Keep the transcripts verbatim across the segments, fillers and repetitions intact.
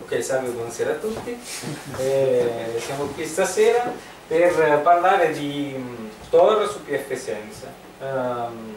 Ok, salve, buonasera a tutti. Eh, siamo qui stasera per parlare di Tor su pfSense. Um,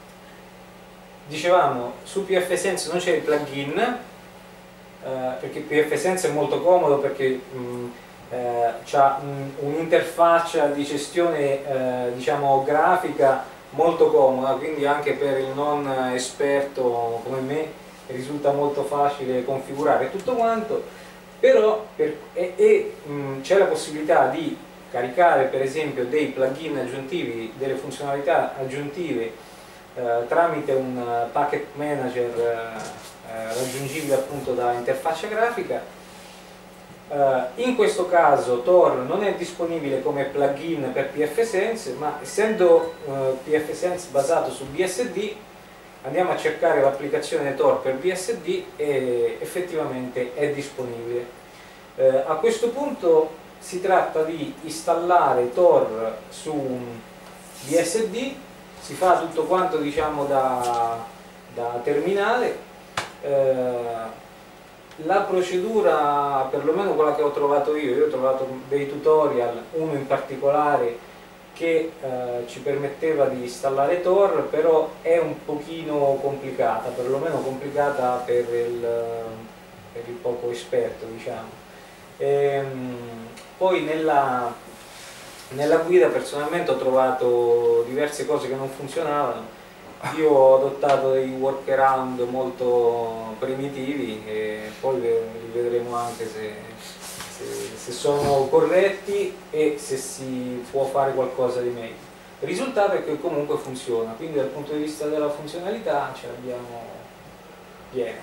dicevamo, su pfSense non c'è il plugin, uh, perché pfSense è molto comodo perché um, uh, ha un'interfaccia di gestione uh, diciamo grafica molto comoda, quindi anche per il non esperto come me risulta molto facile configurare tutto quanto, però per, e, e c'è la possibilità di caricare per esempio dei plugin aggiuntivi, delle funzionalità aggiuntive eh, tramite un packet manager eh, raggiungibile appunto da interfaccia grafica. Eh, in questo caso Tor non è disponibile come plugin per pfSense, ma essendo eh, pfSense basato su B S D, andiamo a cercare l'applicazione Tor per B S D e effettivamente è disponibile. Eh, a questo punto si tratta di installare Tor su B S D, si fa tutto quanto diciamo da, da terminale. Eh, la procedura, perlomeno quella che ho trovato io, io ho trovato dei tutorial, uno in particolare che eh, ci permetteva di installare Tor, però è un pochino complicata, perlomeno complicata per il, per il poco esperto, diciamo. Ehm, poi nella, nella guida personalmente ho trovato diverse cose che non funzionavano. Io ho adottato dei workaround molto primitivi e poi li vedremo anche se se sono corretti e se si può fare qualcosa di meglio. Il risultato è che comunque funziona, quindi dal punto di vista della funzionalità ce l'abbiamo piena.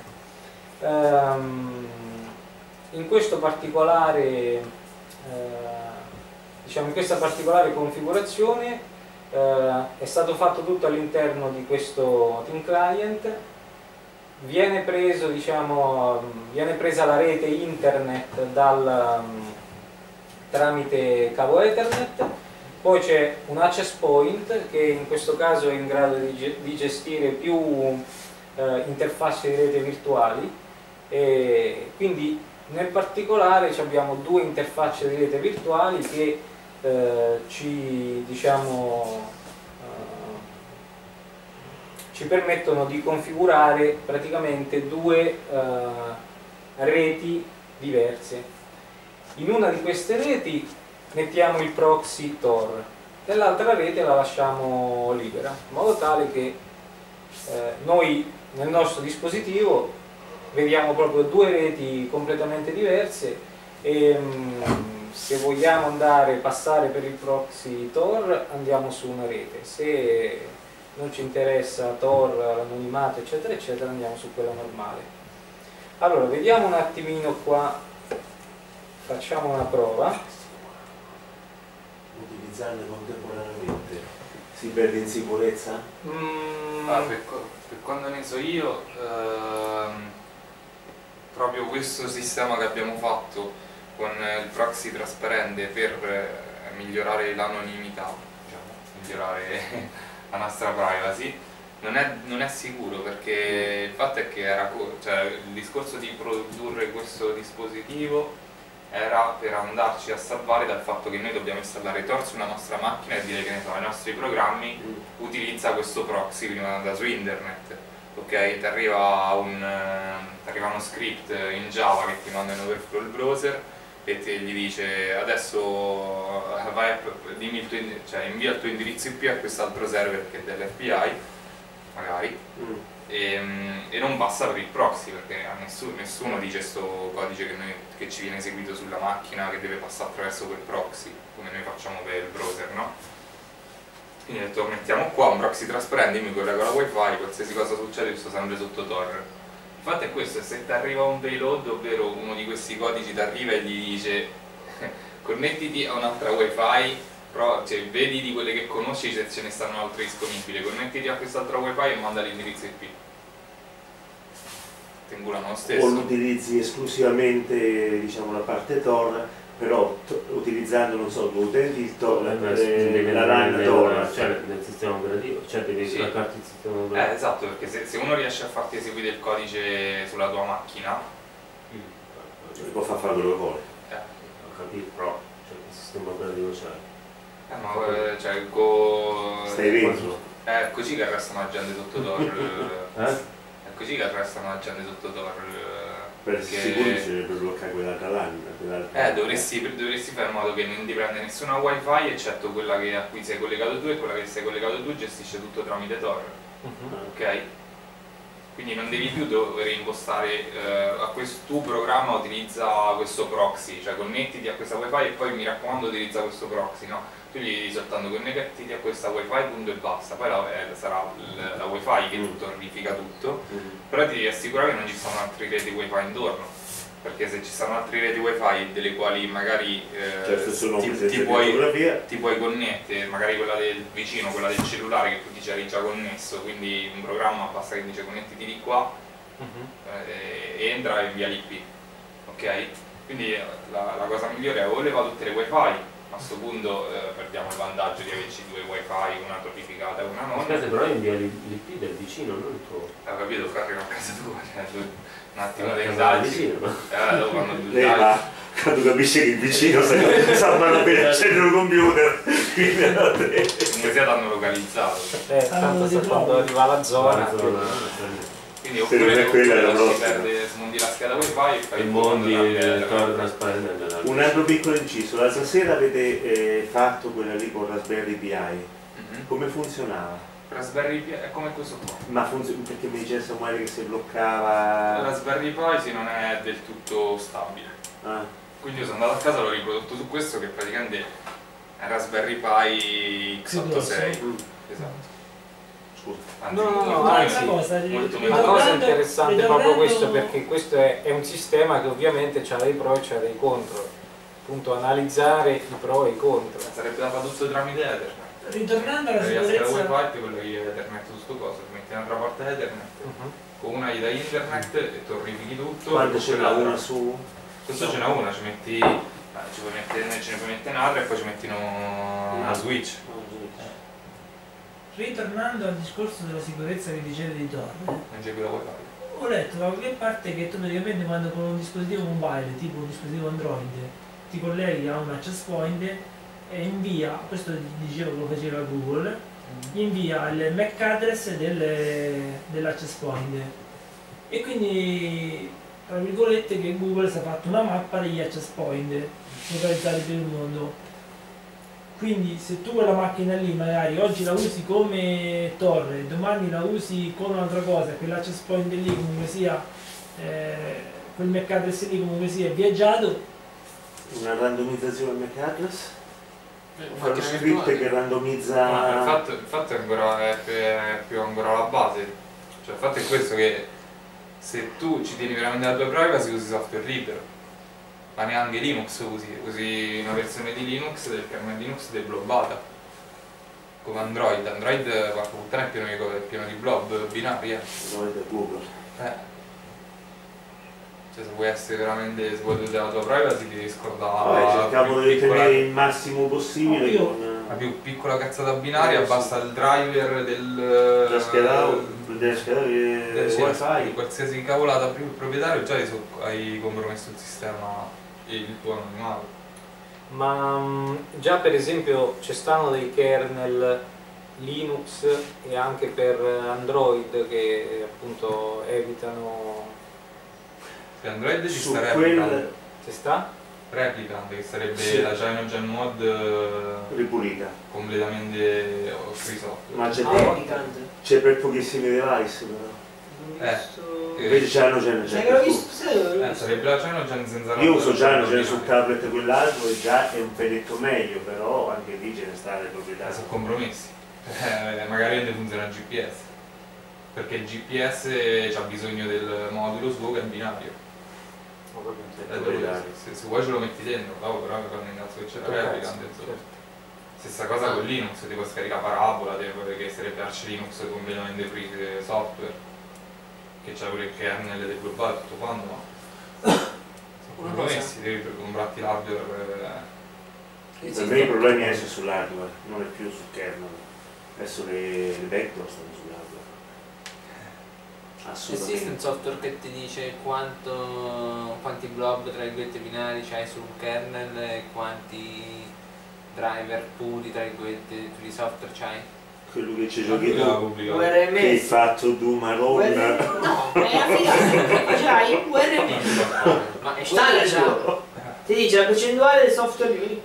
Um, in questo particolare eh, diciamo in questa particolare configurazione eh, è stato fatto tutto all'interno di questo Team Client. Viene, preso, diciamo, viene presa la rete internet dal, tramite cavo Ethernet, poi c'è un access point che in questo caso è in grado di, di gestire più eh, interfacce di rete virtuali, e quindi nel particolare abbiamo due interfacce di rete virtuali che eh, ci diciamo ci permettono di configurare praticamente due uh, reti diverse. In una di queste reti mettiamo il proxy Tor, nell'altra rete la lasciamo libera, in modo tale che eh, noi nel nostro dispositivo vediamo proprio due reti completamente diverse e mh, se vogliamo andare passare per il proxy Tor andiamo su una rete, se non ci interessa Tor, l'anonimato eccetera eccetera, andiamo su quella normale. Allora vediamo un attimino qua, facciamo una prova. Utilizzarle contemporaneamente si perde in sicurezza? Mm. Ah, per, per quando ne so io ehm, proprio questo sistema che abbiamo fatto con il proxy trasparente per eh, migliorare l'anonimità, diciamo, migliorare la nostra privacy, non è, non è sicuro, perché il fatto è che era, cioè, il discorso di produrre questo dispositivo era per andarci a salvare dal fatto che noi dobbiamo installare Tor sulla nostra macchina e dire che ne so, ai nostri programmi mm. utilizza questo proxy prima di andare su internet. Ok, ti arriva, un, arriva uno script in Java che ti manda in overflow il browser e ti, gli dice adesso vai a, dimmi il tuo, cioè, invia il tuo indirizzo I P a quest'altro server che è dell'F B I magari mm. e, e non passa per il proxy, perché a nessuno, nessuno dice questo codice che, noi, che ci viene eseguito sulla macchina che deve passare attraverso quel proxy come noi facciamo per il browser, no? Quindi ho detto mettiamo qua un proxy trasparente, mi collego alla wifi, qualsiasi cosa succede sto sempre sotto Tor. Il fatto è questo, se ti arriva un payload, ovvero uno di questi codici ti arriva e gli dice connettiti a un'altra wifi, però, cioè, vedi di quelle che conosci se ce ne stanno altre disponibili, connettiti a quest'altra wifi e manda l'indirizzo I P. Tengulano lo stesso. O lo utilizzi esclusivamente, diciamo, la parte Tor, però utilizzando, non so, due utenti il Tor, eh, la run Tor, cioè nel sistema operativo, cioè devi sì. craccarti il sistema operativo. Eh, esatto, perché se, se uno riesce a farti eseguire il codice sulla tua macchina, può far fare quello che vuole. Eh. Ho capito, però cioè, che sistema operativo c'è? Eh, ma eh, cioè, go... Stai dentro. È così che arrestano la gente sotto Tor. Eh? È così che arrestano la gente sotto Tor. Per Perché... essere sicuri bisognerebbe bloccare quell'altra landa. Quell'altra... Eh, dovresti, dovresti fare in modo che non ti prende nessuna wifi eccetto quella che, a cui sei collegato tu, e quella che sei collegato tu gestisce tutto tramite Tor. Mhm. Ok? Quindi non devi più dover impostare eh, a questo tuo programma utilizza questo proxy, cioè connettiti a questa wifi e poi mi raccomando utilizza questo proxy, no? Tu gli dici soltanto connettiti a questa wifi punto e basta, poi la, eh, sarà l- la wifi che Mm. tutto tornifica tutto, Mm. però ti devi assicurare che non ci sono altre reti wifi intorno, perché se ci sono altre reti wifi delle quali magari eh, Cioè, stesso nome, ti, senza ti puoi crittografia. ti puoi connettere, magari quella del vicino, quella del cellulare che tu ti c'eri già connesso, quindi un programma basta che dice connettiti di qua Mhm. eh, e entra e invia l'I P, ok? Quindi eh, la, la cosa migliore è o leva tutte le wifi, a questo punto eh, perdiamo il vantaggio di averci due wifi, una torrificata e una non. Aspetta, però invia l'I P del vicino, non il tuo. Ho capito, carrico a casa tua, cioè, tu- un attimo Eh, di casa del indagini. vicino, Eh, dopo quando tu Lei va, quando capisce che il vicino sa, sa mano bene accendere un computer, quindi a te. come sia t'hanno localizzato. Eh, tanto se quando arriva la zona, La zona, Quindi Se non oppure è quella, è la si prossima. perde, smondi la scheda wifi e fai il il mondi comando il tramite- Tor trasparente nella Un altro piccolo inciso, l'altra sera avete eh, fatto quella lì con Raspberry Pi, Mhm. come funzionava? Raspberry Pi è come questo qua. Ma funziona perché mi diceva Samuele che si bloccava. Raspberry Pi sì, non è del tutto stabile. Ah, Quindi io sono andato a casa e l'ho riprodotto su questo che praticamente è Raspberry Pi X ottantasei. mm, Esatto. scusa. Anzi, No, no, no, molto anzi, meglio. cosa, molto la meglio. cosa interessante è proprio questo, ritornando- perché questo è, è un sistema che ovviamente ha dei pro e c'ha dei contro. Appunto, analizzare i pro e i contro. Sarebbe da fare tutto tramite Ethernet. Ritornando alla Devi la sicurezza, wifi e quello che è Ethernet su sto coso, ti metti un'altra porta Ethernet, Mhm. con una gli dai internet e torrifichi tutto. Quando e ce n'è quell'altra- una su. Questo ce n'è una, ci metti. eh, ci puoi mettere, ce ne puoi mettere un'altra e poi ci metti uno- una switch. ritornando al discorso della sicurezza che dicevi di Tor, Non c'è più la wifi. ho letto da qualche parte che tu praticamente quando con un dispositivo mobile, tipo un dispositivo Android, ti colleghi a un access point e invia, questo dicevo che lo faceva Google, gli invia il M A C address del- dell'access point e quindi tra virgolette che Google si è fatto una mappa degli access point localizzati per il mondo. Quindi se tu quella macchina lì magari oggi la usi come torre, domani la usi come un'altra cosa, quell'access point lì comunque sia, eh, quel M A C address lì comunque sia viaggiato, Una randomizzazione M A C address? Eh, Fare uno script che randomizza. Ma il fatto, il fatto è, ancora, è, più, è più ancora la base. Cioè il fatto è questo che se tu ci tieni veramente la tua privacy usi software libero. Ma neanche Linux usi, usi una versione di Linux del kernel Linux deblobbata. Come Android. Android porca puttana è pieno di, co- è pieno di blob binari, eh. No, è da Google. Eh. Cioè se vuoi essere veramente, se vuoi tutelare la tua privacy devi scordare Vabbè, la cerchiamo più di piccola- tenere il massimo possibile No, io- con la più piccola cazzata binaria, Eh, sì. basta il driver del la scheda della scheda del del di wifi. qualsiasi cavolata più proprietario già hai, so- hai compromesso il sistema e il tuo anonimato. Ma mm, già per esempio ci stanno dei kernel Linux e anche per Android che appunto evitano. Se Android ci Su sta quel Replicant, Ci sta? Replicant che sarebbe Sì. la CyanogenMod mod eh, ripulita. completamente free software. Ma c'è, Ah, per, c'è per pochissimi device però. Eh. Invece Cyanogen c'è sai che per l'ho tutti. visto, sai, l'ho Eh, visto. sarebbe la Cyanogen senza Io uso Cyanogen binario. sul tablet quell'altro e già è un peletto meglio, però anche lì ce ne sta le proprietà. Eh, sono compromessi. Eh, magari non funziona il G P S. Perché il G P S ha bisogno del modulo suo che è binario. Ho capito. Eh, dopo, se, se vuoi ce lo metti dentro, dopo però mi fanno in cazzo che c'è la replica dentro. Certo. Stessa cosa con Linux, ti puoi scaricare Parabola, te- che sarebbe Arch Linux completamente free software, che c'ha pure il kernel del globale, tutto quanto, ma sono Una compromessi, devi comprarti l'hardware. eh. Per me i problemi adesso è sull'hardware, non è più sul kernel. Adesso le, le vector stanno sull'hardware. Esiste un Assolutamente. software che ti dice quanto, quanti blob tra virgolette binari c'hai sul kernel e quanti driver puri tra virgolette di software c'hai? Quello che ci giochi L'ha tu, pubblicato. che hai U R M S. fatto tu Maronna. No, è affidato. C'hai U R M S. Ma È standard sicuro. Ti dice la percentuale del software lì.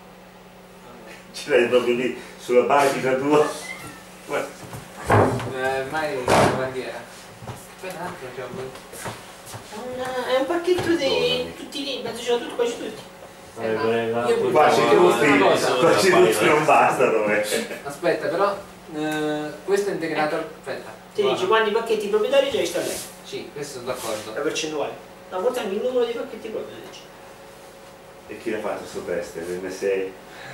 Ce l'hai proprio lì sulla pagina tua. Guarda. Eh, ormai la bandiera. Aspetta un attimo, c'è un È un- È un pacchetto di tutti lì, penso ce l'ho tutto, quasi tutti. Eh, quella- io- Quasi No, tutti, una cosa. quasi tutti non bastano. Eh. Aspetta, però eh, questo è integrato. Aspetta. Ti guarda. dice quanti pacchetti proprietari c'hai installati. Sì, questo sono d'accordo. La percentuale. No, portami il numero di pacchetti proprietari. E chi l'ha fatto sto test? M sei?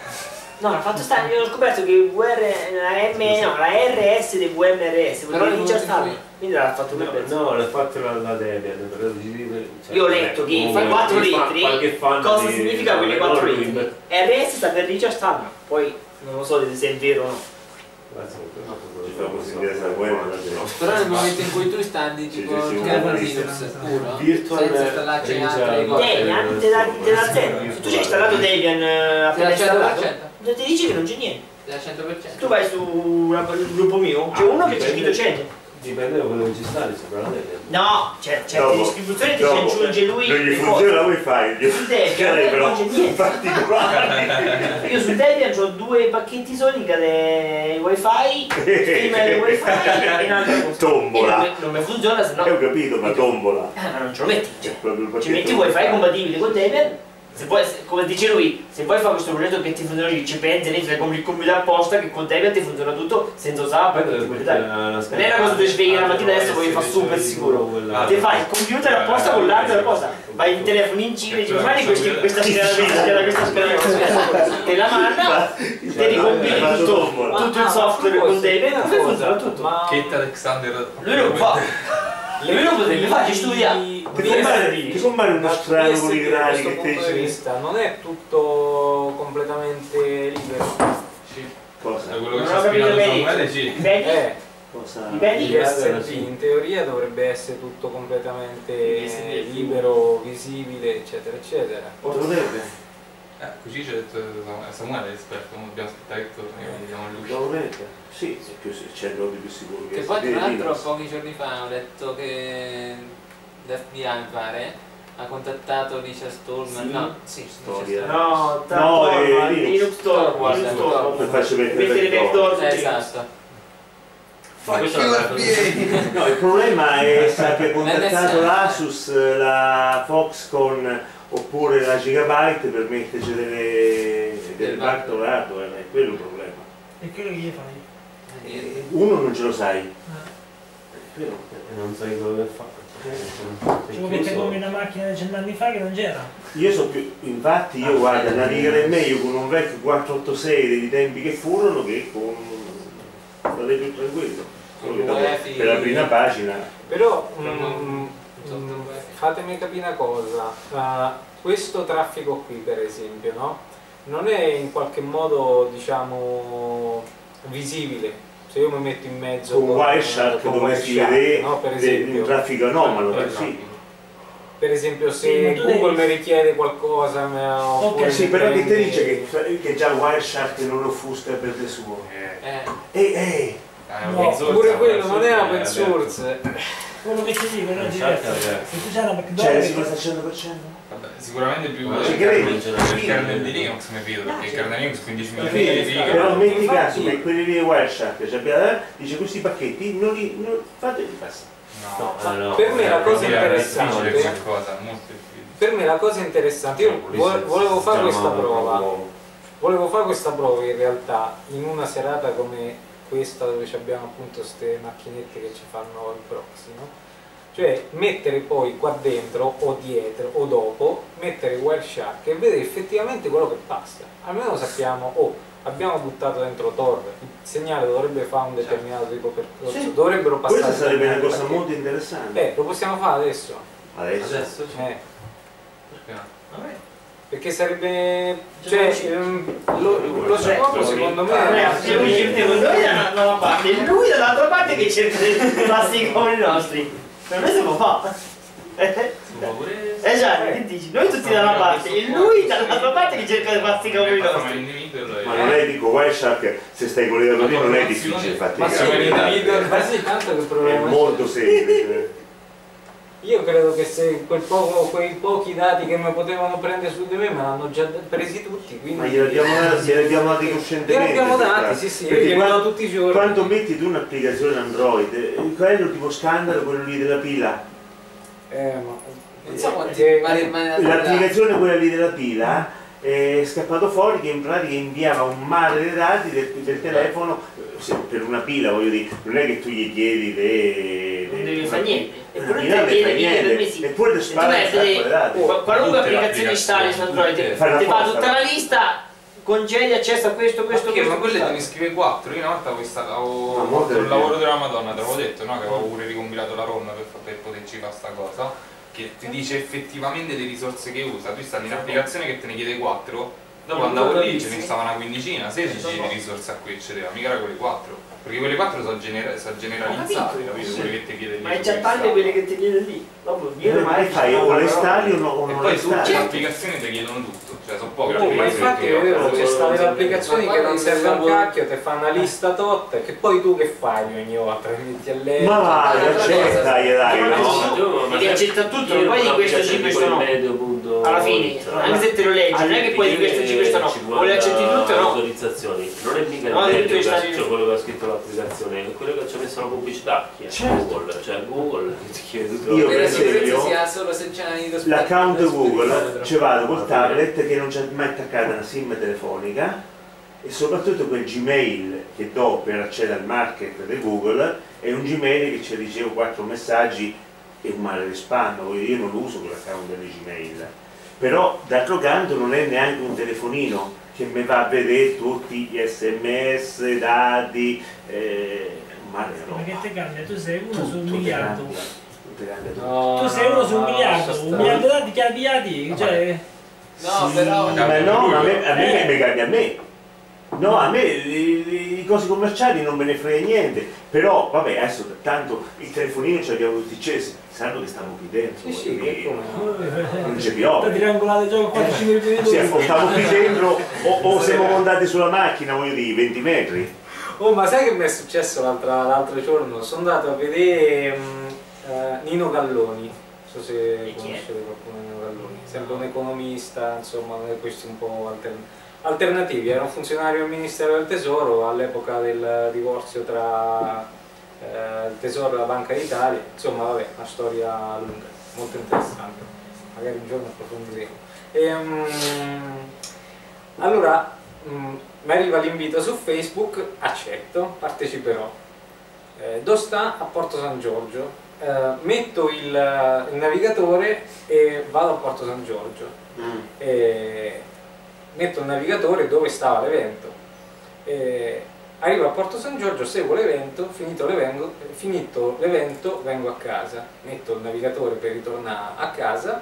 No, il fatto sta, io ho scoperto che V R, la, M, no, la R S del V M R S, Però perché lì già nel stava. momento in Quindi l'ha fatto lui No, penso. no, l'ha fatto la, la Debian, però di- cioè, Io ho letto che comunque, fai quattro chi fa- litri, qualche fan cosa di- significa quelle no, quattro no, litri? lui- R S sta per Richard Stallman, poi non lo so se è vero o no. Guarda, Ci fa così dire la guerra. Però nel momento in cui tu installi Sì, tipo sì, sì, il kernel sì, Linux sì, sì. puro, Virtual senza installarci Range altre cose, Debian te dà te dà zero. Se tu ci hai installato Debian eh, appena al cento per installato, cento. ti dice che non c'è niente. al cento per cento. Tu vai su sul gruppo mio, c'è Ah, uno che c'è dipende. scritto cento. Dipende da quello che ci sta, sopra la Debian. No, c'è certe Dopo- distribuzioni ti dopo, aggiunge lui Non gli le funziona cose. wifi, gli Sul Debian sarebbero non c'è niente. particolari. Io su Debian ho due pacchetti soli che è wifi, email wifi e un'altra cosa. Tombola. E non, mi- non mi funziona se no. Eh, ho capito, ma tombola. Eh, ma non ce lo metti. C'è Cioè. proprio il Ci pacchetto metti wifi compatibile con Debian. Se vuoi, se- come dice lui, se vuoi fare questo progetto che ti funziona lì, ci pensi, lì, se compri il computer apposta che con Debian ti funziona tutto senza usare pacchetti proprietari. Non è una cosa che svegli la mattina adesso poi fa super sicuro. Ti fai il computer apposta con l'hardware apposta, vai il telefono in Cina e dici guarda questi- questa scheda scheda questa scheda te la manda, te ricompili tutto, tutto il software con Debian e poi funziona tutto. Ma Kate Alexander. Lui non fa. Lui non potrebbe fare, ci studia. Ti compare, ti compare uno strano da con i questo grani che punto di te dice vista non è tutto completamente libero. Sì. cosa? Da quello che Non ci ho ha capito spiegato bene. Samuele, sì. Dipende. Eh, Cosa? Dipende. I S M P in teoria dovrebbe essere tutto completamente I S M P. libero, visibile, eccetera, eccetera. Dovrebbe, Eh, così ci ha detto Samuele, Samuele è l'esperto, non dobbiamo aspettare che torni, vediamo lui. dovrebbe. Sì, è più, c'è il più sicuro che Che poi tra sia l'altro Linux. pochi giorni fa ho letto che l'F B I mi pare ha contattato Richard Stallman. Sì. No, sì, Storia. Richard No, No, è Linux, Linux. Linux Torvald, Linux Linux Torvald. Torvald. Per farci mettere Mettere backdoor. backdoor Stallman. su Eh, Linux. esatto. Ma questo è una- No, il problema è se che ha contattato N S A. l'Asus, la Foxconn oppure la Gigabyte per metterci delle, delle backdoor hardware, è quello il problema. E quello che gli fai? Eh, niente. Eh, Uno non ce lo sai. Eh. Quello. E non sai quello che fa. Cioè, come te compri una macchina di cent'anni fa che non c'era. Io so più, infatti io guarda, navigherei meglio con un vecchio quattrocentottantasei dei tempi che furono che con sarei più tranquillo. Solo che dopo, UEFI. per la prima pagina. Però Però mm, non- mm, fatemi capire una cosa, uh, questo traffico qui per esempio, no? Non è in qualche modo diciamo visibile. Se io mi metto in mezzo Con Wireshark con dove si Wireshark, vede no? Per de- esempio, un traffico anomalo, Eh, eh, sì. per esempio se Sì, ma tu Google devi- mi richiede qualcosa me- oppure Ok, Sì, mi però che ti prende- dice che, che già Wireshark non offusca per te suo? Eh, Ehi, ehi! Eh, No, open source, pure open quello non è source, open eh, source. Quello che ti dico, non è Esatto, diverso. eh. Se tu c'hai una backdoor Cioè, che- si passa al cento per cento? Vabbè, sicuramente più Ma del ci kernel- credi? del Sì. kernel di Linux mi fido, perché il kernel Linux quindicimila Sì, righe di riga. però metti Infatti- caso che quelli di Wireshark, cioè, abbiamo- dice questi pacchetti, non li non, fateli passare. No, Ma Eh, no, per me la eh, cosa sì, è difficile interessante, qualcosa, molto difficile. per me la cosa interessante, io vo- volevo fare questa prova, volevo fare questa prova in realtà in una serata come questa dove ci abbiamo appunto queste macchinette che ci fanno il proxy, no? Cioè mettere poi qua dentro o dietro o dopo, mettere Wireshark e vedere effettivamente quello che passa. Almeno sappiamo, oh, abbiamo buttato dentro Tor, il segnale dovrebbe fare un determinato tipo percorso, Sì. dovrebbero passare. Questa sarebbe una cosa determinati molto interessante. pacchetti. Eh, lo possiamo fare adesso. Adesso. adesso Eh, Perché no? Vabbè. perché sarebbe. Cioè, ehm, lo, lo scopo secondo Eh, me se lui ci mette con noi da una parte e lui dall'altra parte che cerca di farsi come i nostri. Per me si può fare. Esatto, che dici? Noi tutti da una parte e lui dall'altra parte che cerca di farsi i cavoli nostri. Ma non è, dico, Wireshark, se stai con le così non è difficile ma sì, ma sì, tanto che è problema molto semplice. io credo che se quel poco, quei pochi dati che mi potevano prendere su di me me l'hanno già presi tutti, quindi Ma glieli abbiamo, glieli abbiamo dati coscientemente. glieli abbiamo dati, sì sì, io glieli do tutti i giorni. Quando metti tu un'applicazione Android, qual è l'ultimo scandalo, quello lì della pila? Eh, ma Non so quanti eh, vari- ma- L'applicazione quella lì della pila è scappato fuori che in pratica inviava un mare di dati del, del telefono, se per una pila, voglio dire, non è che tu gli chiedi de, Non de, devi fare niente. E una quello pila non ti devi fare chiede niente, permessi. eppure ti E tu spara un metti sacco di dati. Qua- qualunque Tutte le applicazione installi su Android, tutte. Fai la ti fa posta. tutta la lista, congedi, accesso a questo, questo, Perché? questo. Ma quelle te ne questo. scrive quattro. Io una volta questa, avevo Ma molto fatto il è lavoro vero. della Madonna, te l'avevo detto, no? Che avevo pure ricompilato la ROM per, per poterci fare sta cosa, che ti dice effettivamente le risorse che usa. Tu stavi in un'applicazione che te ne chiede quattro, dopo andavo lì, ce ne stava una quindicina, sedici di risorse a cui accedeva, mica era quelle quattro. Perché quelle quattro sono, genera sono generalizzate, capito? Quelle che ti chiede lì. Ma è già tante quelle che ti chiede lì. Dopo Eh, ma che fai? O le installi o no- o E non le poi tutte le installi? applicazioni ti chiedono tutto, cioè sono poche Oh, ma applicazioni infatti che io vedevo offrono c'è solo- state le applicazioni che non serve un lavoro- cacchio, ti fanno una lista tot, che poi tu che fai ogni volta? Che metti a letto? Ma vai, Un'altra accetta, cosa. gli dai. Ma no? no, ma ti accetta tutto, non puoi di questo sì, questo no. Alla fine, anche se te lo leggi, non è che poi di questo sì, questo no. O le accetti tutte o no. Autorizzazioni. Non è mica il No, medio tutto che sta ha- lì. cioè quello che ha scritto l'applicazione, è quello che ci ha messo la pubblicità. Chi è? Certo. Google, cioè Google ti chiede tutto. Io Per per sicurezza esempio- si ha solo se c'hai lo L'account lo Google spettro. ci vado col tablet che non c'è mai attaccata una SIM telefonica e soprattutto quel Gmail che do per accedere al market di Google è un Gmail che ci ricevo quattro messaggi e un mare di spam, io non lo uso quell'account di Gmail, però d'altro canto non è neanche un telefonino che mi va a vedere tutti gli sms, i dati, eh, un mare di roba. Ma che te cambia? Tu sei uno su Tutto un ti miliardo. cambia, tutto ti cambia tutto. No, Tu sei uno su un no, miliardo, lascia un stare. miliardo dati che avviati, cioè... No, Sì, però ma no, ma a me, a me Eh. mi cambia a me. No, a me i, i cosi commerciali non me ne frega niente, però vabbè, adesso tanto il telefonino ce l'abbiamo tutti accesi, sanno che stiamo qui dentro, Sì, sì, voglio dire, come no. non c'è Sta piove. triangolato già con quattro cinque minuti. Sì, o stiamo qui dentro o, o siamo montati sulla macchina, voglio dire, venti metri. Oh, ma sai che mi è successo l'altra- l'altro giorno? Sono andato a vedere mm, eh, Nino Galloni, non so se E chi è? conoscete qualcuno Nino Galloni, sempre un economista, insomma, questi un po' altern- alternativi, era un funzionario del Ministero del Tesoro all'epoca del divorzio tra eh, il Tesoro e la Banca d'Italia, insomma, vabbè, una storia lunga, molto interessante, magari un giorno approfondiremo. E, mm, allora, mm, mi arriva l'invito su Facebook, accetto, parteciperò. Eh, dove sta? A Porto San Giorgio. Eh, metto il, il navigatore e vado a Porto San Giorgio. E metto il navigatore dove stava l'evento. E arrivo a Porto San Giorgio, seguo l'evento, finito l'evento, finito l'evento vengo a casa. Metto il navigatore per ritornare a casa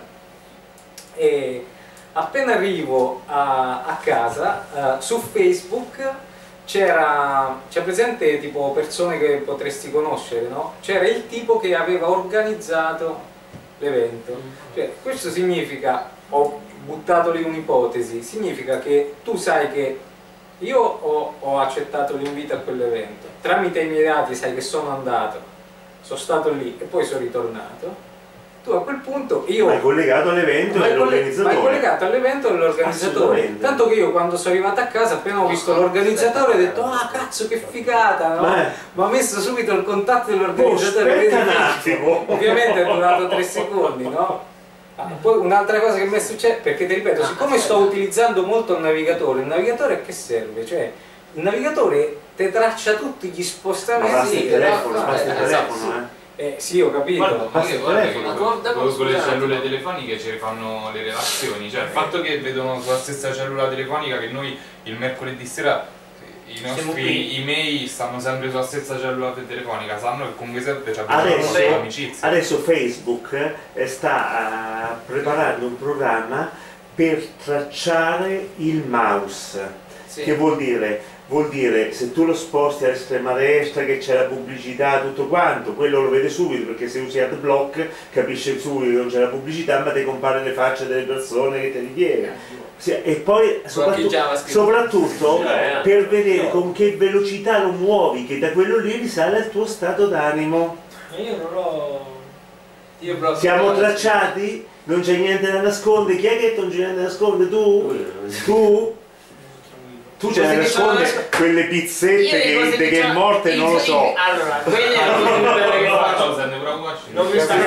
e appena arrivo a, a casa, uh, su Facebook c'era, c'è presente tipo persone che potresti conoscere, no? C'era il tipo che aveva organizzato l'evento. Cioè, questo significa, ho buttato lì un'ipotesi, significa che tu sai che io ho, ho accettato l'invito a quell'evento, tramite i miei dati sai che sono andato, sono stato lì e poi sono ritornato. Tu a quel punto io Ma è collegato all'evento ma e è colle- all'organizzatore. ma è collegato all'evento e all'organizzatore. Assolutamente. Tanto che io quando sono arrivato a casa, appena ho visto l'organizzatore, ho detto ah cazzo che figata, no? Ma- Ma ho messo subito il contatto Oh, dell'organizzatore. aspetta un vedi? attimo. Ovviamente è durato tre secondi, no? Ah, poi un'altra cosa che mi è successa, perché ti ripeto, siccome sto utilizzando molto il navigatore, il navigatore a che serve? Cioè, il navigatore ti traccia tutti gli Ma spostamenti. basta il che- telefono, no, basta il eh, telefono, eh. eh, sì, ho capito. Guarda, ma che, guarda che Ma con, da con- con le scusate. cellule telefoniche ci fanno le relazioni, cioè il fatto che vedono sulla stessa cellula telefonica che noi il mercoledì sera i Siamo nostri qui. email stanno sempre sulla stessa cellula telefonica, sanno che comunque sempre ci abbiamo Adesso- una amicizia. Adesso Facebook eh, sta eh, preparando un programma per tracciare il mouse, Sì. che vuol dire vuol dire se tu lo sposti all'estrema destra che c'è la pubblicità, tutto quanto, quello lo vede subito perché se usi AdBlock capisce subito che non c'è la pubblicità ma ti compare le facce delle persone che te li chiede. Sì, e poi soprattutto, soprattutto per vedere con che velocità lo muovi, che da quello lì risale al tuo stato d'animo. Ma io non l'ho... Io proprio Siamo tracciati? Non c'è niente da nascondere. Chi è che non c'è niente da nascondere? Tu? Tu? Tu c'è da nascondere quelle pizzette che, che, che è morte non lo so. Allora, quelle erano le cose belle che faccio. Non mi sta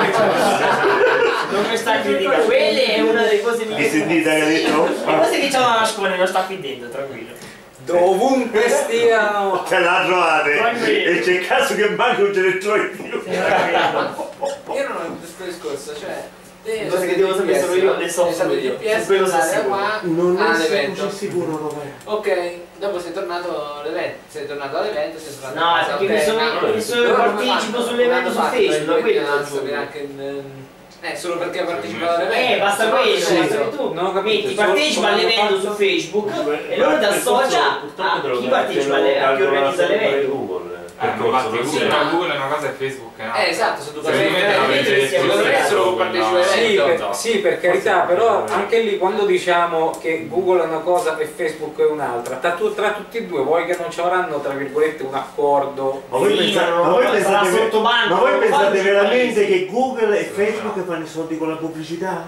non mi sta criticando. Quelle è una delle cose migliori. Hai sentito che ha detto? Le cose che c'è da nascondere non sta qui dentro, tranquillo. Dovunque stiano. Te la trovate e c'è il caso che manco non ce ne trovi più. Io non ho questo discorso, cioè le cose che devo sapere solo io le so solo io. Su quello sono sicuro. Non è all'evento. sicuro, Roberto. Ok, dopo sei tornato all'evento, sei tornato all'evento, sei tornato No, a casa, perché mi ok, sono ma- mi sono però partecipo non sull'evento su hanno fatto, Facebook, poi quello ti non alzo, giuro. anche in- Eh, solo perché ha partecipato all'evento. Eh, basta Se no, quello, sì. basta che tu Non ho capito, metti, solo- partecipa solo all'evento fatto- su Facebook e loro ti associa a chi partecipa alle- a chi organizza l'evento. Eh, ma infatti Sì, Google, ma- Google è una cosa e Facebook è un'altra. Eh, esatto, sono due cose Secondo me differenti. avete detto Secondo me stesso solo quello, partecipa no? all'evento. Sì, per, no. sì, per carità, però anche lì quando diciamo che Google è una cosa e Facebook è un'altra, tra, tu- tra tutti e due vuoi che non ci avranno tra virgolette un accordo? Ma voi Sì, pensate, no, ma voi sarà pensate, sotto banco, ma voi non pensate fanno veramente paesi. che Google e Facebook fanno i soldi con la pubblicità?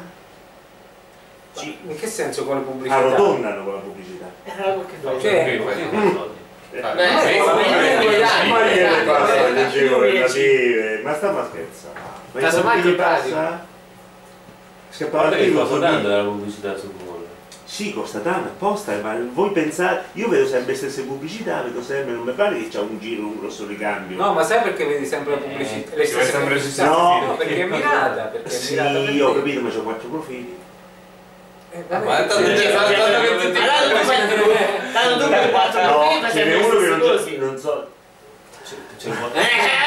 Sì. In che senso con le pubblicità? Arrotondano con la pubblicità. Cioè, Eh, Beh, Facebook sì, è- ma io dai, Ma che dai, ne passa dai, alle dai, leggero dai, relative? Ma stiamo a scherzare. Ma i Casomai soldi ti che paghi. passa? Scappava Guarda che il costa tanto soldi. la pubblicità su Google. Sì, costa tanto apposta, ma voi pensate, io vedo sempre le stesse pubblicità, vedo sempre, non mi pare che c'è un giro, un grosso ricambio. no, ma sai perché vedi sempre la pubblicità? Le ci vai stesse sempre pubblicità? No. No, perché è mirata, perché è Sì, mirata per ho te. capito, ma c'ho quattro profili. Eh, vabbè, Ma tanto sì. già- tanto che tutti- Allora tu fai tanto tu per quattro No, profili ce n'è facendo uno che le non, stesse so- cose. non so. C'è quattro,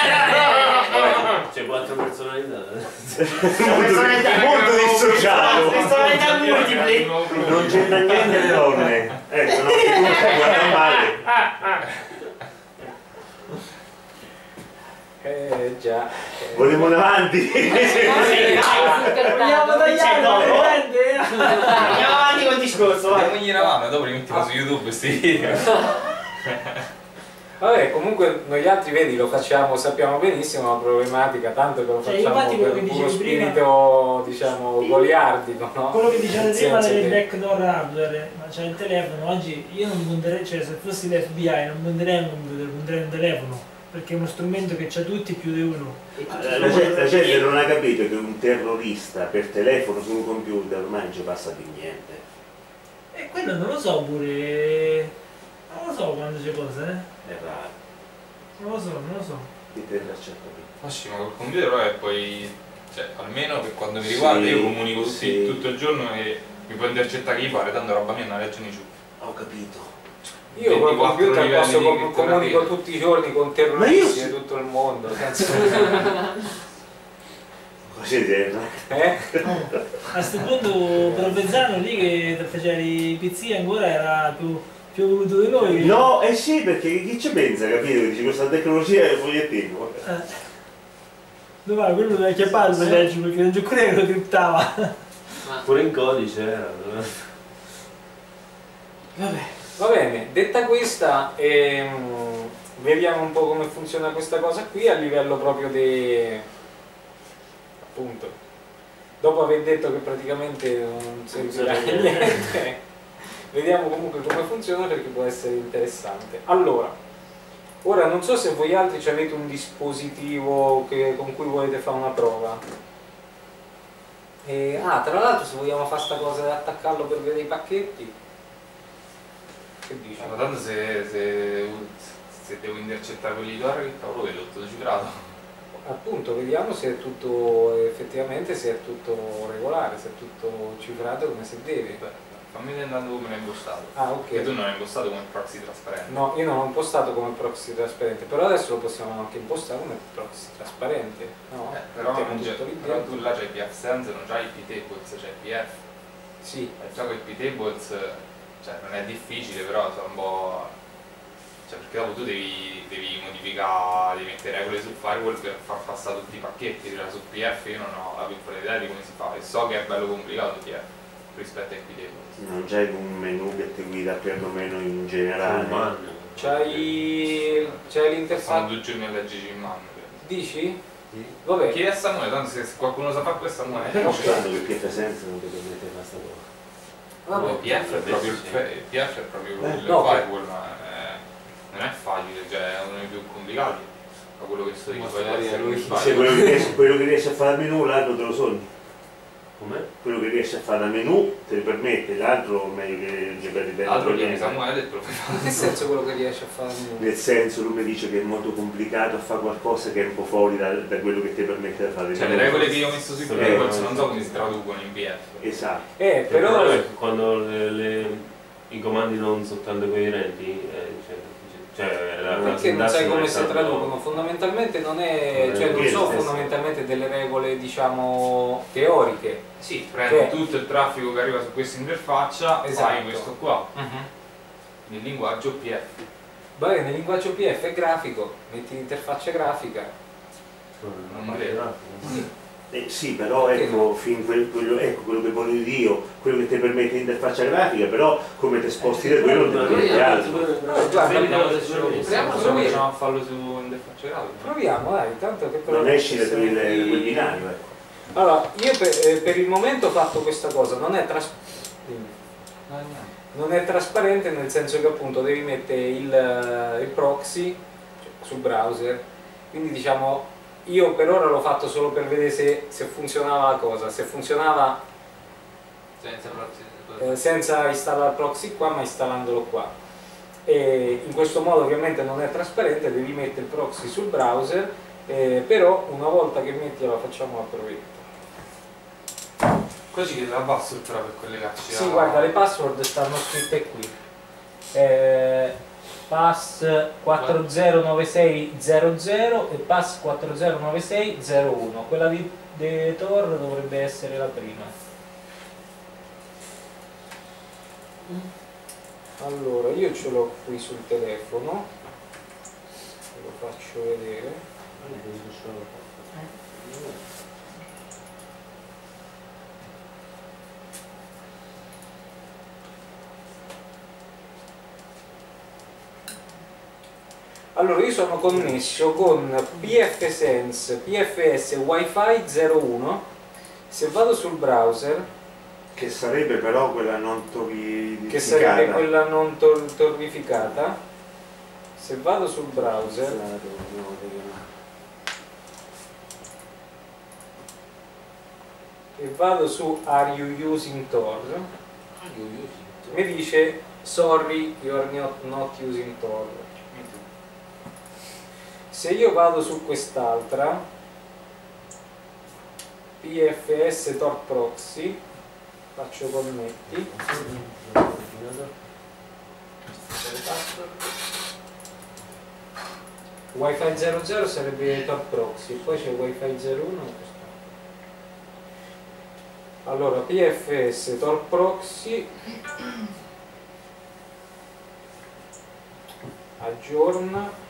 c'è quattro personalità. Personalità molto dissociato. Personalità multiple. Non c'entra niente le donne. Ecco, non che tu guarda male. Eh già. eh. Vogliamo avanti. Vogliamo tagliare dopo. Andiamo avanti col discorso, vai. Diamogli una mano, dopo li mettiamo su YouTube questi video. Vabbè, comunque noi altri, vedi, lo facciamo, sappiamo benissimo la problematica, tanto che lo Cioè, facciamo infatti quello per che puro dicevi prima- spirito, diciamo, goliardico, no? Quello che dicevate Nel prima senso delle che- backdoor hardware, ma c'è il telefono, oggi io non punterei, cioè se fossi l'F B I non punterei un computer, punterei un telefono, perché è uno strumento che c'ha tutti più di uno. La gente, la gente non ha capito che un terrorista per telefono sul computer ormai non ci passa più niente. E quello non lo so pure, non lo so quando c'è cosa, eh. È raro. Non lo so, non lo so. Ti te la certo capito. Ma sì, ma col computer è poi, cioè, almeno per quando mi riguarda, Sì, io comunico tutti, sì. tutto il giorno e mi può intercettare chi pare, tanto roba mia non la legge giù. Ho capito. Io col ventiquattro computer livelli posso di com- crittografia. comunico tutti i giorni con Ma terroristi io- di tutto il mondo, senza... Così è, no? eh? A questo punto Provenzano lì che faceva i pizzi ancora era più, più evoluto di noi. No, eh sì, perché chi ci pensa, capito? Che dice questa tecnologia è fogliettino. Eh. Dove va? Quello doveva chiappare per legge perché non c'è ancora che lo criptava. Pure in codice era. Vabbè. Va bene, detta questa, ehm, vediamo un po' come funziona questa cosa qui a livello proprio di... appunto, dopo aver detto che praticamente non servirà a niente, vediamo comunque come funziona perché può essere interessante. Allora, ora non so se voi altri avete un dispositivo che- con cui volete fare una prova. E, ah, tra l'altro se vogliamo fare sta cosa di attaccarlo per vedere i pacchetti, che dici? Ma tanto se, se, se devo intercettare quelli di ora che cavolo vedo tutto cifrato. Appunto, vediamo se è tutto effettivamente, se è tutto regolare, se è tutto cifrato come si deve. Beh, fammi vedere tanto come l'hai impostato. Ah, ok. Che tu non hai impostato come proxy trasparente. No, io non l'ho impostato come proxy trasparente, però adesso lo possiamo anche impostare come proxy trasparente. No? Eh, però, Mettiamo non c'è- tutto lì però dentro. tu là c'hai P F Sense, non c'hai P tables, c'hai P F. Sì. E già quei P tables, cioè non è difficile, però sono un po'. Cioè, perché dopo tu devi, devi modificare, devi mettere regole sul firewall per far passare tutti i pacchetti, cioè su P F io non ho la piccola idea di come si fa e so che è bello complicato P F rispetto a Equitable. Non c'è un menu che ti guida perlomeno in generale. C'hai c'hai l'interfaccia. Sono due giorni a leggerci in mano. Dici? Vabbè. Chiedi a Samuele, tanto se qualcuno sa fare questo Samuele. Però strano che P F Sense non ti permette di fare sta cosa. Vabbè. P F è proprio il, P F è proprio Eh, il no. firewall, ma è- non è facile, cioè è uno dei più complicati. Da quello che sto dicendo, Ma poi magari lui lui fa. Se quello che riesce, quello che riesce a fare al menu, l'altro te lo sogni. Com'è? Quello che riesce a fare al menu te lo permette, l'altro meglio che gli per ripetere. L'altro chiedi Samuele e te lo fai fare. In che senso quello che riesci a fare? Nel senso, lui mi dice che è molto complicato a fare qualcosa che è un po' fuori da, da quello che ti permette di fare. Cioè le regole che io ho messo sui Sì. firewalls non so come si traducono in P F. Esatto. Eh, Però però è che quando le- le- i comandi non sono tanto coerenti, eh, cioè, cioè la, la perché non sintassi sai come è si tanto- traducono? Fondamentalmente non è, Non è cioè non quello sono stesso. fondamentalmente delle regole diciamo teoriche. Sì, prendi Cioè- tutto il traffico che arriva su questa interfaccia, Esatto. fai questo qua, nel linguaggio P F. Beh, nel linguaggio P F è grafico, metti l'interfaccia grafica. Non credo. Eh, sì, però Perché ecco, fin quel- quello, ecco quello che voglio dire io, quello che ti permette l'interfaccia grafica, però come ti sposti da quello non ti permette altro. Guarda, Vediamo se proviamo, ce lo proviamo, possiamo facciamo a farlo su interfaccia grafica. proviamo, dai, tanto che però Non esci da quel, da quel binario, ecco. Allora, io per, eh, per il momento ho fatto questa cosa, non è, tras- non è trasparente nel senso che appunto devi mettere il, eh, il proxy cioè, sul browser, quindi diciamo io per ora l'ho fatto solo per vedere se, se funzionava la cosa, se funzionava Senza proxy. eh, senza installare il proxy qua ma installandolo qua. E in questo modo ovviamente non è trasparente, devi mettere il proxy sul browser, eh, però una volta che metti la facciamo la provetta. Qua ci chiede la password però per collegarci Sì, a... guarda, le password stanno scritte qui. Eh, pass quattro zero nove sei zero zero e pass quattro zero nove sei zero uno. Quella di, di Tor dovrebbe essere la prima. Allora, io ce l'ho qui sul telefono. Ve lo faccio vedere. Allora io sono connesso con pfSense, pfs Wi-Fi zero uno. Se vado sul browser, Che sarebbe però quella non torrificata. che sarebbe quella non tor- torrificata, se vado sul browser e vado su Are you using Tor, mi dice sorry you're not, not using Tor. Se io vado su quest'altra pfs Tor proxy, faccio connetti, Wi-Fi zero zero sarebbe Tor proxy, poi c'è Wi-Fi zero uno e questo. Allora pfs Tor proxy aggiorna.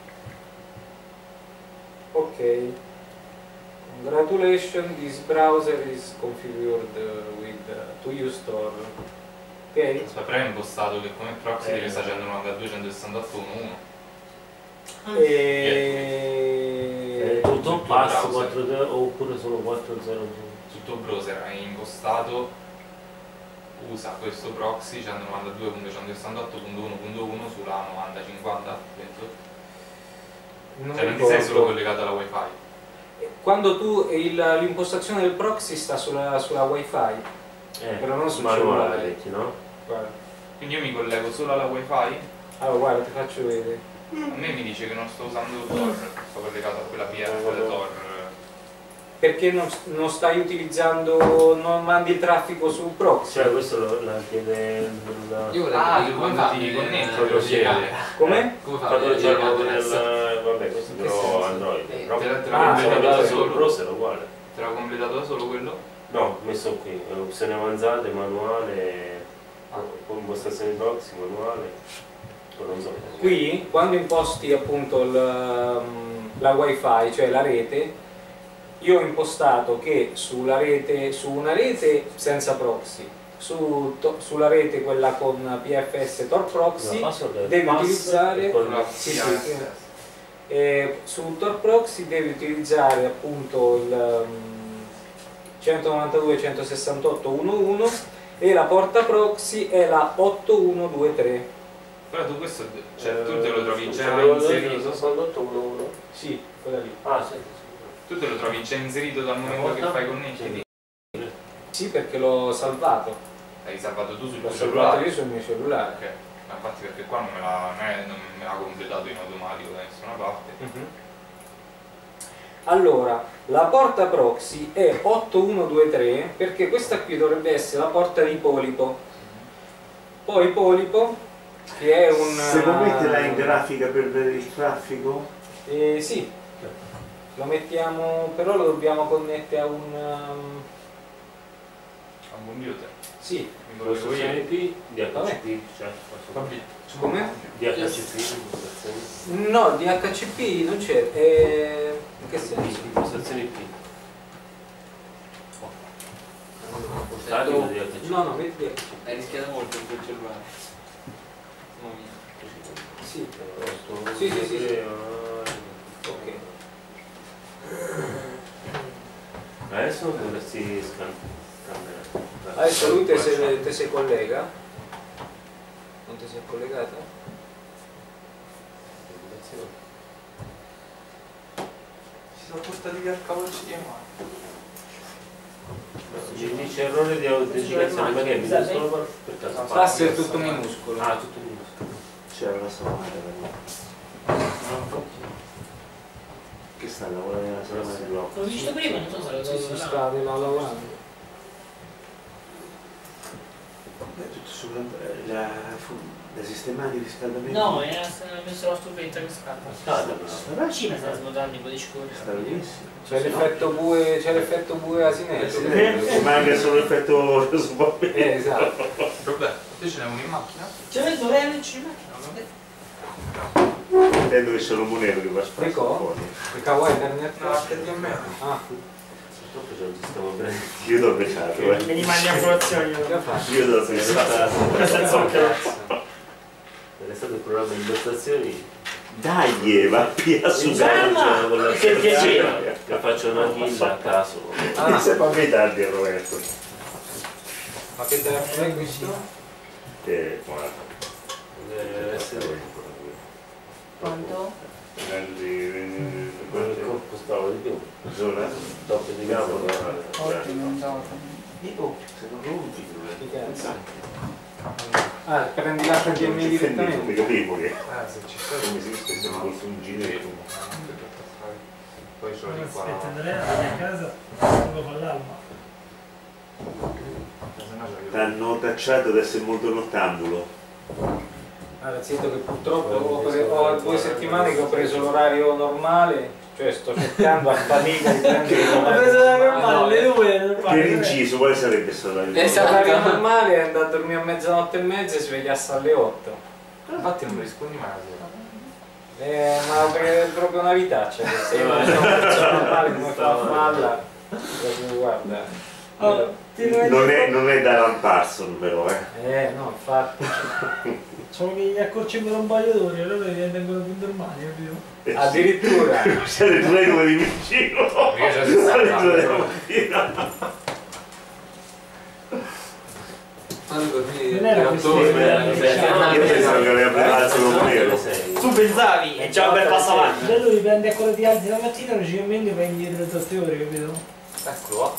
Ok, congratulations, this browser is configured with uh, to use Tor. Ok? Aspetta, però è impostato che come proxy Eh. deve sta centonovantadue centosessantotto uno uno. E... È tutto Tutto pass browser. quattro zero oppure solo quattro zero. Tutto il browser è impostato, usa questo proxy centonovantadue centosessantotto punto uno punto uno sulla novanta cinquanta, penso. Non Cioè mi non ti sei ricordo. solo collegato alla wifi. Quando tu il- l'impostazione del proxy sta sulla, sulla Wi-Fi, Eh, però non sul manuale, cellulare. vecchi, no? Guarda. Quindi io mi collego solo alla wifi, Allora guarda, ti faccio vedere. a me mi dice che non sto usando Tor, sto collegato a quella P F da Tor. Perché non, non stai utilizzando, non mandi il traffico sul proxy. Cioè questo lo, la chiede la... Io volevo Ah, dire come quando fa ti nel- connetti, nel- lo chiede. Come? Come fa Quando nel- c'è nel- nel... nel- vabbè, questo che però senso? Android. Eh, Però te la- te Ah, l'ha se completato dato sul solo? browser è uguale. Te l'ha completato da solo quello? No, ho messo qui, è opzioni avanzate, manuale, Ah. con impostazioni proxy, manuale. non so. Qui, quando imposti appunto il, la wifi, cioè la rete, io ho impostato che sulla rete, su una rete senza proxy, su, to, sulla rete quella con P F S Tor Proxy, devi utilizzare sì, sì, eh, su Tor Proxy devi utilizzare appunto il um, centonovantadue punto centosessantotto punto uno e la porta proxy è la otto uno due tre. Però tu questo, cioè tu te lo trovi già Avevo inserito. sessantotto punto uno. Sì, quella lì. Ah, sì. Tu te lo trovi già inserito dal momento che fai connetti? Sì, perché l'ho salvato. Hai salvato tu sul L'ho tuo salvato cellulare? io sul mio cellulare. Ok, ma infatti perché qua non me l'ha non è- non me l'ha completato in automatico da nessuna parte. Mhm. Allora, la porta proxy è otto uno due tre perché questa qui dovrebbe essere la porta di Polipo. Poi Polipo, che è un... Se lo mette là in grafica per vedere il traffico? Eh, sì, lo mettiamo, però lo dobbiamo connettere a un... um, A un computer. sì, Mi collego io. Impostazioni D H C P, cioè, Vabbè. come? D H C P, impostazioni. No, D H C P non c'è, eh, in che senso? Impostazioni P. Stato D H C P. No, no, vedi D H C P. Hai rischiato molto in quel cellulare. No, mia. Sì, sì, sì, sì, sì. Ok. Adesso dovresti scambiare. Adesso lui te se, te si collega. Non ti sei collegato? Si sono portati via il cavo C D M I. Mi dice errore di autenticazione, ma che mi dice solo per per caso? Pass è tutto minuscolo. Ah, tutto minuscolo. C'era la salvata. Che sta lavorando nella salvata di blocco? L'ho visto prima, non so se lo Sì, si trovo là. sta là lavorando. È tutto sulla la, la sistematica di riscaldamento? No, era messo la stupetta che scappa. Scalda, Sta La Cina sta smodando un po' di scuola. sta benissimo. C'è l'effetto bue, c'è l'effetto bue asinello. Eh, manca solo l'effetto su Eh, esatto. Roberto, te ce n'è uno in macchina? C'è il dovrei in macchina, non vedo. intendo che c'è un monero che va spazio Ecco. fuori. Il cavo Ethernet? No, H D M I. Ah, purtroppo c'è un sistema operativo. Io l'ho beccato, eh. Mi rimane a colazione. che ha fatto? Io l'ho È beccato. stato Senza è stato il programma di impostazioni. Dai, va via su Calma! Con la Che piacere! che faccio una kill a caso. Ah, se fa tardi Roberto. Ma che telefono è questo? Che guarda. Deve essere Quanto? quello che costava di più. Zona? Doppio di capo. Oh, se non rompi, Che cazzo? Ah, prendi l'H D M I non direttamente? capivo che Eh, se ci sei. come esiste se non fosse un giro. Poi sono di qua. Aspetta, Andrea, vai a casa, lo fa l'alma. T'hanno tacciato di essere molto nottambulo. Allora, zitto che purtroppo ho, pre- ho due settimane che ho preso l'orario normale, cioè sto cercando a fatica di prendere Ho preso la normale, no, le due Per normali. inciso, quale sarebbe stato la Esatto. l'orario normale è andato a dormire a mezzanotte e mezza e svegliarsi alle otto. Infatti non mi rispondi mai alla sera. Eh, ma è proprio una vitaccia questa, io non sono una persona normale come fa a farla. Proprio, guarda. Oh, ti rendi Non è, conto? non è da Alan Parson però, eh. Eh no, infatti. Solo che gli accorciamo un paio d'ore, allora diventa ancora più normale, capito? Addirittura. Siete due numeri vicino. Io già si sta Alle due andando. della mattina. Non era questo Io Io pensavo che aveva preso un nero. Tu pensavi E già per passa avanti. Se lui prende ancora ti alzi la mattina, logicamente vai indietro otto ore, capito? Eccolo qua.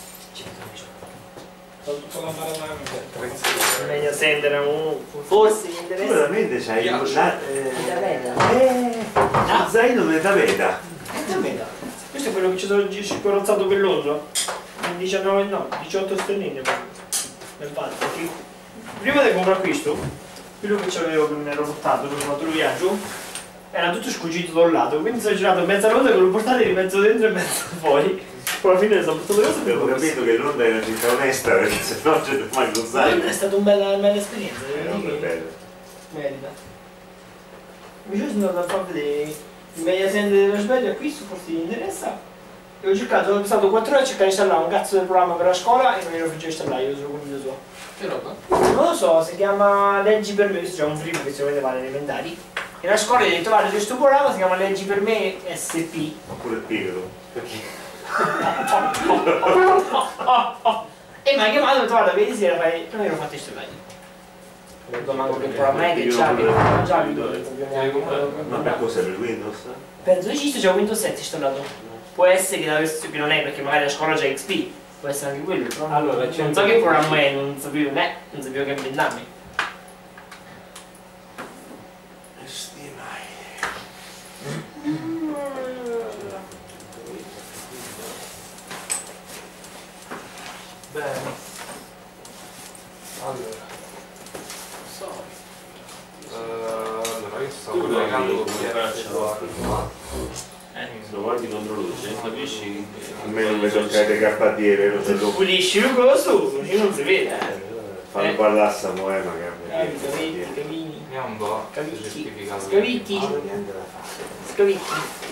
Sto tutto la mare Prezzo. Meglio sendere un... Forse mi Tu interessa. veramente c'hai Io- la, eh, eh, lo zaino nella veda. Questo è quello che ci sono scorazzato pelloso. diciannove no, diciotto sterline nel palco. Prima di comprare questo, quello che c'avevo che mi ero portato per un altro viaggio, era tutto scucito da un lato, quindi sono girato mezza volta con lo portatile di mezzo dentro e mezzo fuori. Poi alla fine sono portato cosa per Ho capito che Londra è una città onesta perché sennò c'è mai lo È zaino. stata una bella, bella esperienza, Eh, devo non è dire che bello. merita. invece sono andato a far vedere il media center della Svezia acquisto, forse ti interessa. E ho cercato, ho passato quattro ore a cercare di installare un cazzo del programma per la scuola e non glielo faccio installare, io sono convinto suo. Che roba? Non lo so, si chiama Leggi per me, questo è un primo che sicuramente vale elementari. E la scuola gli ha detto guarda questo programma si chiama Leggi per me S P. Oppure Piero. E mi ha chiamato e ho detto guarda vedi se la fai. Non glielo fatto installare. Ho detto ma che programma è che c'ha già Ma per cosa? Per Windows? penso che c'è Windows sette installato. Può essere che la versione che non è perché magari la scuola c'è X P. Può essere anche quello, però Allora, non c'è so un- che programma è, non sapevo, né, non sapevo che è vent'anni. Bene. Allora. Eh, allora io stavo Tu guardi collegando come P S quattro. Se lo guardi contro luce, capisci che... Almeno mi sono caricato K D E, vero? Se lo Pulisci il coso, così non si vede. fanno parlare a Samuele, magari. Eh, cavetti, cavini, Andiamo un po'. Cavicchi. certificato. Scavicchi. scavicchi.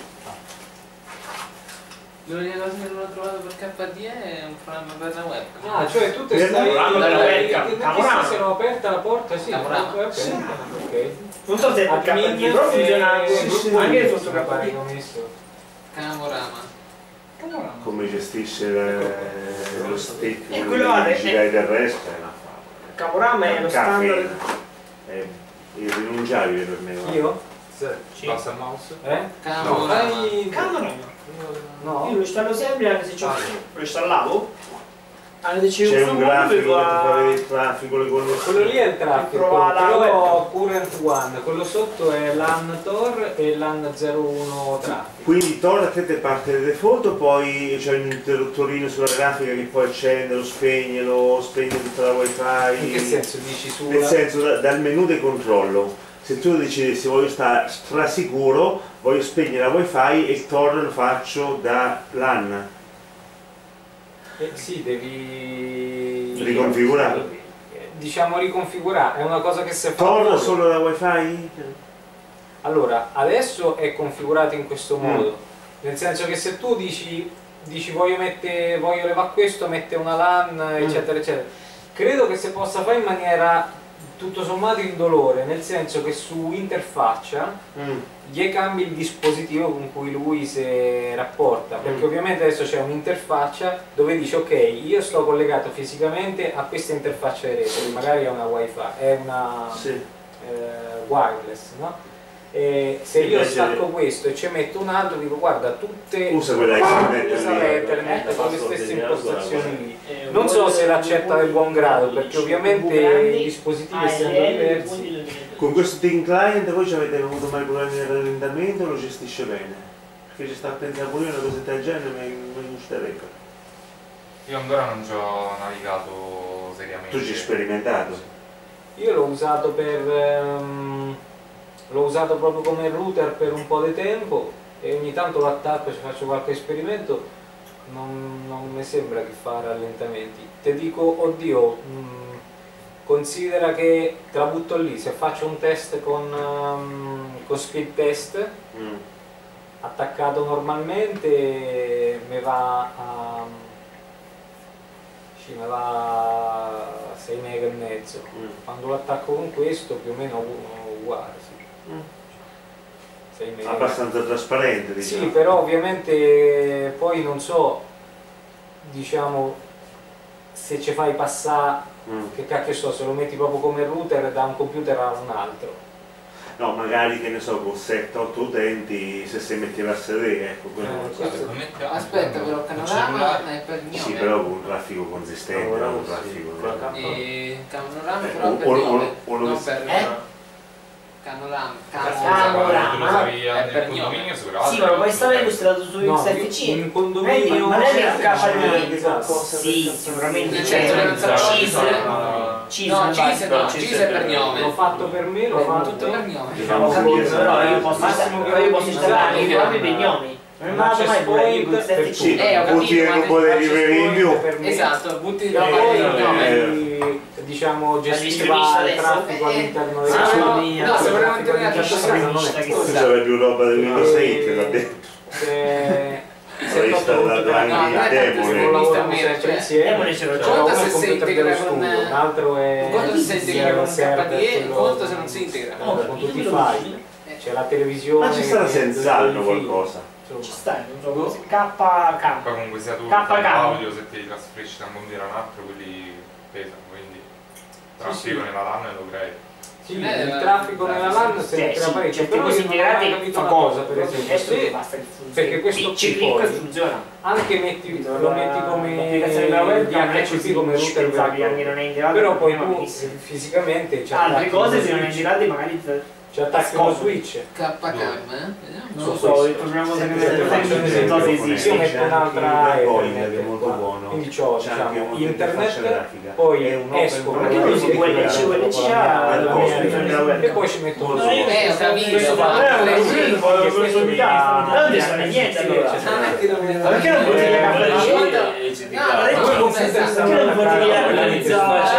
L'unica cosa che non ho trovato per K D E è un programma per la web. Ah, cioè tu te Per stai... programma della webcam. Che Camorama. se non aperta la porta, sì. Camorama. Ok, Sì. ok. Non so se è per K D, però funziona anche sotto K D. Camorama. Come gestisce le- lo stick, E quello vale, di girare del resto è una favola. Camorama è lo standard. È irrinunciabile per me. guarda. Io? Sì. Basta il mouse. Eh? Camorama. Dai- Camorama. No. Io lo installo sempre anche se c'ho. Ah. Lo installavo. Anche se c'è C'è un un grafico che ti fa vedere fa. il traffico, le Quello connessioni. lì è il traffico, Prova la però current one, quello sotto è l'An Tor e l'An zero uno traffico. Quindi Tor a te te parte delle foto, poi c'è un interruttorino sulla grafica che poi accende, lo spegne, lo spegne tutta la wifi. In che senso dici su? Nel senso da- dal menu di controllo. Se tu decidessi voglio stare strasicuro, voglio spegnere la wifi e il Tor lo faccio da LAN. Eh, sì, devi Riconfigurare. Eh, Diciamo riconfigurare, è una cosa che se fa Tor solo. solo la wifi? Allora, adesso è configurato in questo Mm. modo, nel senso che se tu dici, dici voglio, mette, voglio levare questo, mette una LAN, eccetera, eccetera, credo che si possa fare in maniera tutto sommato indolore, nel senso che su interfaccia Mm. gli cambi il dispositivo con cui lui si rapporta, perché Mm. ovviamente adesso c'è un'interfaccia dove dice ok, io sto collegato fisicamente a questa interfaccia di rete, che magari è una wifi, è una Sì. eh, wireless, no? E se Sì, io invece- stacco questo e ci metto un altro, dico guarda, tutte Usa quella Ethernet usa lì. l'Ethernet Eh, con le basta stesse ordinare, impostazioni lì. Eh, Non so se l'accetta del buon grado, perché ovviamente i dispositivi Ah, essendo diversi. Con questo team client voi ci avete avuto mai problemi di rallentamento o lo gestisce bene? Perché ci sta a pensare pure io una cosa del genere, ma non mi starebbe. Io ancora non ci ho navigato seriamente. Tu ci hai sperimentato? Io l'ho usato per ehm, l'ho usato proprio come router per un po' di tempo e ogni tanto lo attacco, ci faccio qualche esperimento, non, non mi sembra che fa rallentamenti. Ti dico, oddio, mh, considera che te la butto lì, se faccio un test con, ehm, con speed test Mm. attaccato normalmente mi va a sì, mi va a sei mega e mezzo. Mm. Quando lo attacco con questo più o meno u- uguale, sì. Mm. sei mega. Abbastanza trasparente, diciamo. Sì, però ovviamente poi non so, diciamo, se ci fai passare, Mm. che cacchio so, se lo metti proprio come router da un computer a un altro. No, magari che ne so, con sette otto utenti, se si metteva a sedere, ecco, quello Eh, non so. questo- Connettiamo Aspetta, però il Canorama cellulare. è per gnome. Sì, però con un traffico consistente, Ora non un sì, traffico. con la K. E Canorama Eh, però o- per o- gnome, o- o- non per Eh? Canorama. Canorama. È per gnome. Sì, ma lo puoi installare installato su No, X F C. in condominio Ma lei è c'è- capace di esatto. Sì, sicuramente Certo, c'è. non so, Cheese. No, Cheese, No, non Cise basta. no, Cise è per L'ho gnome. fatto per me, l'ho È fatto tutto per gnome. Diciamo, Ho capito, sì, però io esatto. posso Massimo installare, io posso installare che- i programmi per gnomi. Non mi vado mai pure io con X F C. Sì, Eh, ho capito, butti ma un po' di che- librerie in più. per me. Esatto, butti E la Eh, palla poi, per gnome. eh, diciamo, diciamo gestiva distribuisce il adesso? traffico Eh, all'interno sì, del no, sito. no, no, se volevamo Il traffico tenere la all'interno del sito non è Scusa, questo. Tu c'avevi più roba del Windows sette, va bene. Se se Hai è fatto installato tutto anche no, non il è tanto demone. non lavorano Demone, sempre cioè, insieme. Demone ce l'ho C'è già. uno Conta è se il si computer integra dello con- studio, un altro è un conto se si integra il con un server, K D E, un quello- conto se non si integra. quello con tutti i io me lo file. C'è la televisione. Ma ci sarà che- senz'altro dove- qualcosa. Ci insomma. sta, non so come si K Poi K. comunque sia tu K K. l'audio, se ti trasferisci da un computer a un altro, quelli pesano, quindi traffico sì. nella LAN lo crei. Sì, Eh, il ma- traffico nella LAN se ne Sì, crea sì, parecchio, certe però cose io non ho integrate mai capito fa una comodo, cosa, per però esempio, adesso se basta che funzioni. perché questo ci qui poi- clicco e funziona. anche metti, La- lo metti come l'applicazione della web D H C P come router vero e pensabile anche proprio. non è integrato, Però poi va tu benissimo. fisicamente ci altre attacchi cose uno se non è switch, integrate magari te- ci attacchi uno switch. K K, eh? non lo so, il problema che mi Sempre faccio un non esempio, so se io esiste. metto un'altra Boeing Ethernet che è molto qua. buono. Quindi c'ho C'è anche diciamo, un'interfaccia internet, grafica. poi È un esco open- con Perché la lui si web, può L C, con L C la ha mia- la con la mia possibilità rete, della web. e poi ci metto Non uno lo so. switch. Eh, ho capito, Questo ma fa- eh, le- questo sì, fa la questo possibilità. mi dà- Non ti sta niente allora. non è che non è- Ma perché non puoi dire Eh, che no, No, no, voi no, non esatto. siete perché non potete dire Ma non è che io ho fatto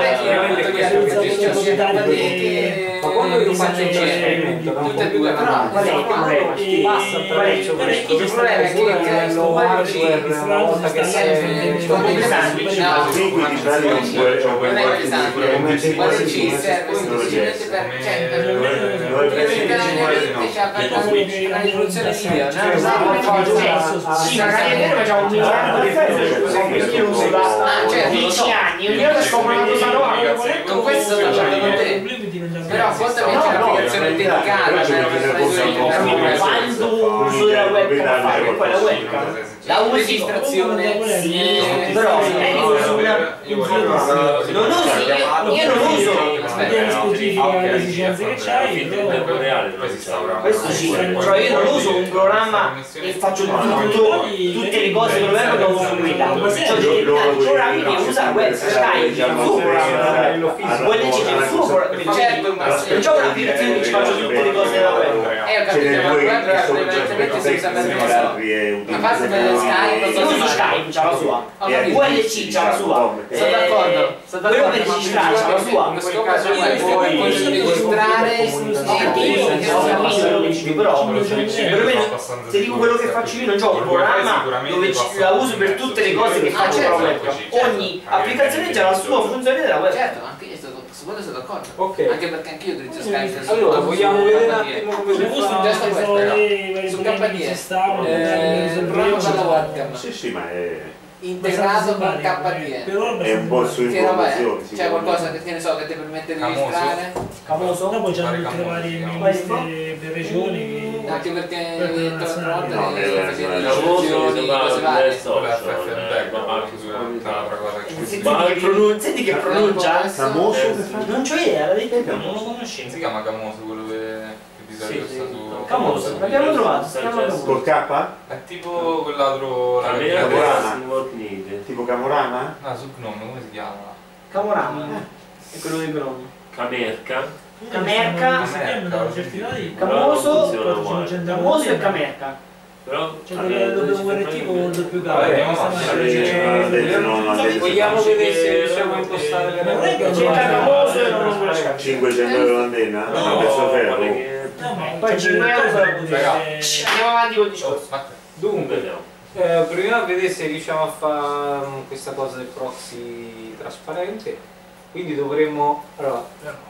Ma quando io faccio il trasferimento da un tutte e due, computer però all'altro, qual è il problema? ti passa attraverso Qual è- questo qual è- il problema è che- lo hardware una volta che si è Come Come sandwich, no. Sì, quindi prendi un quel- un quel- non è pesante, come quando se- ci come se- serve come se- semplicemente per cioè per Noi praticamente c'è la la risoluzione video, no? Cioè, Sai come fa faccio? già- Sì, magari è vero, facciamo un miliardo di euro, io uso da Ah, certo, lo so. dieci anni, ogni volta scopro una cosa nuova. Con questo sto facendo con te. Però conta che c'è l'applicazione dedicata Però ci per metti fare nel i suoi posto video. Quando uso della webcam fare, poi la webcam la usi Registrazione, sì, però è uso una Io voglio non uso, io, io non uso. Vedere specifica le esigenze che c'hai, però reale, poi si sta Questo sì, cioè io non uso un programma e faccio tutto, tutte le cose del programma che uso quella. Cioè determinati programmi che usa la web, Skype, il suo programma, vuoi decidere il suo programma, Certo, ma non c'ho un'applicazione che ci faccio tutte le cose della web. Eh, ho Ce capito, ne ma due web che sono già prevalentemente si usa per spettri, cosa? altri è A parte per Skype, Io uso Skype, c'ha la sua. Ho capito. U L C c'ha la sua. Sono d'accordo, sono Quello d'accordo, per ma registrare c'ha la sua. in questo caso io poi voglio registrare Ho capito, ho capito quello che dici, però perlomeno se dico quello che faccio io non c'ho un programma dove ci- la uso per tutte le cose che faccio con la webcam. Ogni applicazione c'ha la sua funzione della web. certo, anche io sto, su quello sono d'accordo. Ok. Anche perché anch'io utilizzo Skype. su- Allora, su- vogliamo su vedere un K D E. attimo come si Giusto, fa? già sta questo, però. vari Su problemi K D E. che ci stavano, Eh, il programma per la webcam Sì, sì, ma è, integrato con K D E. è un po' su Che roba è? informazioni. C'è qualcosa che, che ne so che ti permette di Famoso. registrare? Famoso? Dopo c'hanno Fare tutte le campo, varie si chiama. ministre per regioni che... Anche perché Per quello tra nazionale. l'altro No, le è vero, facevi è le vero. istruzioni, cose varie. Quello è F F M P, ma anche su un'altra cosa che Senti si che pronun- senti che pronuncia? Famoso che fa? Non c'ho idea, la devi Non lo conoscevo. si chiama Camoso, quello che che di solito Sì, sta sì. su Camoso, l'abbiamo trovato, si chiama Camoso. Col K? È tipo quell'altro la Camera cabina Camorama. testa. Worknide. Tipo Camorama? Ah, sul gnome, come si chiama? Camorama, è quello di Brono. Camerca. Camerca. Si chiamano certificati. Camoso, Camoso e Camerca. Però C'è quello del W R T con il doppio Vabbè, cavo. andiamo questa avanti. magari- Sì, non ha detto, non ha detto. Vogliamo vedere se riusciamo a impostare le Non è che regole. c'è il Camoso e non lo conosco. cinquecento euro l'antenna? No, Non penso guarda ferro. che- No, ma Poi c'è cinque delle euro cose per da Raga. poter- Andiamo avanti col discorso. Oh, aspetta. Dunque, Vediamo. eh, proviamo a vedere se riusciamo a fare questa cosa del proxy trasparente. Quindi dovremmo... Allora,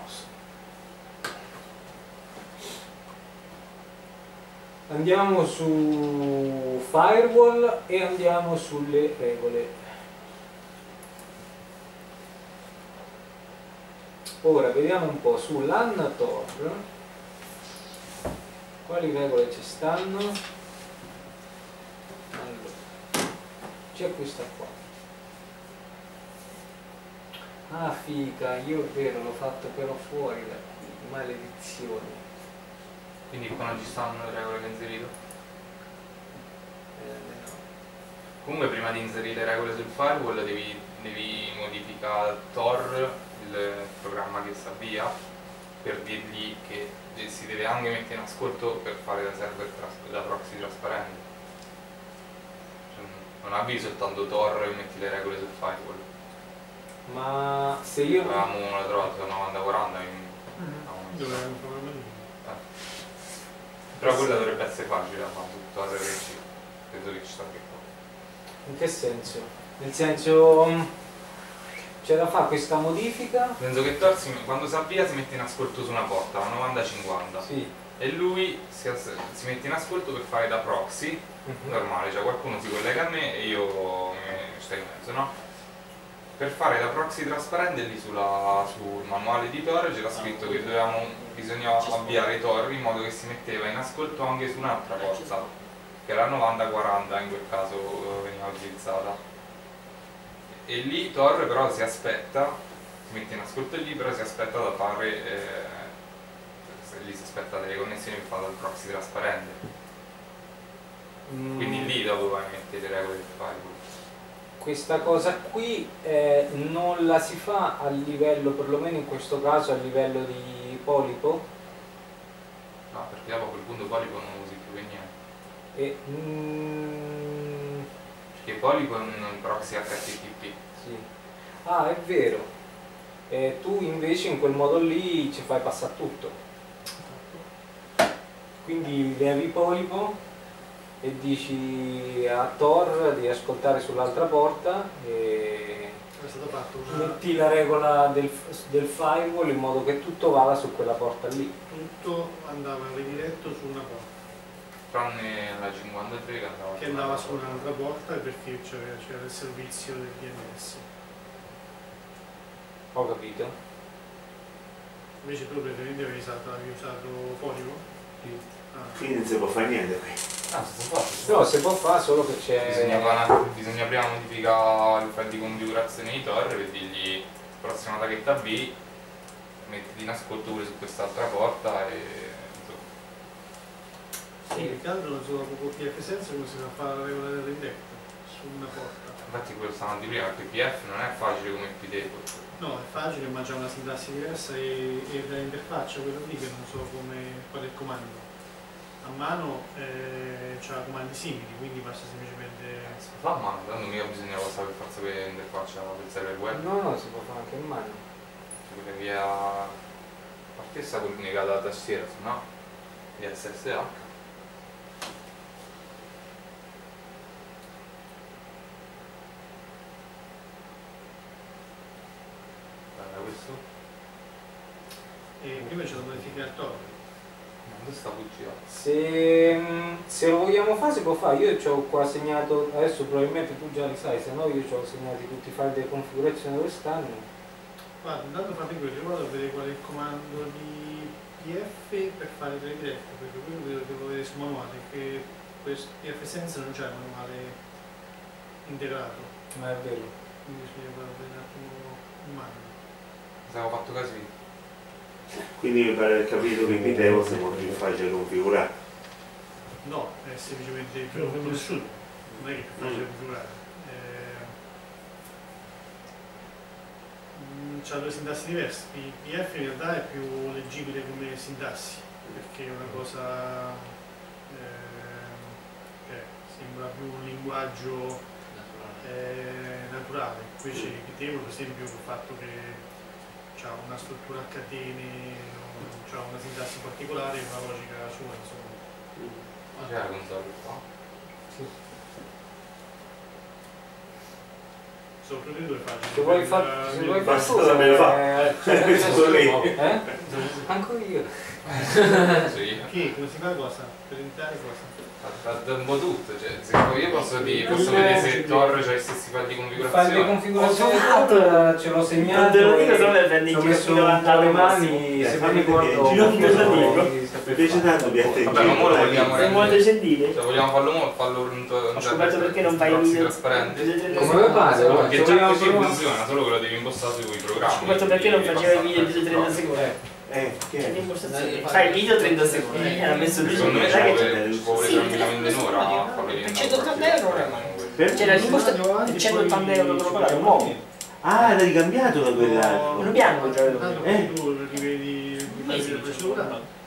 andiamo su firewall e andiamo sulle regole. Ora vediamo un po' su LAN Tor quali regole ci stanno. Allora, c'è questa qua. Ah figa, io è vero, l'ho fatto però fuori da qui, maledizione. Quindi qua non ci stanno le regole che hai inserito? Eh, no. Comunque prima di inserire le regole sul firewall devi, devi modificare Tor, il programma che si avvia, per dirgli che si deve anche mettere in ascolto per fare da server tras- da proxy trasparente. Cioè, non avvii soltanto Tor e metti le regole sul firewall. Ma se io... Avevamo una trovata novanta quaranta in... Dovevamo fare una modifica. Però quella dovrebbe essere facile da fare tutta la serie C. Credo che ci sta che fa. In che senso? Nel senso... c'è da fare questa modifica? Penso che Thor si- quando si avvia si mette in ascolto su una porta, la novanta cinquanta. Sì. E lui si, as- si mette in ascolto per fare da proxy, normale, cioè qualcuno si collega a me e io mi sto in mezzo, no? Per fare da proxy trasparente lì sulla, sul manuale di Tor c'era scritto che dovevamo, bisognava avviare Tor in modo che si metteva in ascolto anche su un'altra porta, che era novanta quaranta in quel caso eh, veniva utilizzata. E lì Tor però si aspetta, si mette in ascolto lì, però si aspetta da fare, eh, lì si aspetta delle connessioni per fare dal proxy trasparente. Mm. Quindi lì dopo vai a mettere le regole del firewall. Questa cosa qui eh, non la si fa a livello, perlomeno in questo caso, a livello di polipo? No, perché dopo a quel punto polipo non usi più per niente. E, mm, Perché polipo è un proxy H T T P. sì. Ah, è vero. E tu invece in quel modo lì ci fai passare tutto. Quindi levi polipo e dici a Tor di ascoltare sull'altra porta e È stato fatto una... metti la regola del, del firewall in modo che tutto vada su quella porta lì. tutto andava ridiretto su una porta, Tranne la cinquantatré che andava che andava su un'altra porta perché c'era, c'era il servizio del D N S. Ho capito? Invece tu praticamente avevi usato, avevi usato Polipo? Sì. Ah. Quindi non si può fare niente qui. Ah, si può fare. No, si può fare solo che c'è... Bisogna, fare- bisogna prima modificare il file di configurazione di Tor per dirgli prossima tacchetta B, mettiti in ascolto pure su quest'altra porta e Sì, più che altro non so dopo con P F senza come si fa a fare la regola del redirect su una porta. infatti quello stavamo di prima, perché P F non è facile come P D. No, è facile, ma c'è una sintassi diversa e, e l'interfaccia quella lì che non so come, qual è il comando. A mano eh, c'ha comandi simili, quindi basta semplicemente... Si può fare a mano, tanto mica bisogna passare per forza per l'interfaccia del server web. No, no, si può fare anche in mano. Cioè quella via... a parte sta collegata alla tastiera, se no di S S H. Guarda questo, E prima c'è da modificare il Tor. non sta bugia. Se, se lo vogliamo fare si può fare, io ci ho qua segnato, adesso probabilmente tu già li sai, se no io ci ho segnati tutti i file di configurazione dove stanno. Guarda, intanto fate quello, io vado a vedere qual è il comando di P F per fare il redirect, perché quello devo, devo vedere sul manuale, che questo P F senza non c'è il manuale integrato, Ma è vero. quindi bisogna guardare un attimo in mano. Abbiamo fatto casino. Quindi mi pare di aver capito che i Piteo siamo più facili da configurare. No, è semplicemente più conosciuto, non è che è più facile da configurare. Eh, mm, c'ha due sintassi diverse, P F in realtà è più leggibile come sintassi, perché è una cosa eh, che sembra più un linguaggio eh, naturale. Invece Piteo per esempio il fatto che ha una struttura a catene, ha una sintassi particolare e una logica sua, insomma. C'è la console qua. Sono tutte e due facili. Se vuoi fare se vuoi far Basta tu, saperlo eh, fare. cioè, Solo lì. eh? Anche io. Sì. Che? Come si fa cosa? Per entrare cosa? Da un po' tutto, cioè, se io posso, di, posso vedere se Tor c'ha gli stessi file di Il file di configurazione. configurazione Ho trovato- Tor ce l'ho segnato Non te lo dico, e solo per prendi ci ho il messo ginocchio un po' le davanti mani, al se massimo. mi ricordo Il ginocchio cosa te lo devo dico. saper Mi piace fare. tanto piatti Vabbè, ma ora vogliamo Sei molto rendere. gentile. Se vogliamo farlo mo, fallo un Ho scoperto perché non fai i proxy video trasparente. Come vuoi fare? No, Allora, perché ci già vogliamo così provare? funziona, solo che lo devi impostare sui programmi. Ho scoperto perché non Devi faceva i passare video di trenta attraverso il secondi. Eh, che C'è è? l'impostazione. Fai il video trenta secondi. Eh, ha messo lui Secondo me sai ci che vuole ci vuole Sì, tranquillamente questo un'ora a video, farlo per diventare centottanta euro non è Per? c'era l'impostazione centottanta euro da pagare un uomo. Ah, l'hai cambiato da quella. Uno bianco già Tanto Eh. tu rivedi rivedi la procedura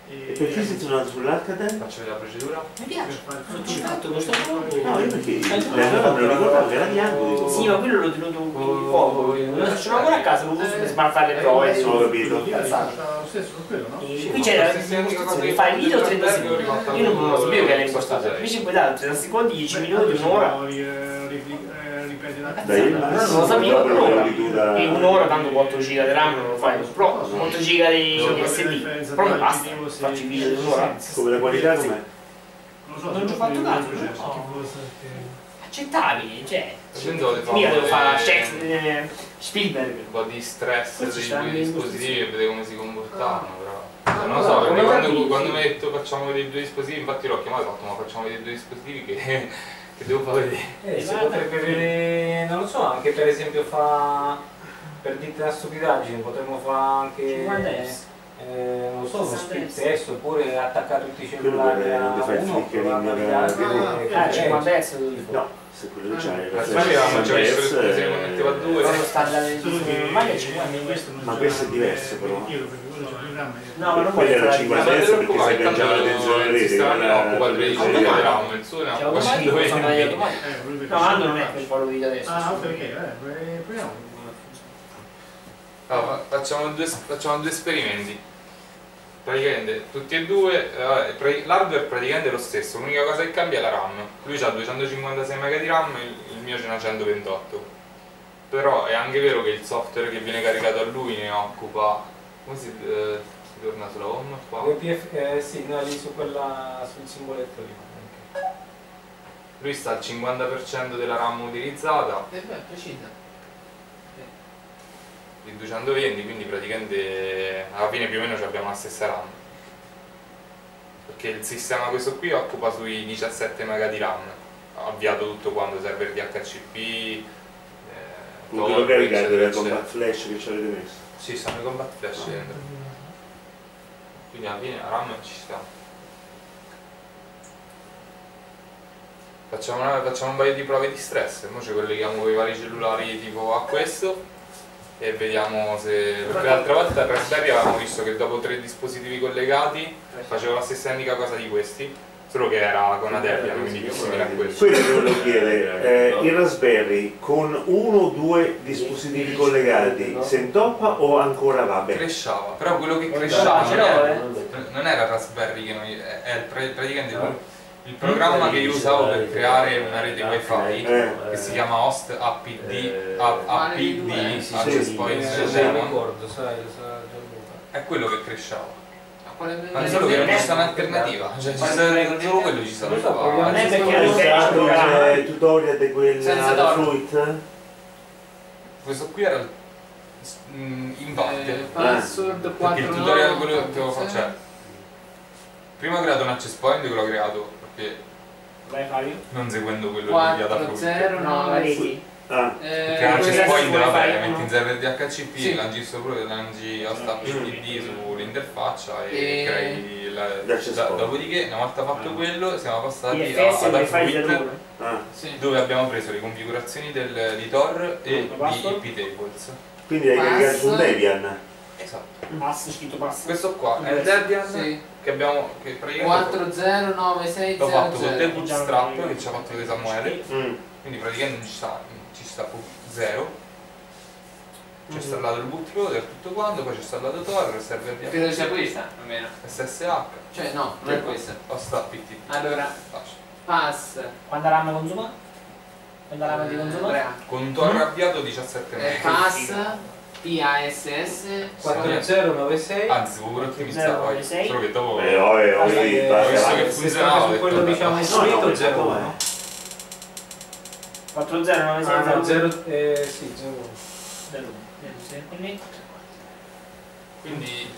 E perché sei tornato sull'Arcade? Faccio vedere la procedura? Mi piace. Per fare il Ci fatto questo No, io perché l'allora me lo ricordavo che era bianco. Sì, ma quello l'ho tenuto in fuoco. Ce l'ho ancora a casa, lo uso per smartare le prove. Ho capito. Calzato. lo stesso su quello, no? E qui c'era la dimostrazione, fai il video trenta secondi. Io non lo sapevo che era impostato. Invece poi da trenta secondi, dieci minuti, un'ora. Ripeti la Dai, Non ma lo sapevo, un'ora. tu da... E un'ora tanto quattro giga di RAM non lo fai. Però quattro giga di S D. Però mi basta. Faccio i video di un'ora. Come la qualità com'è? Non ci ho fatto caso. Accettabili, cioè. Mica devo fare Shakespeare, Spielberg. Un po' di stress Poi ci dei due stanno dispositivi e vedere come si comportavano, però. Non lo so, perché quando, quando mi hai detto facciamo vedere i due dispositivi, infatti l'ho chiamato e ho fatto ma facciamo vedere i due dispositivi che, che devo far vedere. Eh, si potrebbe vedere, non lo so, anche per esempio fa, per dirti una stupidaggine, potremmo fare anche, eh, non lo so, uno speed test oppure attaccare tutti i cellulari a Quello che uno, fai il provare a flickering, navigare, Ah, eh, cinquanta hertz. No, se quello che c'hai Ma facevamo, c'è visto le esplosioni che metteva a due. Però standard Solo che normale è cinquanta. Ma questo è diverso, però. Io perché quello c'è il programma. No, ma non Quello puoi era fare cinquanta hertz perché si agganciava la tensione il rete. sistema ne occupa il quella- tredici di RAM, il suo ne Cioè, occupa automatico, sono centoventi. automatico. Eh, proprio No, Ando non è quel valore di adesso. Ah, ok, ok, eh, proviamo. Allora, facciamo, due, facciamo due esperimenti. Praticamente tutti e due, eh, pra- l'hardware praticamente è lo stesso, l'unica cosa che cambia è la RAM. Lui ha duecentocinquantasei mega di RAM, il, il mio ce n'ha centoventotto. Però è anche vero che il software che viene caricato a lui ne occupa. Come si, eh, si torna sulla home qua? W P F, eh, sì, no, lì su quella, sul simboletto lì. Lui sta al cinquanta per cento della RAM utilizzata, E beh, precisa. di duecentoventi, quindi praticamente alla fine più o meno abbiamo la stessa RAM. Perché il sistema questo qui occupa sui diciassette mega di RAM, avviato tutto quanto, server D H C P, eh, Quello Tor, caricato eccetera, del combat eccetera. flash che ci avete messo. Sì, stanno i combat flash dentro. Quindi alla fine la RAM ci sta. Facciamo, una- facciamo un paio di prove di stress, ora ci colleghiamo con i vari cellulari tipo a questo e vediamo se... perché l'altra volta a Raspberry avevamo visto che dopo tre dispositivi collegati faceva la stessa identica cosa di questi, solo che era con una Debian, quindi simile a questo. Quello che volevo chiedere, eh, il Raspberry con uno o due dispositivi collegati si intoppa o ancora va bene? Cresciava, però quello che cresciava non però, era, eh. non era Raspberry che noi, è, è il- praticamente il, il programma che io usavo per creare una rete wifi Eh. che si chiama Host A P D, A P D, Sì, Access sì, Point Eh, Demon, non ricordo, sai, lo sa Gianluca. è quello che cresciava. A quale Ma solo che non ci sta un'alternativa, cioè ci sta solo quello ci sta. Non so, proviamo Non è a- perché Hai lo usato sei il tutorial di quella Senza da torno. Fruit? Questo qui era il- mm, in parte, Eh, password perché quattro il tutorial quello che devo fare, cioè prima ho creato un access point che l'ho creato perché Vai Fabio. non seguendo quello di via da quattro Fruit. zero No, la nove reti. Ah, Perché l'access questa point vuoi vabbè, fare metti uno? in server D H C P, Sì. lanci sopra, lanci host A P D sull'interfaccia e, E- crei la, L'access da- point. dopodiché una volta fatto quello siamo passati a, I F S ad vuoi fare Fruit, zero uno. ah. Sì. dove abbiamo preso le configurazioni del, di Tor e Mm, di basta. I P tables. Quindi hai caricato su Pass. Debian? Esatto. Pass, scritto pass. Questo qua è il Debian Sì. che abbiamo che praticamente quattro zero nove sei l'ho zero fatto con zero. del bootstrap che ci ha fatto De Samuele, Mm. quindi praticamente ci sta, ci sta zero. Ci ho Mhm. installato il bootloader, tutto quanto, poi ci ho installato Tor, il server di Credo sia questa, almeno. S S H, Cioè no, non è questa. host A P D. Allora, Facile. pass. Quanta RAM consuma? Quanta RAM di consuma? Andrea. Con Tor avviato diciassette Eh, mega. pass. P A S S. quattro zero nove sei. Anzi, si può pure ottimizzare poi, sei. solo che dopo Eh, oh, eh, oh, Ah, sì, eh, basta, ho visto basta. che Se funzionava, state ho su detto, quello vabbè, diciamo basta. no, insolito no, zero com'è? uno. quattro zero nove sei Ah, zero no, zero, eh, sì, zero uno. zero uno. Quindi,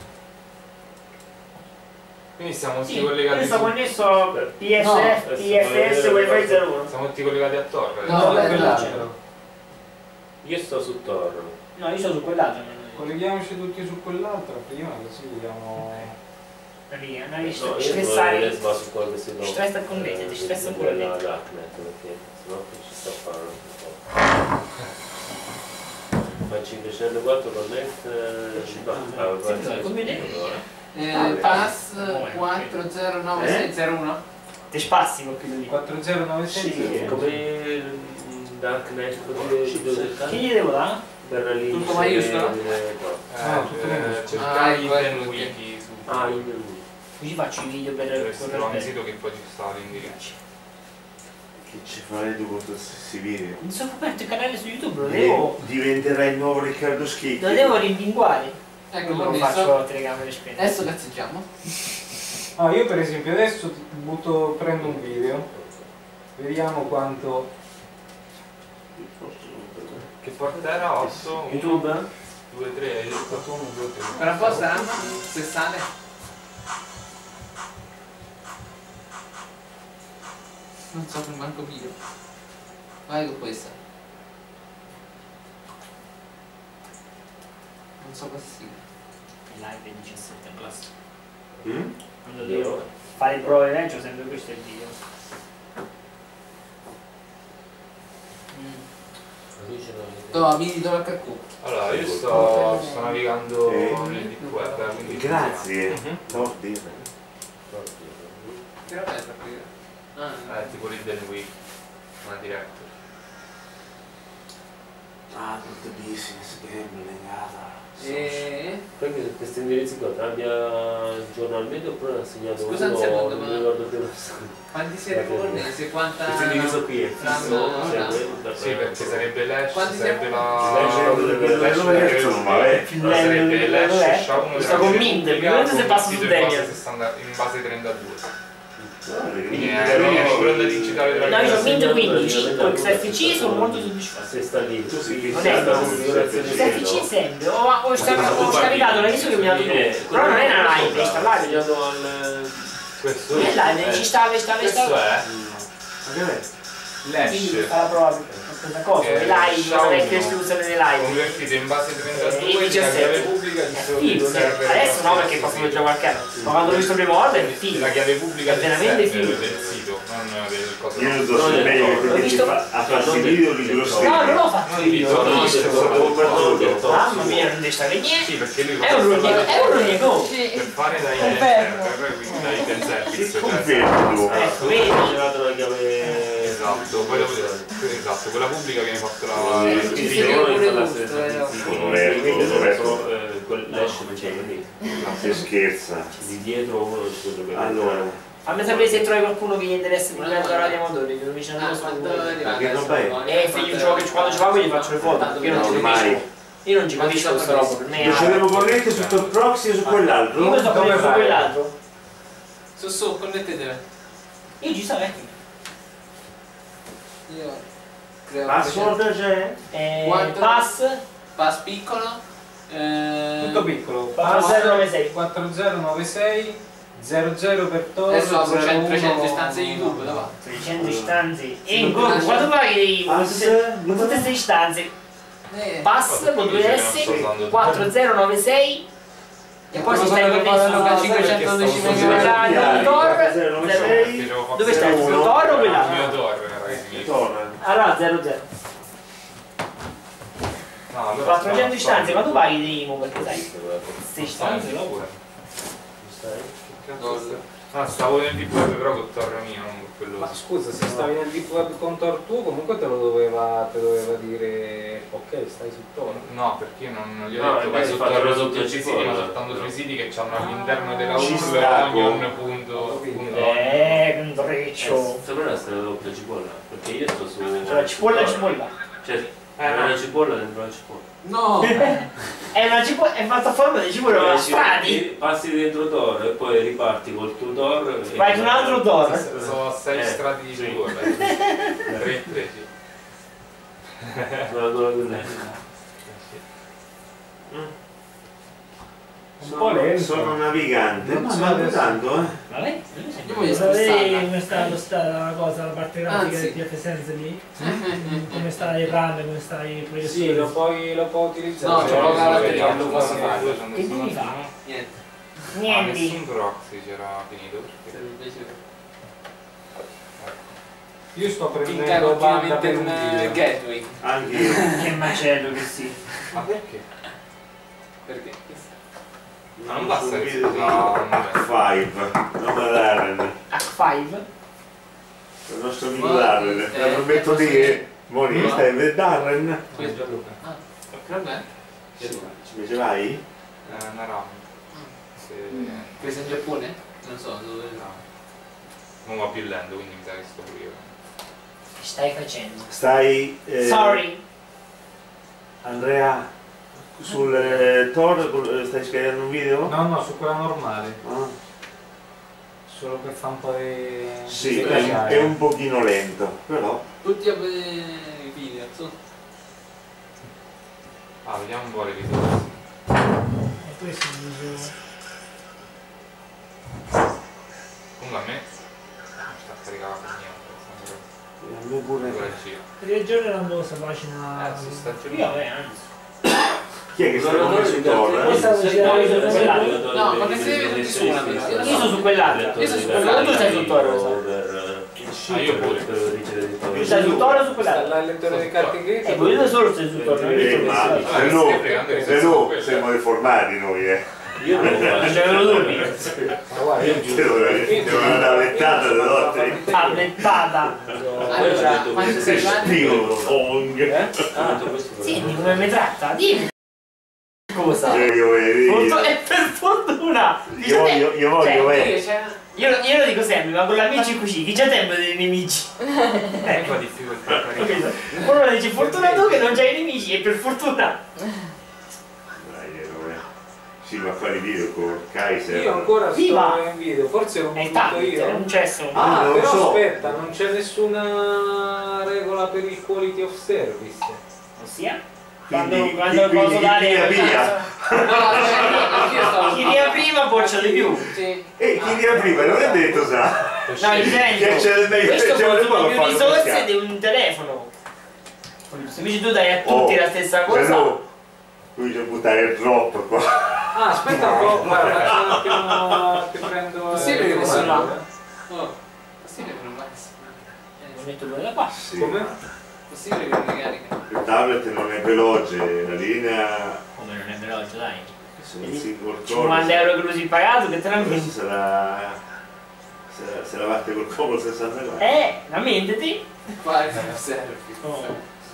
quindi siamo tutti Sì, collegati io sto su, connesso P S No, F, P F S Wi-Fi zero uno. siamo tutti collegati a Tor. No, No, beh, quell'altro. Io sto su Tor. No, io sono su quell'altro. Colleghiamoci tutti su quell'altro prima, così vediamo. Maria, non riesci No, a io stressare. sono su quello che si Ti stressa il connesso, ti stressa ancora la dentro. Darknet perché sennò che ci sta a fare un po'. Ma cinquecentoquattro connect no, ah, Sì, come vedete. allora. Eh, pass quattro zero nove sei zero uno. Te spassi con quello lì. quattro zero nove sei Sì. È come il Dark Knight potrebbe video del Che gli devo dare? per la linea. Tutto maiuscolo? No, tutto Eh, Ah, cercai quello il che- wiki su Ah, io devo. Così faccio i video per dovresti per trovare un per- sito che poi ci sta l'indirizzo. Che ci farai tu con tutti questi video? Mi sono aperto il canale su YouTube, lo E devo. diventerai il nuovo Riccardo Schicchi. Lo devo rimpinguare. Ecco, Non adesso, faccio la telecamera spenta. adesso cazzeggiamo. Ah, io per esempio adesso ti butto, prendo un video, vediamo quanto. Che porta era otto, YouTube? due, tre, hai detto uno, due, tre. Per un po' saranno? Se sale? Non so per manco video. Vai con questa. Non so cosa sia. Live diciassette classe. Mm? Quando devo fare prove venture sempre questo è il video. No, mi do la cacco. Allora, io sto, sto navigando Eh. nel deep web, quindi Grazie. Mhm. No, dire. Che roba è per aprire? Ah, È tipo l'Hidden Week, una diretta. Ah, tutto business, game, legata. e... Perché questi indirizzi qua te l'abbia giornalmente oppure l'ha segnato Scusa un uno, secondo, non ma- mi ricordo più. Quanti siete connessi? Quanta... Questo indirizzo qui è fisso, No, cioè, no. da- Sì, perché sarebbe l'hash, Quanti sarebbe siamo? la... Slash, l'hash dove sarebbe- insomma, eh. allora, sarebbe l'hash sha uno Sto con Mint, ovviamente se passo su Debian. in base trentadue. Quindi Quindi è l'onda digitale della No, io ho classe. Mint quindici, con X F C sono molto soddisfatto. Se sta lì, Tu sei Non è fissato con configurazione il X F C sempre, ho, ho, scar- ho scaricato una ISO che mi ha dato Eh, tutto. Però non è una live, è installata. segnato al... Questo Non è live, ci stava, stava, questo stava. è Quindi l'hash fa la prova per questa cosa, Eh, le live, non è che Xiaomi. istruzione delle live. convertito in base Eh, trentadue in di diciassette. chiave pubblica di È solo figo, del server. adesso no perché qualcuno già qualche anno, ma quando l'ho visto prima volta è figo. La chiave pubblica È del veramente server, figo. del sito, non del coso. Io non so Non se è- è meglio no, che l'ho ti visto- fa a farsi non video del- di grossi. No, non ho fatto Non di io, zona, l'ho no, visto. del sotto- Mamma mia, non devi stare niente. Sì, perché lui È un rognone, è un rognone. per fare dai Confermo. server, quindi dai hidden service. Si cioè, conferma tu. Ecco, Ha vedi? girato la chiave... Esatto, poi dopo, esatto, quella pubblica viene fatta la Sì, Quindi sì, se uno pure installa gusto, senza eh, servizi, Roberto, quindi Roberto. solo, eh, quel l'hash non c'è lì. Si scherza. Di dietro uno ci potrebbe Allora, Fammi sapere se trovi qualcuno che gli interessa di mezzo alla Diamondori, che lo dice Ah, su. quando arriva che adesso, roba è? no? Eh, se io gioco, che quando gioco gli faccio le foto, io non ci ormai capisco. Io non ci capisco questa roba, per me è. decidevo corrente su quel proxy o su Io mi quell'altro? sto Dove prendendo su vai? quell'altro. Su su, connettetevi. Io ci sto vecchio. Io creo Password c'è? Eh, Quanto? pass pass piccolo. Eh, Tutto piccolo. quattro zero nove sei. quattro zero nove sei zero zero per Tor Adesso apro zero uno. trecento istanze YouTube, dove va? trecento istanze. E Sì, in non quanto paghi Pass, tutte numero? queste istanze? Eh, Pass con due S quattro zero nove sei e poi si stai connesso cinquecentododici con megabit. il Tor zero nove zero- sei Dove stai? zero Sul uno. Tor o Il quell'altro? mio Tor, ragazzi. Torna. Allora zero zero. No, allora quattrocento sta- istanze, sta- quanto paghi di Imo? Perché sai, queste istanze no? pure. Stai? Che cazzo sta- Ah, stavo nel deep web però col Tor mio, non con quello. Ma scusa, se stavi nel deep web con Tor tuo, comunque te lo doveva, te doveva dire ok, stai su Tor. No, perché io non gli ho No, detto vai magari su fatelo Tor sotto sotto i il siti, cipolla. ma soltanto sui siti che hanno all'interno della Ci U R L sta, onion punto punto Eh, un Eh, treccio. sopra la strada doppia cipolla, perché io sto su... Cioè la cipolla è cipolla. Cioè, è una cipolla dentro la cipolla. No! È una cipolla, è fatta a forma di cipolla, ma Ci- strati. passi dentro Tor e poi riparti col tuo Tor. e- Vai su un altro Tor. Sono a sei Eh, strati di sì. cipolla. tre tre sì. Sulla tua lunetta. Un po' lento. Sono navigante. Non Ma so ma adesso. tanto, eh? Vabbè, Io voglio sapere spostarla. come sta, lo sta la cosa, la parte grafica Anzi. del P F Sense lì, come sta il RAM, come sta il processore. Sì, lo puoi, lo puoi utilizzare. No, c'è Però poca bisogna batteria, che lo posso funzioni. fare. Che devi fare? Niente. Ah, Niente. nessun proxy c'era finito perché Io sto Finca prendendo banda continuamente per un un eh, video. gateway. Anche io. Che macello che sì. ma perché? Perché? Ma non basta un che video si di fa Five, non da Darren, H cinque? il nostro amico Ma- Darren, eh, lo metto lì e Moni, Ma- stai a vedere Darren? Questo ah, vabbè. Sì, ci ce l'hai? Eh, una RAM. Se... Questo in Giappone? Non so dove. Non va più lento, quindi mi sa che sto pure io. Che stai facendo? Stai... eh, Sorry. Andrea, sul eh, Tor col- stai scaricando un video? No, no, su quella normale. Ah. Solo che fa un po' di... Sì, di è, cacciare. è un pochino lento, però... Tutti a vedere i video, su. Ah, vediamo un po' le risorse. E questo mi dicevo. Comunque a me non sta caricando per niente. A me pure... Pure il giro. Riaggiornerò questa pagina. Eh, si sta Io aggiornando. vabbè, anzi. Chi è che sta con me su Tor? Questa eh? c'era io su quell'altro. No, ma ne sei venuti su una vita. Io sono su quell'altro. Io sono su Ma quell'altro. tu stai su Toro, so. Ah, io pure. Tu stai su Toro o su Sta quell'altro? là il lettore di carte che... Eh, voi da solo stai su Toro. Eh, Non ma Allora, se no, stai fregando di se senso no quello. siamo deformati noi, eh. Io non lo faccio. c'erano dubbi. Ma guarda, io giuro. Devo devo andare a lettata delle notte. Pallettata. Allora, quando sei arrivati? Scrivono Ong. Senti come mi tratta? Dimmi. Cosa? Io io Fortu- io e per fortuna! io voglio, io voglio Cioè, eh. Io c'è. Io, io lo dico sempre, ma con gli amici così, chi c'ha tempo dei nemici? Ecco la difficoltà a caricare. Capito? Uno dice fortuna tu che non c'hai nemici, e per fortuna. Dai, eh, sì, ma fare i video con Kaiser. Io ancora Viva! sto in video, forse l'ho È butto tanto, io. non c'è solo. Ah, Ah, non lo però so. aspetta, non c'è nessuna regola per il quality of service. Ossia? Quindi, Quando, quando quindi posso chi dare via via. No, io stavo. chi riapriva boccia di più. Sì. E chi riapriva non è detto sa. No, Chi intendo. c'è il meglio, Questo c'è il consuma meglio, più fanno risorse pescare. di un telefono. Se invece tu dai a tutti Oh, la stessa se cosa. no, qui c'è buttare il drop qua. Ah, aspetta un po', guarda, faccio un attimo che prendo... Sì, eh, perché il sono là. comando. Oh, possibile che non va. Lo metto due da qua. Sì. Come? Possibile che non mi carica. Il tablet non è veloce, la linea Come non è veloce, dai. sono il single core. cinquanta euro che così pagato, che te la Questo metti. sarà. Se, se la batte col covo sessantaquattro. Eh, la mentiti. Quale serve? Oh.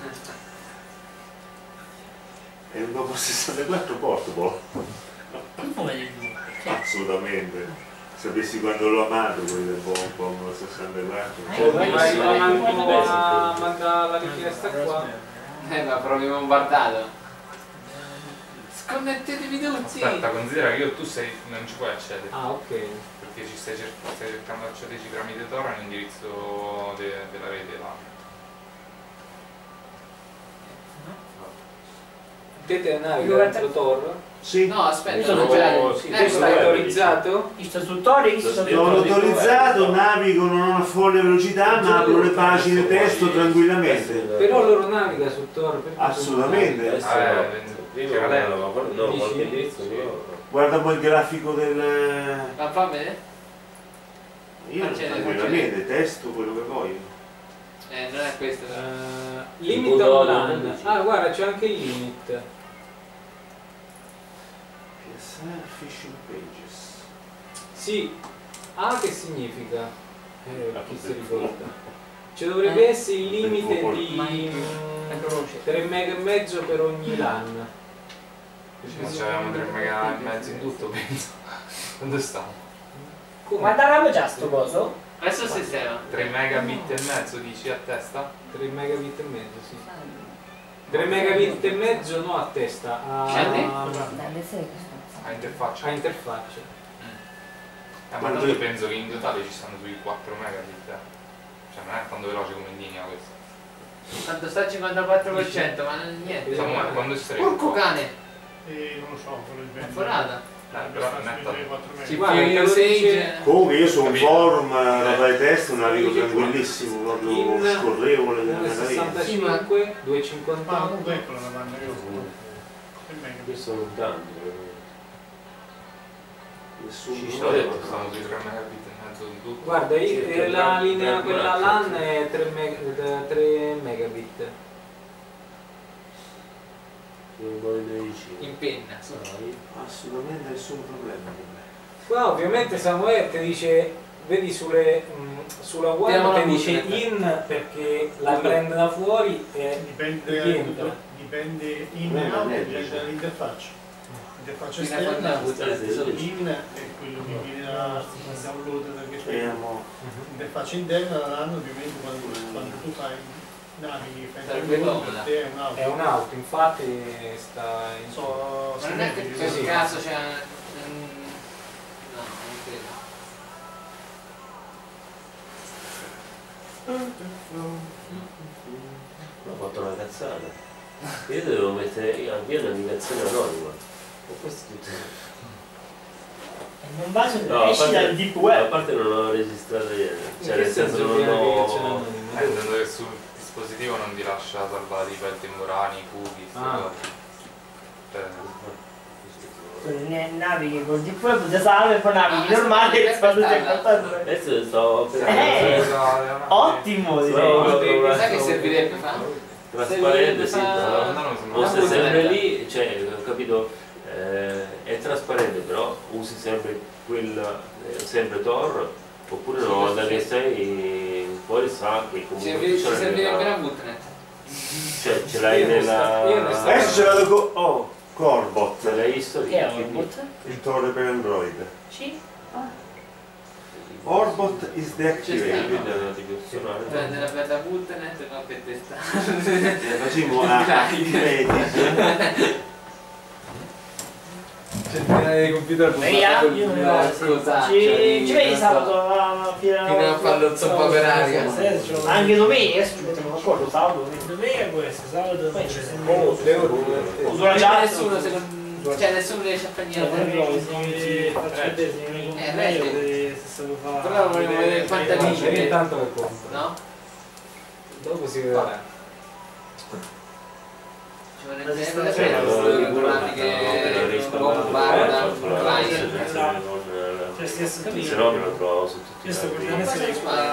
È un dopo sessantaquattro portable. Come di più? Assolutamente. Sapessi quando l'ho amato quello del Bom Bom sessantaquattro. Oh, vai, vai, Sì, vai, sì, vai, sì. a mandare la richiesta qua. Eh, ma proprio bombardato. Sconnettetevi tutti. Aspetta, considera che io tu sei, non ci puoi accedere. Ah, ok. Perché ci stai, cer- stai cercando di accederci tramite Tor all'indirizzo de- della rete là. Potete Io navigare dentro Tor? Sì. No, aspetta, Io sono non operato. c'è. Sì, Eh, tu stai vai. autorizzato? Io sto sul Tor, io sto sul Sono Tor. autorizzato, navigo non a una folle velocità, ma apro le pagine testo tranquillamente. Però loro naviga su Tor. perché Assolutamente. tu non naviga? Eh, Prima c'era lei. no, no, Dici? qualche indirizzo io. Guarda poi il grafico del. Ma fa vedere? Io Ah, c'è, tranquillamente testo quello che voglio. Eh, non è questo. però. Eh, limit Punto online. undici. Ah, guarda, c'è anche il limit. P S R Fishing Pages. Sì. Ah, che significa? Eh, Ah, chi si per ricorda? Ci dovrebbe Eh? essere il limite Per di La croce. tre mega e mezzo per ogni LAN. Ma c'avevamo tre mega e mezzo in tutto, penso. Quando stavo? Come? Ma davamo già sto coso? Adesso sistema. tre megabit e mezzo dici a testa? tre megabit e mezzo, sì. tre megabit e mezzo no a testa, a, Scendi? A interfaccia? a interfaccia. Eh, ma tanto io penso che in totale ci stanno sui quattro megabit. eh. Cioè non è tanto veloce come in linea questo. Tanto sta al cinquantaquattro per cento, ma non è niente. Samuele, quando estremo? Porco cane! E non lo so, quello il È vento. forata. Eh, però non è tanto. Ci guarda, più te lo usage. dice- Comunque io su un Capito? forum, roba di testo, navigo Dice qua. tranquillissimo, proprio In scorrevole della meraviglia. uno virgola sessantacinque, Ma due virgola cinquantotto. comunque eccola la banda che ho fatto. Che meglio. Questo non tanto. Nessun Ci sto problema. detto, stiamo sui tre megabit e mezzo di tutto. Guarda, io- Circa eh, la tre- linea tre quella quaranta, LAN sì. è tre, meg- tre megabit. Non vuole duemiladodici. In penna, sì. Assolutamente nessun problema. Qua ovviamente Samuele ti dice, vedi sulle, mh, sulla Vediamo web la ti dice musica. in perché la prende da fuori e Dipende, rientra. dipende in Non e è out, una dipende legge. dall'interfaccia. L'interfaccia Quindi la esterna, fanno in è quello che viene da download perché Speriamo. l'interfaccia interna la danno ovviamente quando, quando tu fai navighi, fai Sarebbe download, comoda. per te è un'auto. è un'auto, infatti sta in So, Ma non è che sì, per sì. caso c'è... mm, No, non credo. Ho fatto una cazzata. Io dovevo mettere anche la navigazione anonima. E questo è tutto. Non va su, No, a esci parte- dal deep A web. parte non ho registrato niente. Cioè, che nel senso senso non viene navigazione ho. anonima? Eh, intendo che sul dispositivo non ti lascia salvare i file temporanei, i cookies, Ah. cioè, Ne- Navighi col deep web, ti salve e poi navighi normale e fa tutte le cose. Adesso sto per Eh, Scusate, Ottimo, direi. No. Sai che servirebbe fare? trasparente, sì, Servirebbe no? fa- no, Fosse una sempre bolletta. lì, cioè, ho capito, eh, è trasparente, però usi sempre quella, eh, sempre Tor, oppure una Sì, volta sì. che sei fuori sa che Ci comunque servi- ci funziona servirebbe nella- una bootnet. cioè ce l'hai Io ne sta- io ne nella... sta- Adesso ce l'ho con oh, Corbot, ce l'hai visto lì, Che è quindi- Orbot? il Tor per Android. Sì. Orbot is C'è deactivated. quindi è andato più personale. Prende la bella bootnet e va per testare. Ne facciamo a Activated. centinaia di computer Via, io non lo Scusa, Ci ci vedi sabato a Fino a farlo zoppa per aria. Anche domenica, adesso ci mettiamo d'accordo, sabato, domenica. Domenica questo, sabato Poi ci Oh, sentiamo. devo- Uso la C'è chat. nessuno, secondo cioè nessuno riesce a fare Cioè, niente. proprio, se mi faccio vedere, se mi compro Eh, meglio Reddit. che se stavo fa. Però volevo vedere quanta Guarda, dice. vedi intanto che compro. No? Dopo si vedrà. Ci vorrebbe prendere queste pratiche bombarda client. Cioè, stesso Se capito. no me lo trovo su tutti i Questo per lati. essere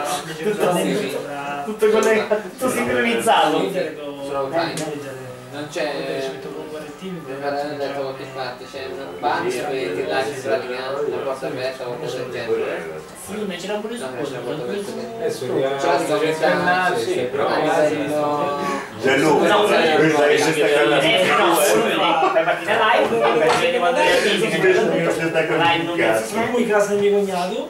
Tutto tutto collegato, tutto sincronizzato. Solo fine. Non c'è. Ci metto con correttivi Mi per pare da aggiungere- qualche parte c'è un bunch che ti lascia in pratica la porta aperta o cosa del genere. Sì, ma c'era pure su No, c'è la porta aperta. Adesso Già vediamo sto se pensando, sì, sì, però però- Gianluca, No, questa è sì, stata Eh, no, uno fai partita live, perché quando è fisica, live non Cazzo. Sono qui in casa del mio cognato.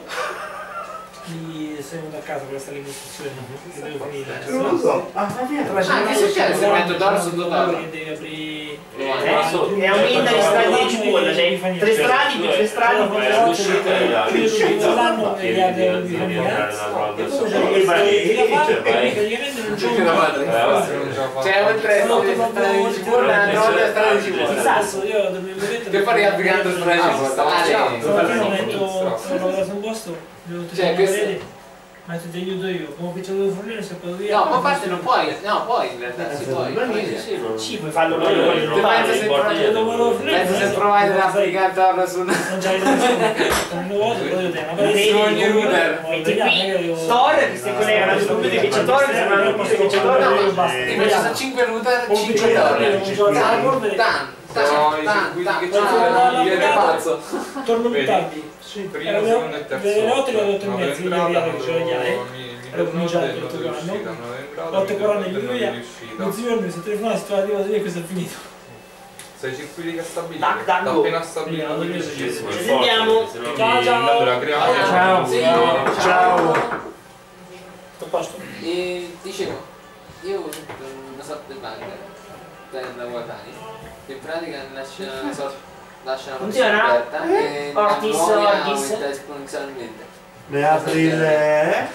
Mi sei venuto a casa per stare in costruzione. Che devo finire. Non lo so. Ah, Ah, che succede se metto Tor su Tor? Che devi aprire. Eh, è aumenta gli strati di cipolla, cioè tre strati più tre strati più Vai tre all'uscita e la Io l'uscita l'anno chiedi che di abbiamo di di entrare famiglia. nella roba E poi sopra. c'è il bar- praticamente non c'è un C'è un treno di strada di cipolla e una roba di strada di cipolla. Sasso, io dormivo dentro. Che poi riapplicando strada di cipolla. Stamattina metto, sono lavorato su un posto, devo Cioè, tutto questo- vedere, ma ti aiuto io, come picciolo del fornino se poi via. No, ma a parte non puoi, no, puoi in realtà, si puoi. puoi. Sì, non- Sì, puoi farlo non- con non- il non- Dipende se porta proprio niente. dopo- Penso se provai ad applicare Tor su una... Non c'hai il vuoto, poi io tengo una Vedi, computer. metti qui Tor che si collega al computer che c'è Tor, che sembra un computer che c'è Tor, No, e no, basta. invece sono cinque router, Un cinque picciolo Tor. un giorno Tan, alla polvere, tan, No, tan, i tan, circuiti tan, che tan. c'è mi viene pazzo. torno Vedi? più tardi. Primo, Era secondo e terzo. le otto e le otto e Nove mezza, io entrata, via che c'ho le chiavi. mi- mi Ero note, cominciato note tutto di quanto. uscita, nove entrata, L'otto e mi quaranta note, di note via. di uscita. Non si mi si telefona, si trova di questo è finito. Sei i circuiti che stabiliti. Tac, tac, go. Appena stabilito Vediamo, di vediamo. uscita. Sì, Ci sentiamo. se no Ciao, mi- ciao. Allora, creare- Ciao. Sì, Ciao. ciao. Tutto a posto. E dicevo, io uso una sorta di banner per la wifi che in pratica lascia, so- lascia una Funziona? porzione aperta e la Ortis, muove Ortis. aumenta esponenzialmente. Ne apri il... eh?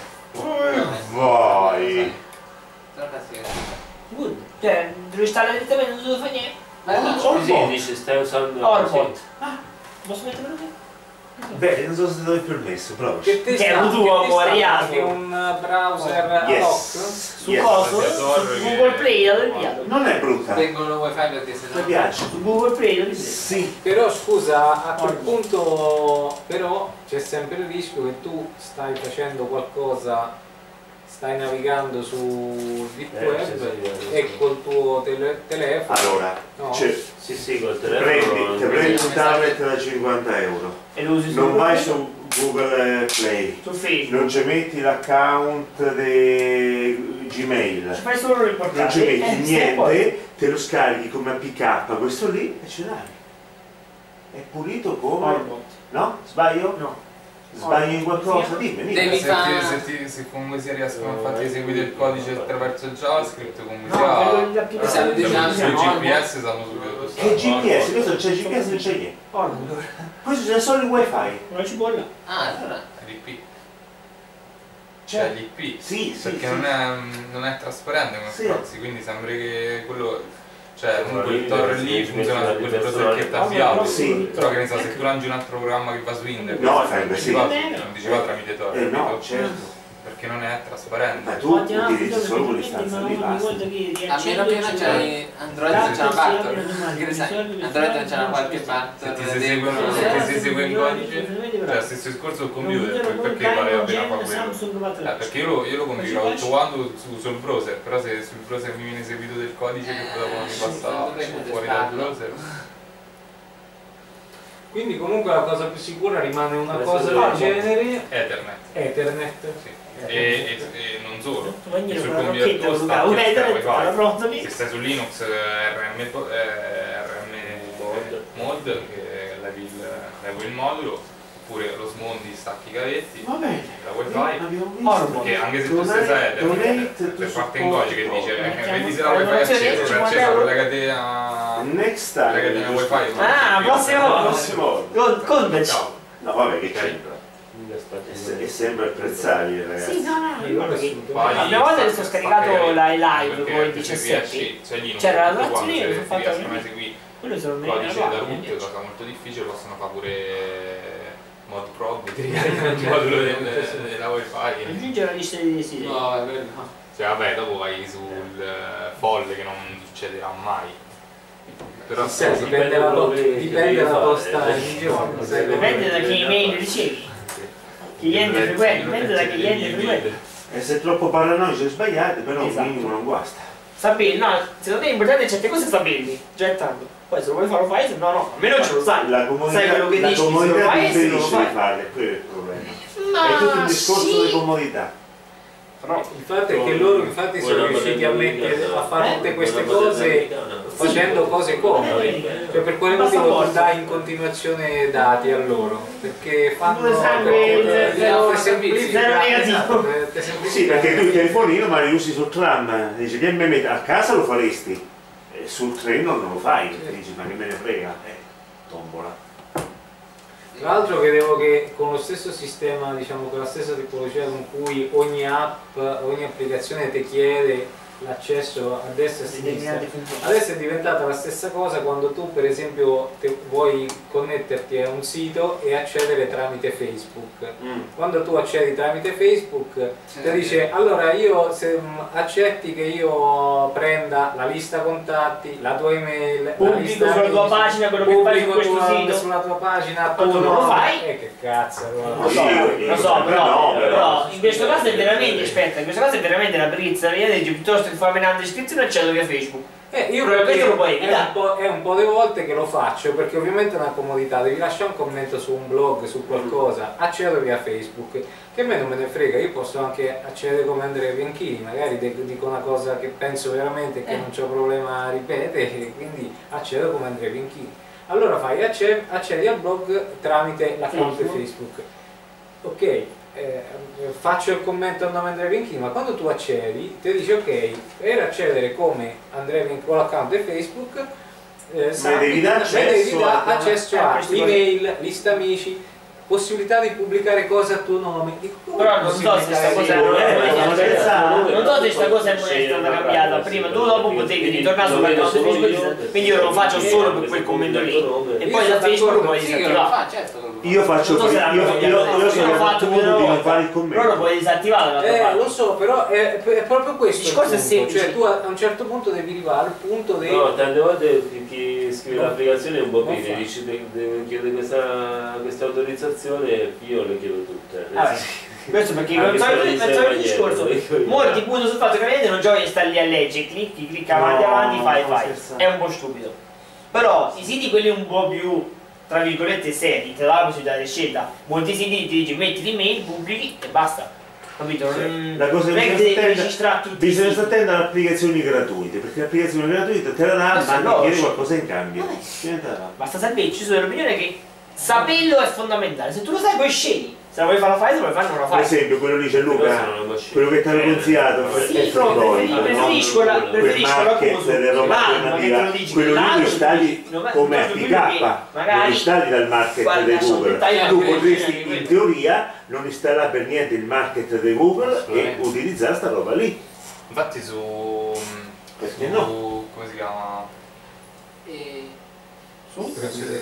Vai. Però cazzo che Good. Cioè, devo installare direttamente, non devo fare niente. Ma no, Orbot. Sì, dice stai usando Orbot. sì. Posso metterlo qui? Beh, non so se ti do il permesso, provaci. Che te Che sta- ero tu, che te uomo, sta ariato. anche un browser ad hoc? Yes. Su Yes. coso? Tor Su che- Google Play l'ho inviato. Non è brutta. vengono wifi perché Mi sennò piace. Su Google Play l'ho inviato. Sì. Però scusa, a quel Orbit. punto però c'è sempre il rischio che tu stai facendo qualcosa stai navigando sul deep Eh, web sì, sì, e sì. col tuo tele- telefono. Allora, No? cioè, Sì, sì, col ti telefono. prendi, ti non- prendi un tablet da cinquanta euro, E lo usi non su vai su Google Play, su Facebook. non ci metti l'account di Gmail, Ci fai solo non riportare. ci metti Eh, stai poi. niente, te lo scarichi come A P K, questo lì e ce l'hai. È pulito come... Orbot. No? Sbaglio? No. Sbaglio in qualcosa? Dimmi, dimmi. Devi Se, fa- ti- se, ti- se comunque si riescono a farti eseguire il codice attraverso JavaScript, comunque No, sia quello dell'applicazione eh, diciamo, sui no, G P S sanno subito dove Che sta. G P S? Questo c'è G P S, non c'è niente. Orbot. Questo c'è solo il wifi. Una cipolla. Ah, allora. L'I P, Cioè, cioè l'I P, sì, sì, perché sì. non è, non è trasparente come Sì. proxy, quindi sembra che quello, cioè comunque il Sì, Tor sì, lì sì, funziona sì, su quel sì, browser che sì, ti ha sì, avviato, sì. però che ne so, se tu lanci un altro programma che va su internet, No, non fai ti così. va, non ti va tramite Tor, Eh no, capito? certo. Perché non è trasparente. Ma tu utilizzi solo quell'istanza lì, basta. A meno che non c'è Android, non c'è una button. Che ne sai? Android non c'è una qualche button. Se ti si esegue, se ti si esegue in codice, cioè stesso discorso sul computer, per- perché vale la pena fare quello? Eh, perché io lo, io lo configuro tutto quanto su, sul browser, però se sul browser mi viene eseguito del codice che dopo non mi passa fuori dal browser. Quindi comunque la cosa più sicura rimane una Sì, cosa sì, del sì. genere, Ethernet, Ethernet. sì. E, e- e non solo. Mangiare Sul con la computer rocchetta, tuo con sta un anche etero, il alla wifi. rotoli. Se stai su Linux eh, R M, po- eh, R M mod, che levi il, levo il modulo, oppure lo smondi, stacchi i cavetti, Va bene. la wifi. Abbiamo visto. Orbot. Perché anche se tu Donate- stai Ethernet, donate per to farti in codice che support. dice eh, Mettiamo vedi se la la wifi è donazione accesa, di se è cinquanta accesa, euro. collegati a Next collegati time. alla wifi. Ah, prossima volta. Prossima volta. Con, contaci. No, vabbè, che c'entra? È, se- è sempre apprezzabile, ragazzi. Sì, no, no, Io guarda che... assolutamente. Poi La prima volta che sono stacca- scaricato stacca i la cavetti, live perché con il se diciassette. riesci- cioè Linux, C'era la tutto quanto, donazione, se l'ho fatta riescono a venire. eseguire Quello sono il codice da root, meglio. cosa molto difficile, possono fare pure mod prod, ti ricaricano il modulo del- della wifi. Aggiungere la lista di desideri. No, è vero. no. Cioè vabbè, dopo vai sul eh, folle che non succederà mai. Però Sì, se- dipende dipende da quello po- che- dipende che da devi posta fare. in giorno. sai Dipende come- da che email ricevi. Cliente frequente, dipende da che cliente frequente. E se è troppo paranoici e sbagliate, però Esatto. un minimo non guasta. Saperli, no, secondo me è importante certe cose saperli, già è tanto. Poi se lo vuoi fare lo fai, se no no, almeno ce lo sai. La comunità, Sai quello che la dici, se lo comunità fai ti e se non lo impedisce di fai. farle, quello è il problema. Ma È tutto un discorso sì. di comodità. Però Il fatto è che loro infatti sono riusciti a, mettere, a fare tutte queste cose facendo cose comode. Cioè per quale motivo tu dai in continuazione dati a loro? Perché fanno Due sangue, perché te- zero- te semplifica- zero negativo. esatto, te- te semplifica- Sì, perché tu il telefonino ma li usi sul tram, dici che me met- a casa lo faresti, e sul treno non lo fai, perché dici ma che me ne frega, eh, tombola. Tra l'altro vedevo che con lo stesso sistema, diciamo con la stessa tecnologia con cui ogni app, ogni applicazione ti chiede l'accesso a destra e a sinistra, adesso è diventata la stessa cosa quando tu per esempio te vuoi connetterti a un sito e accedere tramite Facebook. Quando tu accedi tramite Facebook ti dice allora io se mm, accetti che io prenda la lista contatti, la tua email, la pubblico lista sulla tua amici, pagina quello che fai su pubblico questo tua- sito. sulla tua pagina tu Quando non lo fai? eh che cazzo allora. Lo so, Sì, lo so, no, però, però- però in questo caso è veramente, aspetta, in questo caso è veramente la brizza, io dico piuttosto che farmi una descrizione accedo via Facebook. Eh, io Probabilmente lo puoi è evitare. un, po', è un po' di volte che lo faccio perché ovviamente è una comodità, devi lasciare un commento su un blog, su qualcosa, accedo via Facebook, che a me non me ne frega, io posso anche accedere come Andrea Bianchini, magari de- dico una cosa che penso veramente che Eh. non c'ho problema a ripetere, e quindi accedo come Andrea Bianchini. Allora fai acce- accedi al blog tramite l'account Facebook. Facebook. Ok. Eh, faccio il commento a nome Andrea Bianchini, ma quando tu accedi ti dice ok, per accedere come Andrea Bianchini con l'account di Facebook eh, sappi- devi dare me devi accesso dare a- accesso eh, a questi email, lista amici, possibilità di pubblicare cose a tuo nome. Dico, come Però non so se possibilità sta di- cosa non è- non non è- non so se sta cosa è stata cambiata prima, tu dopo potevi ritornare sull'account di Facebook, quindi io lo faccio solo per quel commento lì e Io poi sono da Facebook d'accordo, puoi Sì, che lo disattivare. fa, certo che lo fa. Io faccio Non so se io, l'hanno io, cambiato. io, io Io sono l'ho fatto battuto una di non volta. fare il Però lo commento. puoi disattivare dall'altra Eh, parte. lo so, però è, è proprio questo il Il discorso è punto. semplice. Cioè tu a a un certo punto devi arrivare al punto di... No, tante volte chi scrive No. l'applicazione è un po' Non pieno, fa. dice de- deve chiedere questa, questa autorizzazione, io le chiedo tutte. Ah, Questo perché Anche non se so non il sei il baglietto, discorso. dico io. Molti puntano sul fatto che vedete non giochi e stai lì a leggere, clicchi, clicca avanti No, avanti, fai no, fai. scherzando. È un po' stupido. Però i siti quelli un po' più tra virgolette seri, te dà la possibilità di scelta. Molti siti ti dici metti l'email, pubblichi e basta. Capito? Non, La cosa non è che bisogna devi stare- registrare tutti i Bisogna siti. stare attenti alle applicazioni gratuite, perché le applicazioni gratuite te la dà, Questo ma è non chiede logico. qualcosa in cambio. Vabbè. Niente da fare. Basta sapere, ci sono dell'opinione che saperlo è fondamentale. Se tu lo sai poi scegli. Se la vuoi fare la fai, se la vuoi fare non la Per fai. esempio quello lì c'è Luca, quello che ti hanno consigliato Sì, è però Freud, preferi- no? preferisco la Quel preferisco la market cosa. della roba Ah, ma che te alternativa, lo dici, quello lì lo l'altro installi dici, non è- come piuttosto A P quello K, che non magari- lo installi dal market Guarda, di sono Google. dettagli Tu che potresti bisogna in di teoria non installare per niente il market di Google e Assolutamente. utilizzare sta roba lì. Infatti su... Perché su- no? come si chiama? E Su?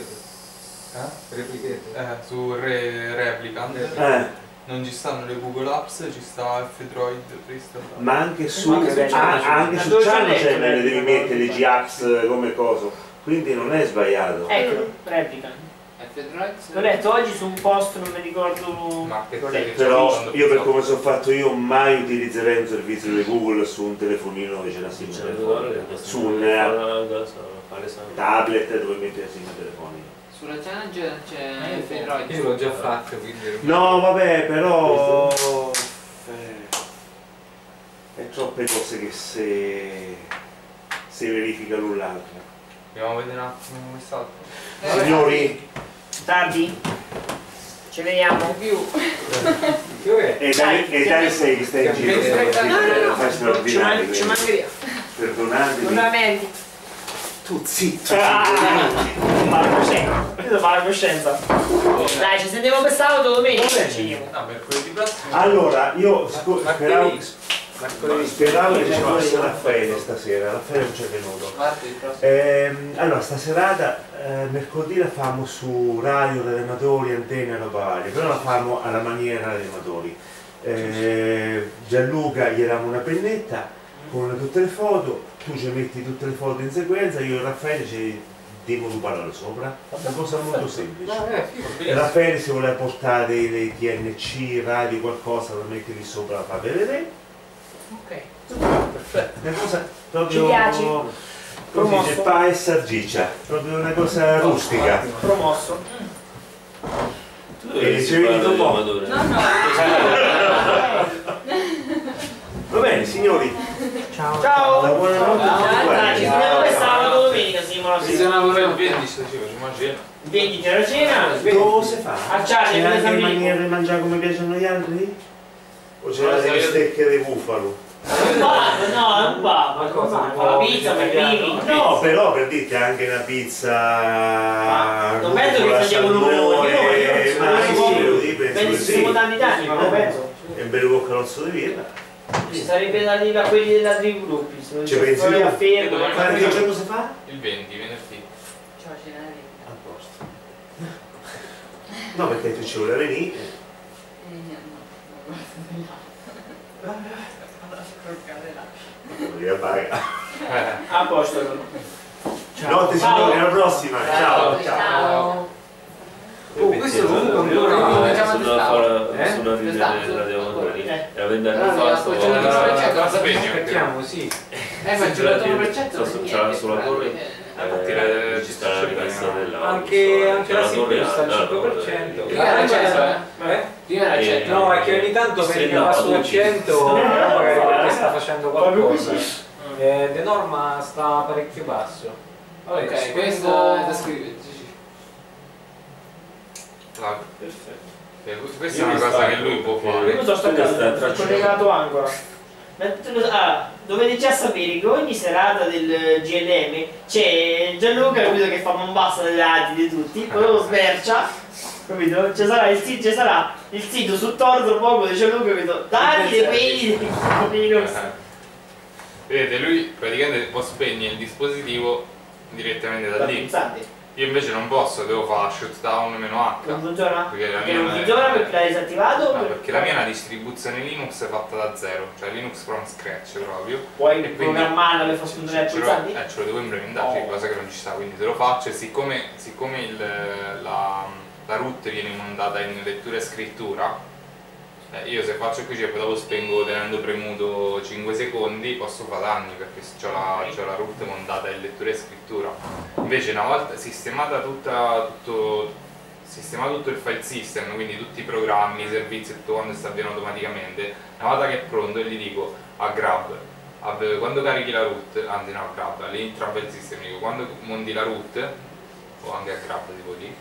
Eh? Replicate. Eh, su Re- Replicant Eh, non ci stanno le Google Apps, ci sta F-Droid preistallato. ma anche su, Ma anche su ah, Channel, anche su- su dove c'è Channel letto, Channel letto, devi mettere le letto. G-Apps come coso, quindi non è sbagliato. Ecco, replica. F-Droid. L'ho letto oggi su un post, non mi ricordo. Market L'ho letto. Però io per come sono fatto io mai utilizzerei un servizio di Google su un telefonino dove c'è la SIM telefonica, su un eh, tablet dove metti la SIM telefonica. Sulla Challenger c'è Eh, F-Droid. Io l'ho già fatto, quindi... No vabbè, però eh, è troppe cose che se, se verifica l'un l'altro. Andiamo a vedere un attimo quest'altro. Eh, Signori, Tardi? Ci vediamo. più. Che ore? e dai, e dai sei che stai in giro, No, no, no, fai Ci, straordinario, man- ci quindi mancherebbe. perdonatemi. Non la metti. Tu zitto, Ah, mala coscienza. Io devo fare la coscienza. Dai, ci sentiamo per sabato domenica. Ci vediamo. No, mercoledì prossimo. Allora, io scu- speravo, Mercoledì. speravo che ci fosse Raffaele stasera, Raffaele non c'è venuto. Martedì prossimo. Ehm, allora, stasera, eh, mercoledì la famo su radio, telematori, antenne e roba varia, però la famo alla maniera dei amatori. Eh, Gianluca gli diamo una pennetta con tutte le foto, tu ci metti tutte le foto in sequenza, io e Raffaele ci diamo due parole sopra, una cosa molto semplice. Ah, eh, figo. Raffaele si vuole portare dei, dei T N C, radio, qualcosa da mettere sopra la fa vedere. Ok. Perfetto. Una cosa proprio Ci piace. così Promosso. dice pa e sargiccia, proprio una cosa rustica. Promosso. Tu E dovresti ci vedi fare dopo? l'amatore. No, no. Va bene signori, Ciao. Ciao. una buonanotte a tutti Dai, quanti. ci sentiamo per sabato domenica, sì, ma la sera. Bisogna Pure il volere vendici ci facciamo una cena. venti c'è la cena. Dove si fa? A Ciarli, C'è come anche San maniera Filippo. di mangiare come piacciono gli altri? O c'è No, delle io- stecche di bufalo? No, no, non va. Ma cosa? Ma fa la pizza, per primi. No, però per dirti anche una pizza non con penso che la facciamo numero uno, salmone, io- io- ma io- sì, io- io penso Penso di che sì. siamo tanti tanti, ma non penso. E un bel boccalozzo di birra. Ci sarebbe da dire a quelli degli altri gruppi. Se non Ci c'è pensi fuori tu? a fermo. Io Ma che giorno si fa? Il venti, venerdì. Ciao, cenare. A posto. No, perché tu ci vuole venire. Eh, no, no, Non li appaga. Eh. A posto. Notte signori, alla prossima. Ciao. Ciao. Oh, questo comunque è un No, buon- facciamo sulla testato. Eh? sulla riunione Testato. della radioamatori Eh. era vent'anni Ah, fa la stavo facciamo testato. testato. La spegno. Aspettiamo, sì. Eh, ma il cinquantuno per cento Sto- non è c'era niente, sulla guarda, torre. che- Infatti, Eh, la- ci sta la richiesta della Anche, anche la torre Silvia sta al alta, cinque per cento. Prima era cento, eh. Eh? Prima era Eh, cento. No, è che ogni tanto Sì, vedi che no, va tutti. sull'accento, però magari perché sta facendo Proprio qualcosa. così. Eh, De Norma sta parecchio basso. Vabbè, Ok, scrivo- questo è da scrivere. La- Perfetto. eh, Questa Io è una mi cosa stacco, che lui può perché- fare. Io sto staccando, Sta sono tracciando. collegato ancora. Ma tu lo- ah, dovete già sapere che ogni serata del G L M c'è Gianluca, capito, che fa man bassa dei dati di tutti, poi lo smercia, capito? Ci sarà il sito, ci sarà il sito su Tor tra poco di Gianluca, capito? Dati di quelli, capito? Eh. Vedete, lui praticamente può spegnere il dispositivo direttamente da lì. Pensate, Io invece non posso, devo fare shutdown meno non H. funziona? Perché la Perché mia non non è- funziona perché l'hai disattivato? No, perché la mia è una distribuzione Linux fatta da zero, cioè Linux from scratch proprio. Puoi E quindi- programmarla per far Ce funzionare i ce lo, pulsanti? eh, ce lo devo implementare, Oh. cosa che non ci sta, quindi se lo faccio e siccome, siccome il, la, la root viene mandata in lettura e scrittura, Eh, io se faccio qui e poi dopo spengo tenendo premuto cinque secondi posso fare danni perché c'ho la, c'ho la root montata in lettura e scrittura. Invece una volta sistemata tutta, tutto, sistemato tutto il file system, quindi tutti i programmi, i servizi, tutto quanto sta avviene automaticamente, una volta che è pronto gli dico a grab, a, quando carichi la root, anzi no a grab, all'inizio tra file system dico quando monti la root, o anche a grab tipo lì,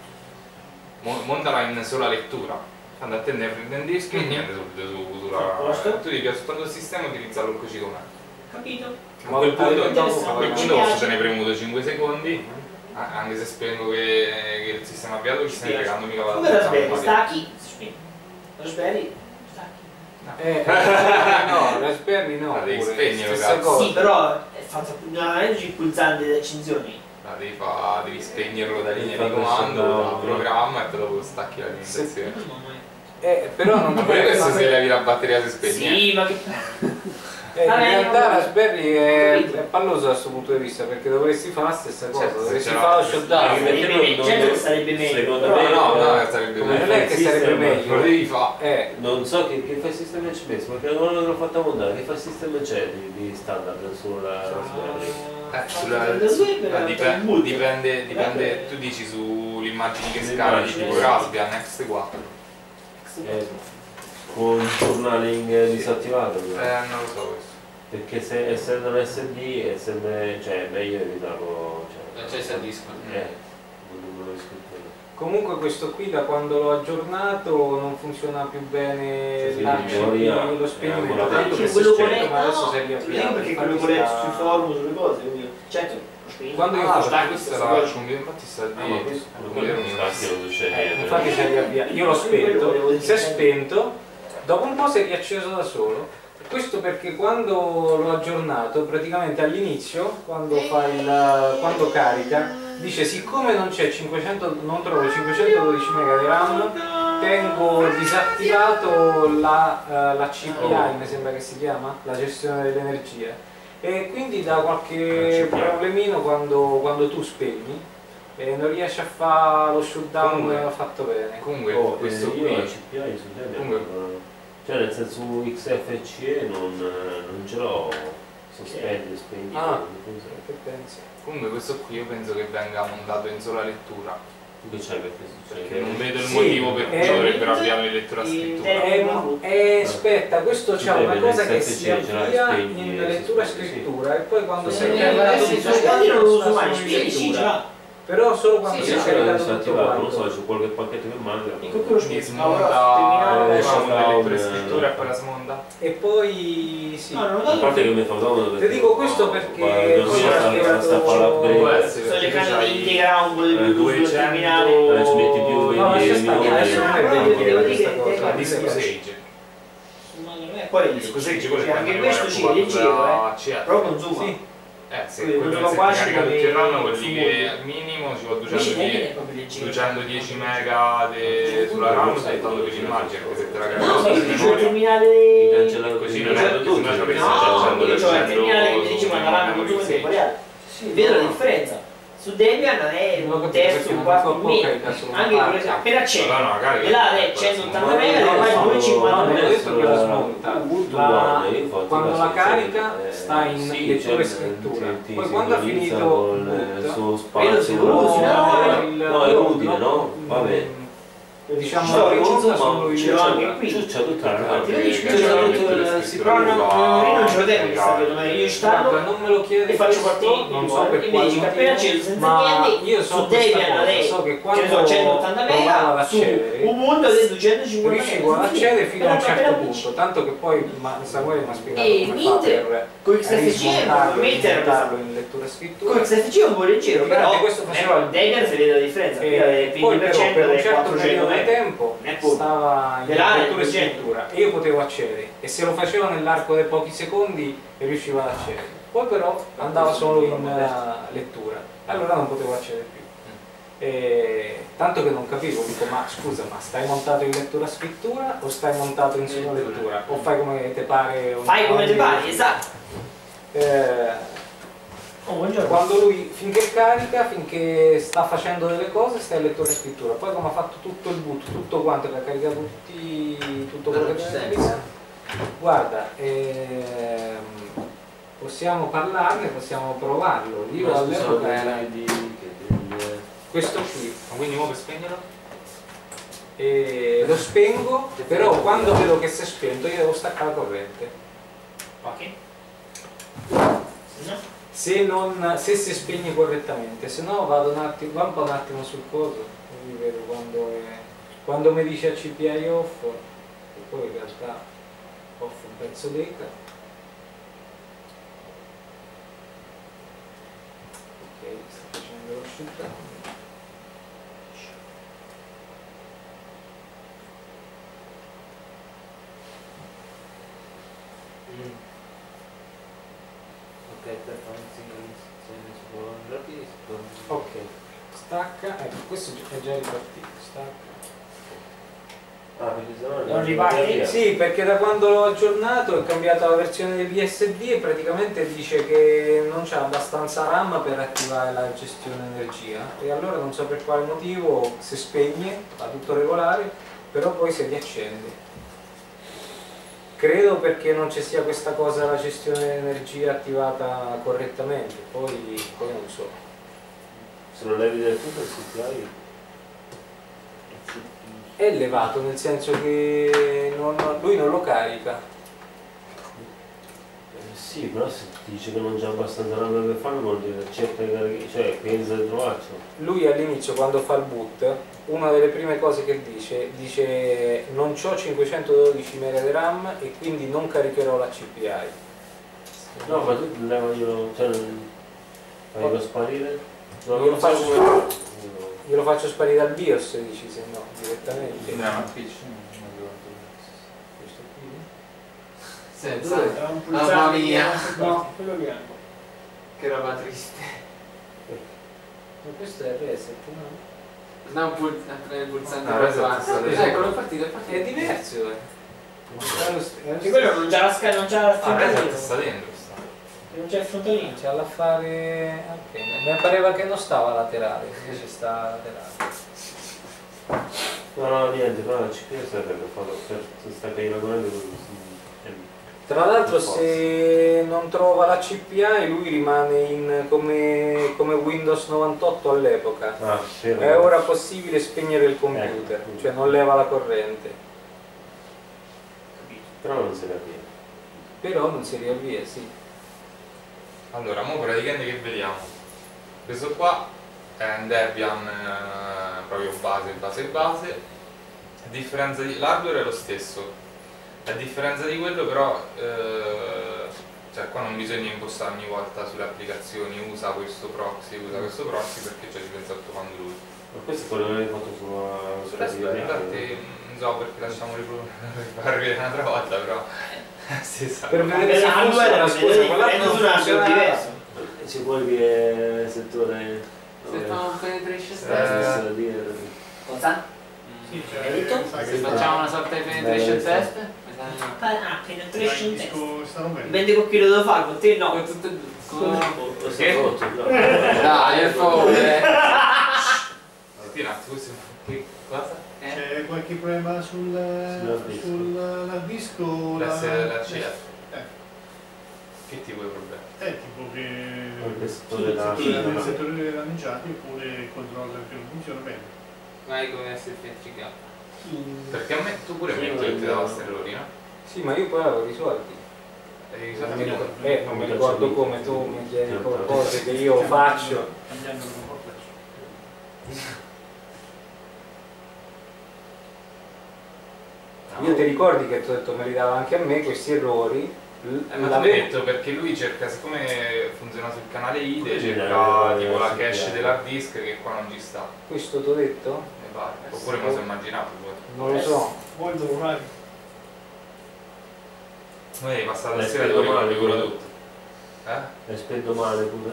montala in sola lettura. Quando a te ne prendi un disco e niente subito su, sulla... Tu devi soltanto il sistema e utilizzarlo così com'è. Capito? A quel punto, a quel Ci punto posso piace. tenere premuto cinque secondi, anche se spengo che, che il sistema è avviato, ci stai fregando mica la Come Raspberry? Stacchi, si spegne. Raspberry, stacchi. Eh, eh, no, Raspberry no. La devi pure, spegnere, stessa cazzo. cosa. Sì, però è fatto non è il pulsante di accensione. Ah, devi, fa, devi spegnerlo da linea Devi di fare comando, questo dal no. programma e poi dopo stacchi l'alimentazione. Eh, però non Ma pure questo ma- se levi la batteria si spegne. Sì, ma che... eh, in Vabbè, realtà vabbè. Raspberry è, è palloso da questo punto di vista perché dovresti fare la stessa cosa, Certo, dovresti se fare lo no- shutdown. Sarebbe meglio, certo che sarebbe meglio. Secondo però- me No, no, eh, sarebbe come meglio. Non è che file sarebbe system, meglio. Lo devi fare. Eh, Non so che, che file system ci messo, perché non l'ho fatta montare, che file system c'è di, di standard sulla Raspberry? Eh, sulla, Da due per ah, il dipende, multi. dipende, dipende, tu dici sull'immagine che Le scala di immagini, tipo sì. Raspbian Next quattro. Eh, con il journaling eh, disattivato, Eh, non lo so questo. perché se essendo un S D è sempre, cioè è meglio evitarlo, cioè, L'accesso al disco. eh, non me lo discutere. comunque questo qui da quando l'ho aggiornato non funziona più bene Sì, sì, l'H in D, teoria lo è spegnimento, ancora tanto peggio. che si quello è con spento, ma adesso si è no, riavviato. perché quello infatti con le sta- sui forum, sulle cose, quindi certo, lo spegni. Quando io Ah, faccio dai, questa questa cosa- era il computer, infatti sta Ah, ma lì. questo il quello computer non mi sta passa. che lo succede. Eh, infatti si è riavviato, io l'ho spento, si è spento, dopo un po' si è riacceso da solo. Questo perché quando l'ho aggiornato, praticamente all'inizio, quando, fa il, quando carica, dice siccome non c'è cinquecento, non trovo cinquecentododici mega di RAM, tengo disattivato la, eh, la C P I, mi sembra che si chiama, la gestione dell'energia. E quindi da qualche problemino quando, quando tu spegni, e non riesci a fare lo shutdown Comunque- fatto bene. Comunque Oh, questo eh, io la qui, C P I su Debian, Comunque- non- cioè nel senso X F C E non, non ce l'ho, sospendi, spegni, Ah. non funziona. Che pensi? comunque questo qui io penso che venga montato in sola lettura. Tu che c'hai perché Perché succede? non vedo il Sì, motivo per cui eh, dovrebbero avviare in lettura in scrittura. Debian- Eh, eh, aspetta, questo c'ha una Debian cosa che X F C si ce l'hai, avvia spegni, in eh, lettura e sì, sì. scrittura e poi quando Sì, sei sì. caricato Eh, sì, di sì, spegni non lo uso mai, sta su spegni sì, lettura. ce l'ha. Però solo quando Sì, sei sì, C'è caricato da tutto disattivare, non quanto. so, c'è qualche pacchetto che manca. In cui lo Mi spegni. smonta terminale, eh, fa una shutdown, lettura e scrittura e eh. poi la smonta. E poi sì. No, non A parte che mi fa comodo perché... Ti dico questo perché guarda, poi sta- l'ha spiegato- sta a fare la Può breve. essere, Sono le perché case c'hai- di integrare un po' di eh, più sul duecento terminale. Eh, ci metti più No, venti lascia stare, minuti. adesso non è No, vero devo dire dire questa che- cosa. che- di Questa cosa. Scusage. Ma non è- Poi Il Scusage quello è cioè, anche quando questo vai a sì, è fare leggero, eh. la C F. Però consuma. Sì. Eh, se Quello quello consuma se quasi ti carica come tutto il anno, su vuol dire Word. che al minimo ci vuole Invece Debian è duecentodieci proprio leggero. duecentodieci mega de- sulla RAM, stai tanto vicino immagine, perché se te la No, carica sì, in dice il memoria, terminale Mi di... cancella così mi non è cancella tutto, tutto, se no ci perché pensi No, già facendo io le c'ho il cento- terminale che mi dice su ma la RAM memoria consuma sì. tempo reale. Vedo la differenza. Su Debian è Non ho un capito terzo, perché un non quarto può in meno. caricare solo una Anche per parte. esempio, appena accendo. Allora no, carica E là tutto, è poi centottanta si mega, No, ormai no, duecentocinquanta no, mega. ho detto che la smonta. La- La- quando la carica eh, sta in sì, lettura e cioè, scrittura. ti- ti Poi quando ha sincronizza finito con boot, il suo Vedo spazio, se lo usi, no, il- no, è utile, no? mm, Vabbè. Diciamo Ci sto la ricordando, conta solo ce io. l'ho anche qui. C'è tutto il Ah, campo. Ti capisci? che Io c'è ho la detto lettura e il- scrittura però no, sulla- io non ce l'ho tempo di sulla- stare, ma io installo. Guarda, non me lo chiede E faccio questo, partire non il so per e quale mi dici che appena acceso motivo, senza ma niente, io so su questa Debian cosa, lei, so che che ne quando so, centottanta provavo mega, ad su accedere, Ubuntu è duecentocinquanta riuscivo ad accedere fino a un certo punto, tanto che poi ma- Samuele mi ha spiegato E come niente, fa per con X F C rismontarlo, probabilmente era rismontarlo in lettura e scrittura. con X F C è un po' leggero, però Praticamente questo faceva ecco, il Debian si vede la differenza, qui E aveva il poi venti per però cento per un del certo quattrocento periodo di mega. tempo È poco. stava in Dell'area lettura e è scrittura e io potevo accedere e se lo facevo nell'arco di pochi secondi riuscivo ad accedere, poi però andava solo in uh, lettura, allora non potevo accedere più. E, tanto che non capivo, dico ma scusa, ma stai montato in lettura e scrittura o stai montato in sola lettura? O fai come te pare? o- Fai come ti o- pare, esatto. Eh, Oh, buongiorno. Quando lui, finché carica, finché sta facendo delle cose, sta in lettura e scrittura. Poi come ha fatto tutto il boot, tutto quanto, che ha caricato tutti, tutto quello che Non ci deve senso. caricare, guarda, ehm, possiamo parlarne, possiamo provarlo. Io Ma scusa, all'epoca era di, di, che del- questo qui. Ma quindi ora per spegnerlo? E lo spengo, però quando vedo che si è spento io devo staccare la corrente. Ok. No? Se, non, se si spegne correttamente, se no vado un attimo, va un po' un attimo sul coso, così vedo quando, è, quando mi dice A C P I off, e poi in realtà off un pezzo d'eca. Ok, sta facendo lo shutdown. Ok, aspetta, non si si può andare. Ok, stacca, ecco, questo è già ripartito, stacca. Ah, perché sennò Non riparti? Sì, perché da quando l'ho aggiornato è cambiata la versione del V S D e praticamente dice che non c'è abbastanza RAM per attivare la gestione energia e allora non so per quale motivo si spegne, va tutto regolare, però poi si riaccende. Credo perché non ci sia questa cosa, la gestione dell'energia attivata correttamente, poi, poi non so. Se lo levi del tutto il C P I È elevato nel senso che non- lui non lo carica. Eh, sì, però se ti dice che non c'è abbastanza RAM per farlo vuol dire cerca di caricare, cioè pensa di trovarcelo. Lui all'inizio quando fa il boot, una delle prime cose che dice, dice non ho cinquecentododici mega di RAM e quindi non caricherò la C P I. No, ma tu levaglielo, cioè fai sparire? No, Io lo non so faccio- come- Glielo faccio sparire dal BIOS, dici, se no, direttamente. No, ma qui c'è. Questo qui? Senza. Era un Mamma pulsante mia. che- No, quello bianco. Che roba triste. Ma questo è il reset, no? Non pul- a premere il pulsante No, per esatto, basso. sta Eh, Eccolo, è partito, è È partito. diverso, eh. È lo st- è lo Perché quello non c'ha la sca- non c'ha la Ah, Reset frontalino. sta dentro, sta. Non c'è il frontalino. C'ha l'affare. Ok, mi pareva che non stava laterale, invece sta laterale. No, no, niente, però la C P I serve per farlo, per staccare la corrente così. Tra l'altro Per forza. se non trova la C P I lui rimane in come, come Windows novantotto all'epoca. Ah, fermo. È ora possibile spegnere il computer, Ecco. cioè non leva la corrente. Però non si capisce. Però non si riavvia, sì. Allora, mo praticamente che vediamo? Questo qua è un Debian eh, proprio base, base, base. A differenza di... l'hardware è lo stesso. A differenza di quello però, eh, cioè qua non bisogna impostare ogni volta sulle applicazioni usa questo proxy, usa questo proxy perché ci ha pensato quando lui. Ma questo è quello che avevi fatto sulla sulla Aspetta, T V. infatti non so perché lasciamo rifarvi un'altra volta, però stessa Per cosa. vedere se Ah, funziona, allora, scusa, vedete, quell'altro prendo non su un altro funziona. diverso. Ci vuoi che il settore Se fa un penetration Eh, test. da dire. Cosa? Sì, cioè, Hai detto? sai Se che facciamo una sorta di penetration Beh, test? mi sa di no. Ah, penetration il test. disco stanno bene. Dipende con chi lo devo fare, con te no. Con tutte e Con- due. Lo sei rotto, no? Dai, per favore. Senti un attimo, questo- che cosa? Eh? C'è qualche problema sul Sull'hard disk. sul disco? o La, la- la C F. Eh, Che tipo di problema? è tipo che Il sì, settore da- sì, il settore delle danneggiati oppure il controller che non funziona bene. Vai come S F C K. Perché a me tu pure Sì, mi hai detto che ti ma- dava sti errori, no? Sì, ma io poi avevo risolti. E Non risolti mi come? ricordo, eh, non mi ricordo come tu mi chiedi cose che io faccio. Cambiandolo complesso. Io ti ricordi che ti ho detto me li dava anche a me questi errori? L- Eh, ma tu mi hai l'avevo- detto perché lui cerca, siccome funziona sul canale I D E, Sì, cerca eh, tipo la sì, cache sì. dell'hard disk che qua non ci sta, Questo ti ho detto? mi pare. Oppure me lo sono immaginato poi. Non lo so. Voi devo fare. Noi hai passato la L'hai sera spiegato dove male, ricordi quello. tutto. Eh? Hai spento male pure?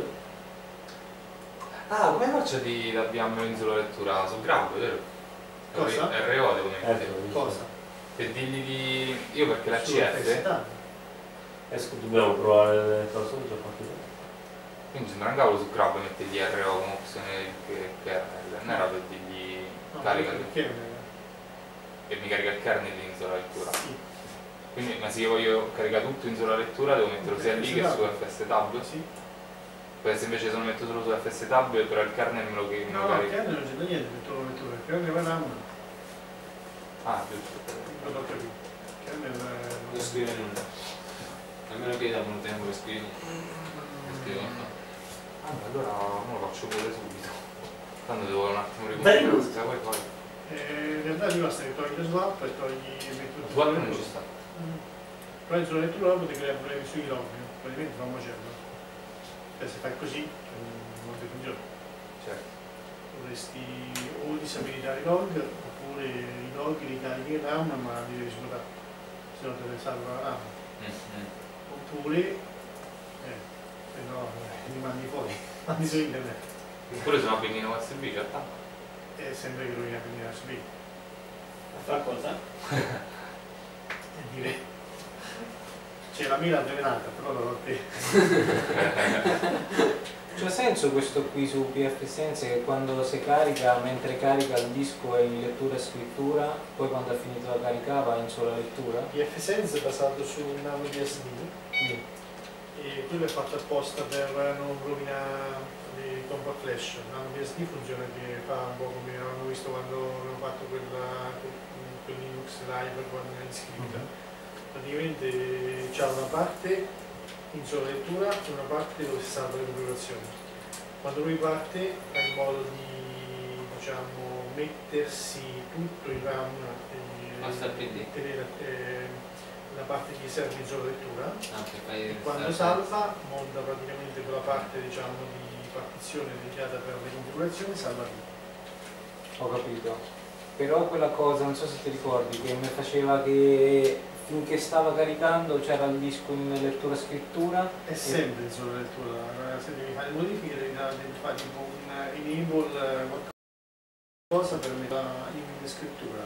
Ah, come faccio di avviarmelo in solo lettura? Su Grab, vero? Cosa? R O devo mettere. Ecco, Cosa? Per dirgli di... Io perché la Sulla C F... testa. Esco, dobbiamo provare le cose che ho già fatto. Quindi sembra un cavolo su Grab mettergli R O come opzione del kernel, non era per dirgli No, carica perché e mi carica il kernel in sola lettura. sì, Quindi, ma se io voglio caricare tutto in sola lettura devo metterlo sia lì che su F S Tab? sì. Poi se invece se lo metto solo su F S Tab però il kernel me lo, me lo No, no, il carica. kernel non c'è da niente per tu lo metto, il kernel va RAM, Ah, giusto. non ho capito. Il kernel Non scrive nulla. A meno che dopo un tempo che scrivi. Che scrivo. Ah, allora non lo faccio pure subito. Tanto devo un attimo Very riconoscere good. questa poi poi. Eh, in realtà lì basta che togli le swap e togli metti Lo tutto swap sulla non ci lettura. sta. Mm. Però in sulla lettura dopo ti crea problemi sui log, probabilmente fa un macello. Cioè se fai così non ti funziona. Certo. Dovresti o disabilitare i log oppure i log li carichi in RAM ma li devi svuotare, se no te ne salva la RAM. Mm-hmm. Oppure eh, se no eh, li mandi fuori, mandi su internet. Oppure se no pingino U S B, certo. E sembra che lo viene a prendere U S B. A fare cosa? E dire. C'è la mela avvelenata, però l'ho a te. C'ha senso questo qui su P F Sense che quando si carica, mentre carica il disco è in lettura e scrittura, poi quando ha finito la carica va in sola lettura? P F Sense è basato su un nano D S D Sì. e quello è fatto apposta per non rovinare i compact flash. Il nano D S D funziona che fa un po' come avevamo visto quando abbiamo fatto quella, quel Linux live quando è iscritta. Praticamente c'ha una parte in sola lettura e una parte dove si salva le configurazioni. Quando lui parte fa in modo di diciamo, mettersi tutto il RAM e Basta il P D. tenere eh, la parte che serve in sola lettura Ah, che fai e quando salva monta praticamente quella parte diciamo, di partizione dedicata per le configurazioni e salva lì. Ho capito. Però quella cosa, non so se ti ricordi, che mi faceva che finché stava caricando c'era il disco in lettura scrittura. È sempre in sola lettura, se devi fare modifiche devi, devi fare tipo un enable qualcosa per metterla in scrittura.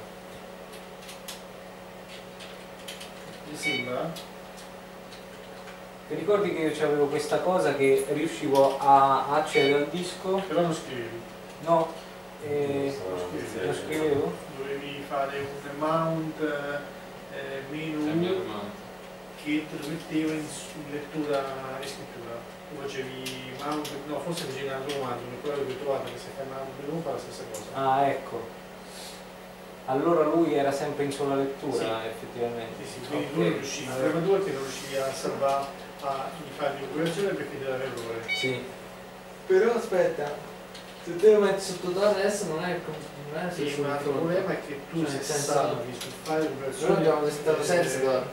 Ti sembra? Ti ricordi che io avevo questa cosa che riuscivo a accedere al disco? Però non scrivevi. No, eh, lo scrivevo? Dovevi fare un mount eh, menu che te lo metteva in, in lettura e scrittura. Tu facevi mount, no forse facevi un altro comando, per quello che ho trovato che se fai mount menu fa la stessa cosa. Ah, ecco. Allora lui era sempre in sola lettura, Sì. effettivamente. Sì, sì, quindi Ok. lui non riusciva. Il problema tuo è che non riuscivi a salvare a i file di configurazione perché ti dava l'errore. Sì. Però aspetta, se te lo metti sotto Tor adesso non è, non è Sì, sul ma il front. problema è che tu Cioè, se senza- salvi sul file di Noi configurazione abbiamo testato senza eh, Tor.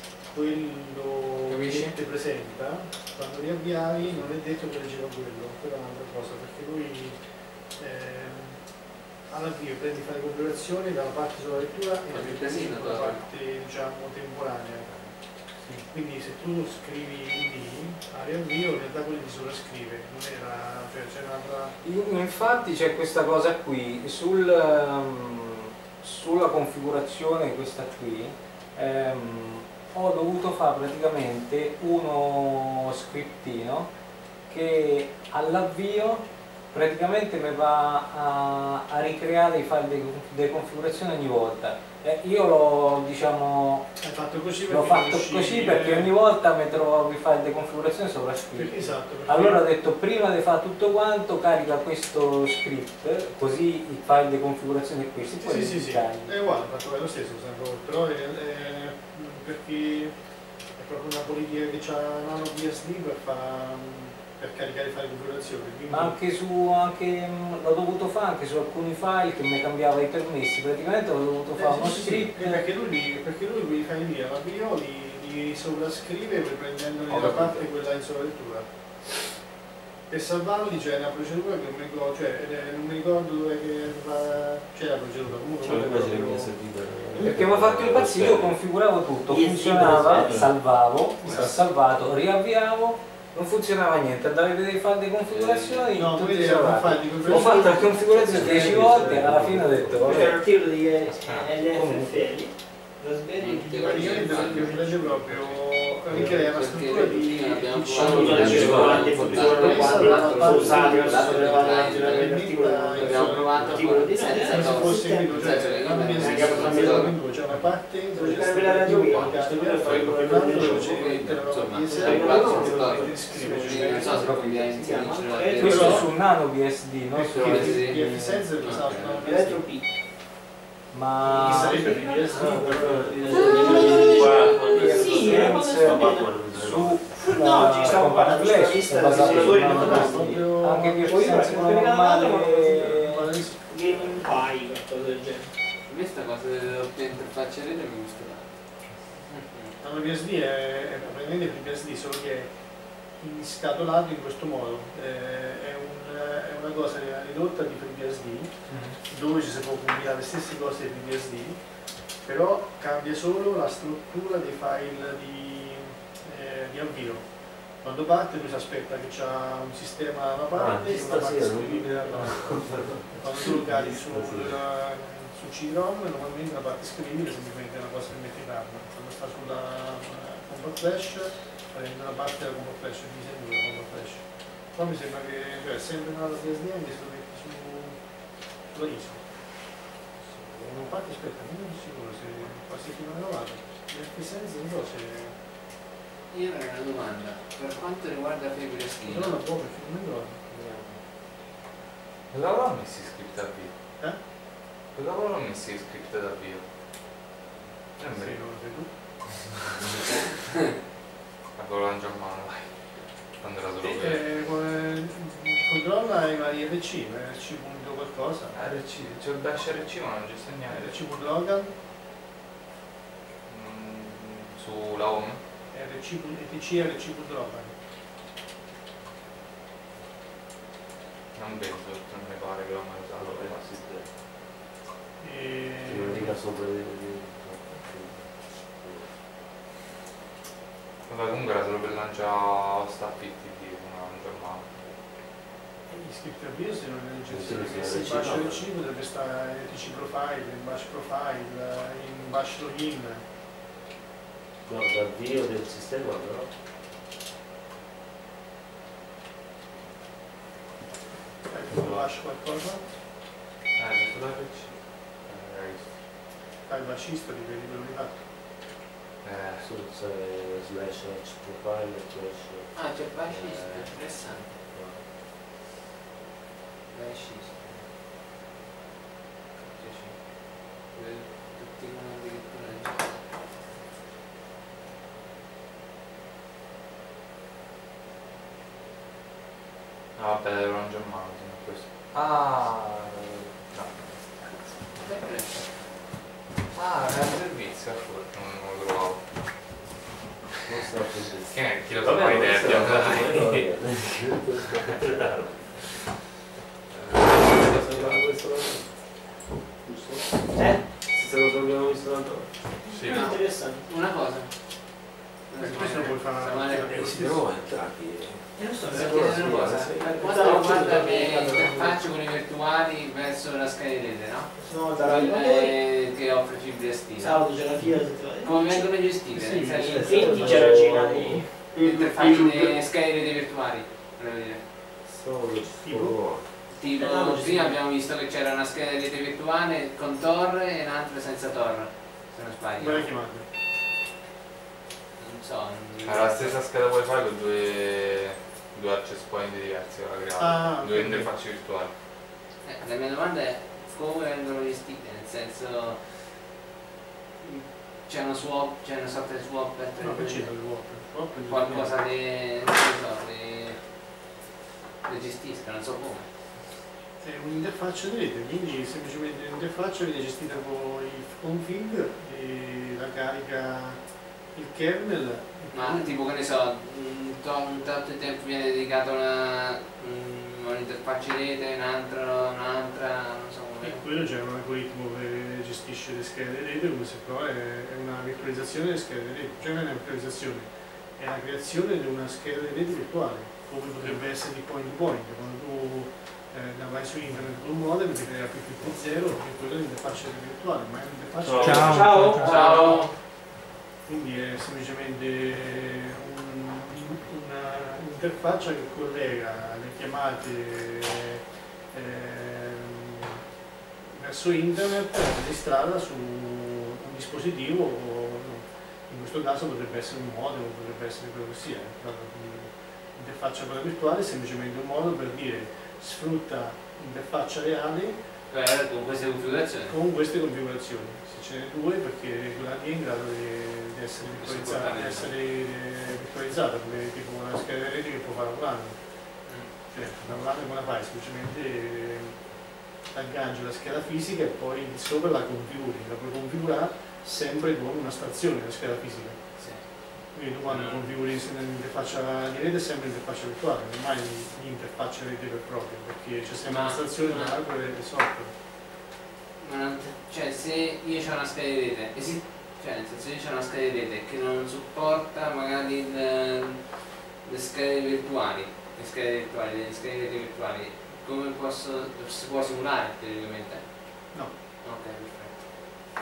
quello Capisci? che ti presenta, quando riavviavi non è detto che leggeva quello, quella è un'altra cosa, perché lui ehm, all'avvio prendi fare configurazione dalla parte sulla lettura e Fa la più casino, sulla però. parte diciamo temporanea. Quindi se tu scrivi lì a riavvio in realtà quelli ti sovrascrive, non era, cioè c'era un'altra. In- Infatti c'è questa cosa qui, sul, ehm, sulla configurazione questa qui, ehm, ho dovuto fare praticamente uno scriptino che all'avvio praticamente mi va a, a ricreare i file di di configurazione ogni volta. Eh, io l'ho diciamo Hai fatto così perché l'ho non fatto riuscivi- così perché ogni volta mi trovavo i file di configurazione sovrascritti. perché- esatto, perché Allora ho detto prima di fare tutto quanto carica questo script, così i file di configurazione questi, poi sì, li sì, sì, carichi. è uguale, ho fatto lo stesso, sempre, però è, è- perché è proprio una politica che c'ha Nano D S D per, fa- per caricare i file di configurazione. Quindi, Ma anche su, anche, mh, l'ho dovuto fare anche su alcuni file che mi cambiava i permessi, praticamente ho dovuto eh, fare sì, uno sì, sì, script. perché lui, li- perché lui li fai lì all'avvio, li, li sovrascrive riprendendone Ho la capito. parte quella in sovralettura. Per salvarli c'è una procedura che non mi ricordo, cioè, eh, non mi ricordo dove che va- c'è la procedura, comunque Cioè, quello è invece proprio- mi è servito Perché mi ha fatto impazzire, io configuravo tutto, Yes, funzionava, sì, salvavo, Esatto. ho salvato, riavviavo, non funzionava niente, andavo a vedere i file di configurazioni, No, tutti quelli erano salvati. file di Ho configurazione. fatto la configurazione dieci volte, alla fine ho detto C'è vabbè. l'articolo di L F F L Raspberry Di praticamente perché mi piace proprio ricrea una struttura di Perché abbiamo P C provato Quando Sì, ci sono quante funzionano, quando sono usate, non sono relevate nell'articolo, abbiamo provato l'articolo di senza come se torre. fosse capito, Nel senso che cioè io non mi mi esiste c'è una parte dove c'è per la radio stato qua, questo qui lo fai con un altro dove c'è mettere una insomma, P S sai, e quattro dove storage. dovete scrivere. Non so se proprio vi inserisce Questo Però- è sul nano B S D, non su Perché B S D. P F senza è usato una Elettro P. Chi Ma sarebbe P D S? Sì, era quando sto vedendo. su No, ci stavo guardando sulla Flash lista è dei basato sensori su non nano basta. B S D. Anche P F senza Poi, normale Gaming Pie, qualcosa del genere. questa cosa dell'interfaccia rete mi gusta tanto. Allora, P S D è, è praticamente il P S D, solo che è inscatolato in questo modo. Eh, è, un, è una cosa ridotta di FreeBSD, dove ci si può compilare le stesse cose di FreeBSD, però cambia solo la struttura dei file di, eh, di avvio. Quando parte lui si aspetta che c'ha un sistema da una parte e una parte scrivibile dall'altra. Quando tu lo carichi sul, su C D ROM, normalmente la parte scrivibile è semplicemente una cosa che metti in RAM. Quando sta sulla uh, Compact Flash, prende una parte della Compact Flash, il disegno della Compact Flash. Poi mi sembra che, cioè, sempre una P S D anche se lo metti su, sulla I S O. Non parte, aspetta, non sono sicuro se quasi fino a novanta. Nel P senso non so se... Io avrei una domanda, per quanto riguarda FreeBSD, Se no la può perché non mi ricordo. L'avrò messi iscritta a via. Eh? L'avrò messi iscritta da via. Eh, Sì, me- non lo sei tu. Avevo la già a mano, dai. Quando era solo per Eh, come- controlla i vari R C, R C punto qualcosa, R C, c'è il dash R C ma non c'è segnale. R C punto local, Mm, sulla home. R C, E T C R C punto local. Non vedo, non mi pare che l'ho mai usato. Non E... dica sopra di... Vabbè, comunque era solo per lanciare sta P T D, una giornata. gli iscritti a bio se non è Sì, necessario, sì, se sì, in bash sì, R C potrebbe stare in R C profile, in bash profile, in bash login. No, l'avvio del sistema però. Ecco, bash qualcosa, Eh, c'è sulla R C. Eh, hai visto. fai il bash history, vedi quello che hai fatto. Eh, Su se- slash H profile slash... ah c'è Bash Eh. History, interessante. Bash History. Che c'è? Que- Tutti i comandi che tu hai già. no, vabbè, ero in Germania, sembra questo. Ah, no. Perché? Ah, era un servizio, forse non non lo trovavo. Non sta così. Che ne, chi lo sa mai idea, Eh? Se lo abbiamo visto l'altro. Sì, No. Interessante. Una cosa. E questo lo puoi fare. Si trova entrati. E non sto Devo chiedere una cosa, per quanto riguarda le interfacce con i virtuali verso la Skyrete, no? Sono da Eh, che offre FreeBSD. Sabato c'è la fila. Come vengono gestite? Sì, Nel senso, sì, venti c'è la cena di... interfacce di Skyrete virtuali, volevo dire. Solo Tipo? Tipo, Eh, no, prima abbiamo visto che c'era una scheda di rete virtuale con Tor e un'altra senza Tor, se non Come l'hai sbaglio. chiamato? Non so. non- era la stessa scheda wifi con due, due access point diversi, era creato. Ah, due ok. interfacce virtuali. Eh, la mia domanda è come vengono gestite, nel senso c'è una swap, c'è una sorta di swap per No, che c'è il walk? Walk è qualcosa che non so, le, le gestisca, non so come. È un'interfaccia di rete, quindi semplicemente un'interfaccia viene gestita con il config e la carica il kernel. Ma tipo che ne so, un, to- un tot di tempo viene dedicato a una, mm, un'interfaccia di rete, un'altra, un'altra, non so E come. quello c'è un algoritmo che gestisce le schede di rete, come se però è è una virtualizzazione delle schede di rete, cioè non è una virtualizzazione, è la creazione di una scheda di rete virtuale, come potrebbe essere di point to point, quando tu eh, vai su internet con un modem ti crea P P P zero, che è quello dell'interfaccia virtuale, ma è un'interfaccia Ciao. virtuale. Ciao. Ciao. Quindi è semplicemente un- una- un'interfaccia che collega le chiamate ehm, verso internet registrata su un dispositivo, in questo caso potrebbe essere un modem, potrebbe essere quello che sia. L'interfaccia quella virtuale è semplicemente un modo per dire sfrutta l'interfaccia reale Eh, con queste configurazioni. con queste configurazioni. Se ce n'è due, perché quella lì è in grado di, di essere virtualizzata, di essere virtualizzata, come tipo una scheda di rete che può fare un anno. Cioè, da un anno come la fai? Semplicemente agganci la scheda fisica e poi di sopra la configuri, la puoi configurare sempre con una stazione della scheda fisica. Sì. Quindi tu quando configuri l'interfaccia di rete è sempre l'interfaccia virtuale, non mai l'interfaccia rete per proprio, perché c'è sempre Ma- una stazione ma- tra hardware e software. Ma non, cioè se io ho una scheda di rete, esi- cioè nel senso io ho una scheda di rete che non supporta magari il- le schede virtuali, le schede virtuali, le schede di rete virtuali, come posso, si può simulare teoricamente? No. Ok, perfetto.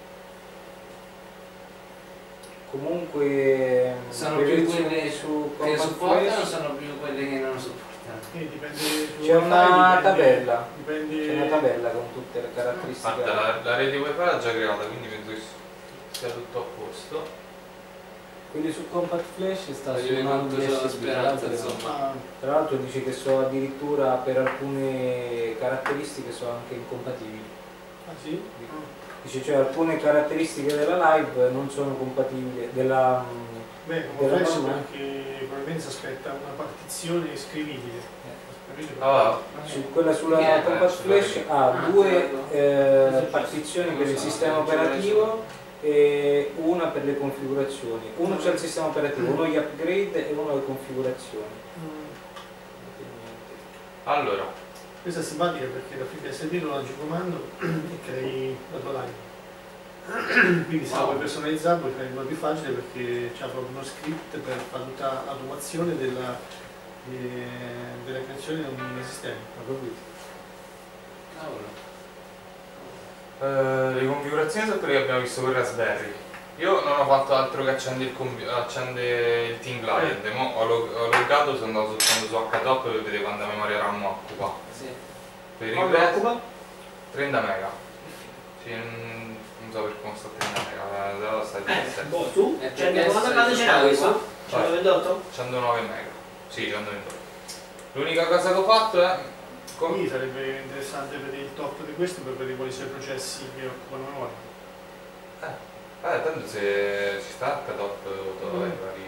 Comunque Sono le più versioni quelle su che Compact supportano Flash o sono più quelle che non supportano? Quindi dipende su c'è Wi-Fi, una dipende- tabella, Dipende... c'è una tabella con tutte le caratteristiche. Guarda, la, la rete wifi l'ha già creata, quindi penso che sia tutto a posto. Quelli su Compact Flash sta Voglio su un quanto U S sono B, speranza, tra l'altro- insomma. Ah, Tra l'altro dice che so addirittura per alcune caratteristiche sono anche incompatibili. ah sì? Dice cioè alcune caratteristiche della live non sono compatibili della Beh, della come Flash norma. anche probabilmente si aspetta una partizione scrivibile. Capito? Ah, su quella sulla Chi è? Compact Flash ha Ah, due quello. eh, partizioni per il Non so, sistema non ce l'ho operativo e una per le configurazioni. Uno c'è il sistema operativo, uno gli upgrade e uno le configurazioni. Mm. allora, Questa è simpatica perché da FreeBSD lo lanci il comando e crei la tua live. Quindi se la vuoi personalizzare puoi fare ancora più facile perché c'è proprio uno script per fare tutta l'automazione della, de- della creazione di un sistema. Ho capito? Cavolo. eh, le configurazioni sono quelle che abbiamo visto con Raspberry. Io non ho fatto altro che accendere il, compi- accendere il Team Client, mo ho, log- ho loggato, sono andato soltanto su H top per vedere quanta memoria RAM occupa. Sì. Per il Quanto resto occupa? trenta mega. Sì, non, non so per come sta trenta mega, però sta Eh, diciassette. boh, tu? E Cioè, perché quando se- quando ce l'hai questo? Vai. centoventotto? centonove mega. Sì, centoventotto. L'unica cosa che ho fatto è... com- Quindi sarebbe interessante vedere il top di questo per vedere quali sono i processi che occupano memoria. Eh, tanto se ci sta H top Mm. i vari.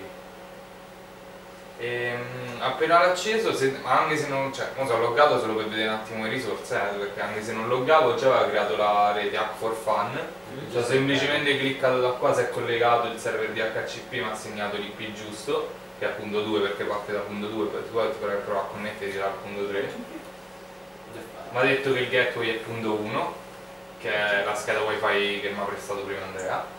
Ehm, appena l'ho acceso, se, ma anche se non. Cioè, non so, ho loggato solo per vedere un attimo le risorse, eh, perché anche se non loggavo già aveva creato la rete Hack for Fun. Cioè, ho semplicemente cliccato da qua, si è collegato il server di H C P, mi ha segnato l'I P giusto, che è punto due perché parte da punto due, poi tu poi provare a connetterti dal punto tre. Mi ha detto che il gateway è punto uno, che è la scheda wifi che mi ha prestato prima Andrea.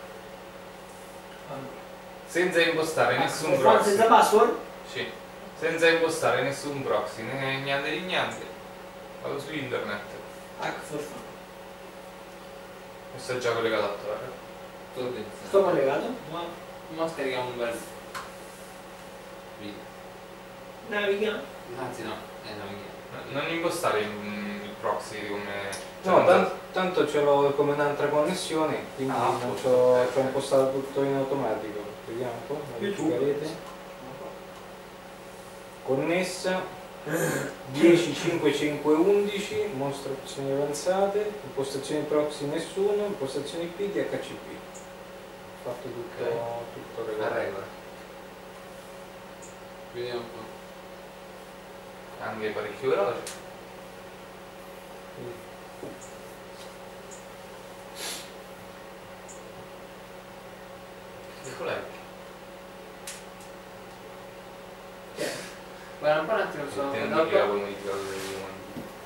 Senza impostare nessun proxy. Senza password? Sì. Senza impostare nessun proxy, né niente di niente. Vado su internet. Hack for fun. Questo è già collegato a Torre. Sto pensando. Sto collegato? Ma, ma scarichiamo un bel video. Naviga. Anzi no, è navighiamo. Non impostare il, il proxy come. cioè No, non tan- so- tanto ce l'ho come un'altra connessione, quindi Ah, non posto, c'ho, ok. c'ho impostato tutto in automatico. Vediamo un po', verificherete. Connessa dieci cinque cinque undici, mostra opzioni avanzate, impostazioni proxy nessuno, impostazioni I P di H C P. Ho fatto tutto, tutto A regolare. regola. Vediamo un po'. Anche parecchio veloce. Che cos'è? Guarda un po' un attimo, Il sono tempo dopo. che avevo modificato dei comandi.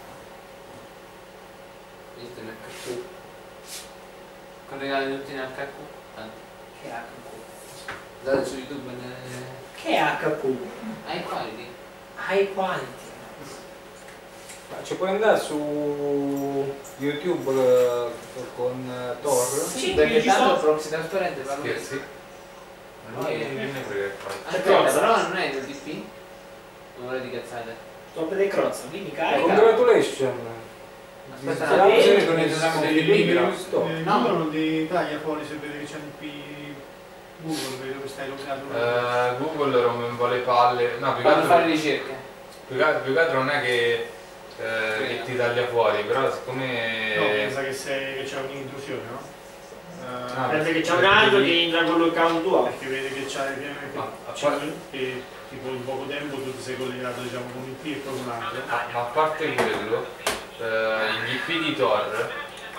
Visto in H Q. Collegati tutti in H Q. Tanto. Che H Q? Andate su YouTube e... Che H Q? High quality. High quality. Ci puoi andare su YouTube eh, con eh, Tor? Sì, Perché ci tanto sono. il proxy trasparente va lui. Scherzi? Ma lui non ne frega che fai. Aspetta, Crozza. però non è del D P? Non volete di cazzate? Sto per dei crozza, quindi carica. Congratulations! Aspetta, Ti no, dice io- che non esistono io- dei io- libri io- di sto. Eh, No. no, non ti taglia fuori se vede che c'è il P Google, vedo che stai logato. Eh, Google rompe un po' le palle. No, più che Quando fare altro, ricerche. più che altro- più che altro non è che, eh, che ti taglia fuori, però siccome. No, pensa che, sei, che c'è un'intrusione, no? Eh, Ah, Pensa che c'è un altro che entra con l'account tuo. perché vede che c'è che, che, Ma a c'è- parte- che tipo in poco tempo tu ti sei collegato diciamo con il P e poi con un altro. Ma ma a parte quello, eh, gli I P di Tor,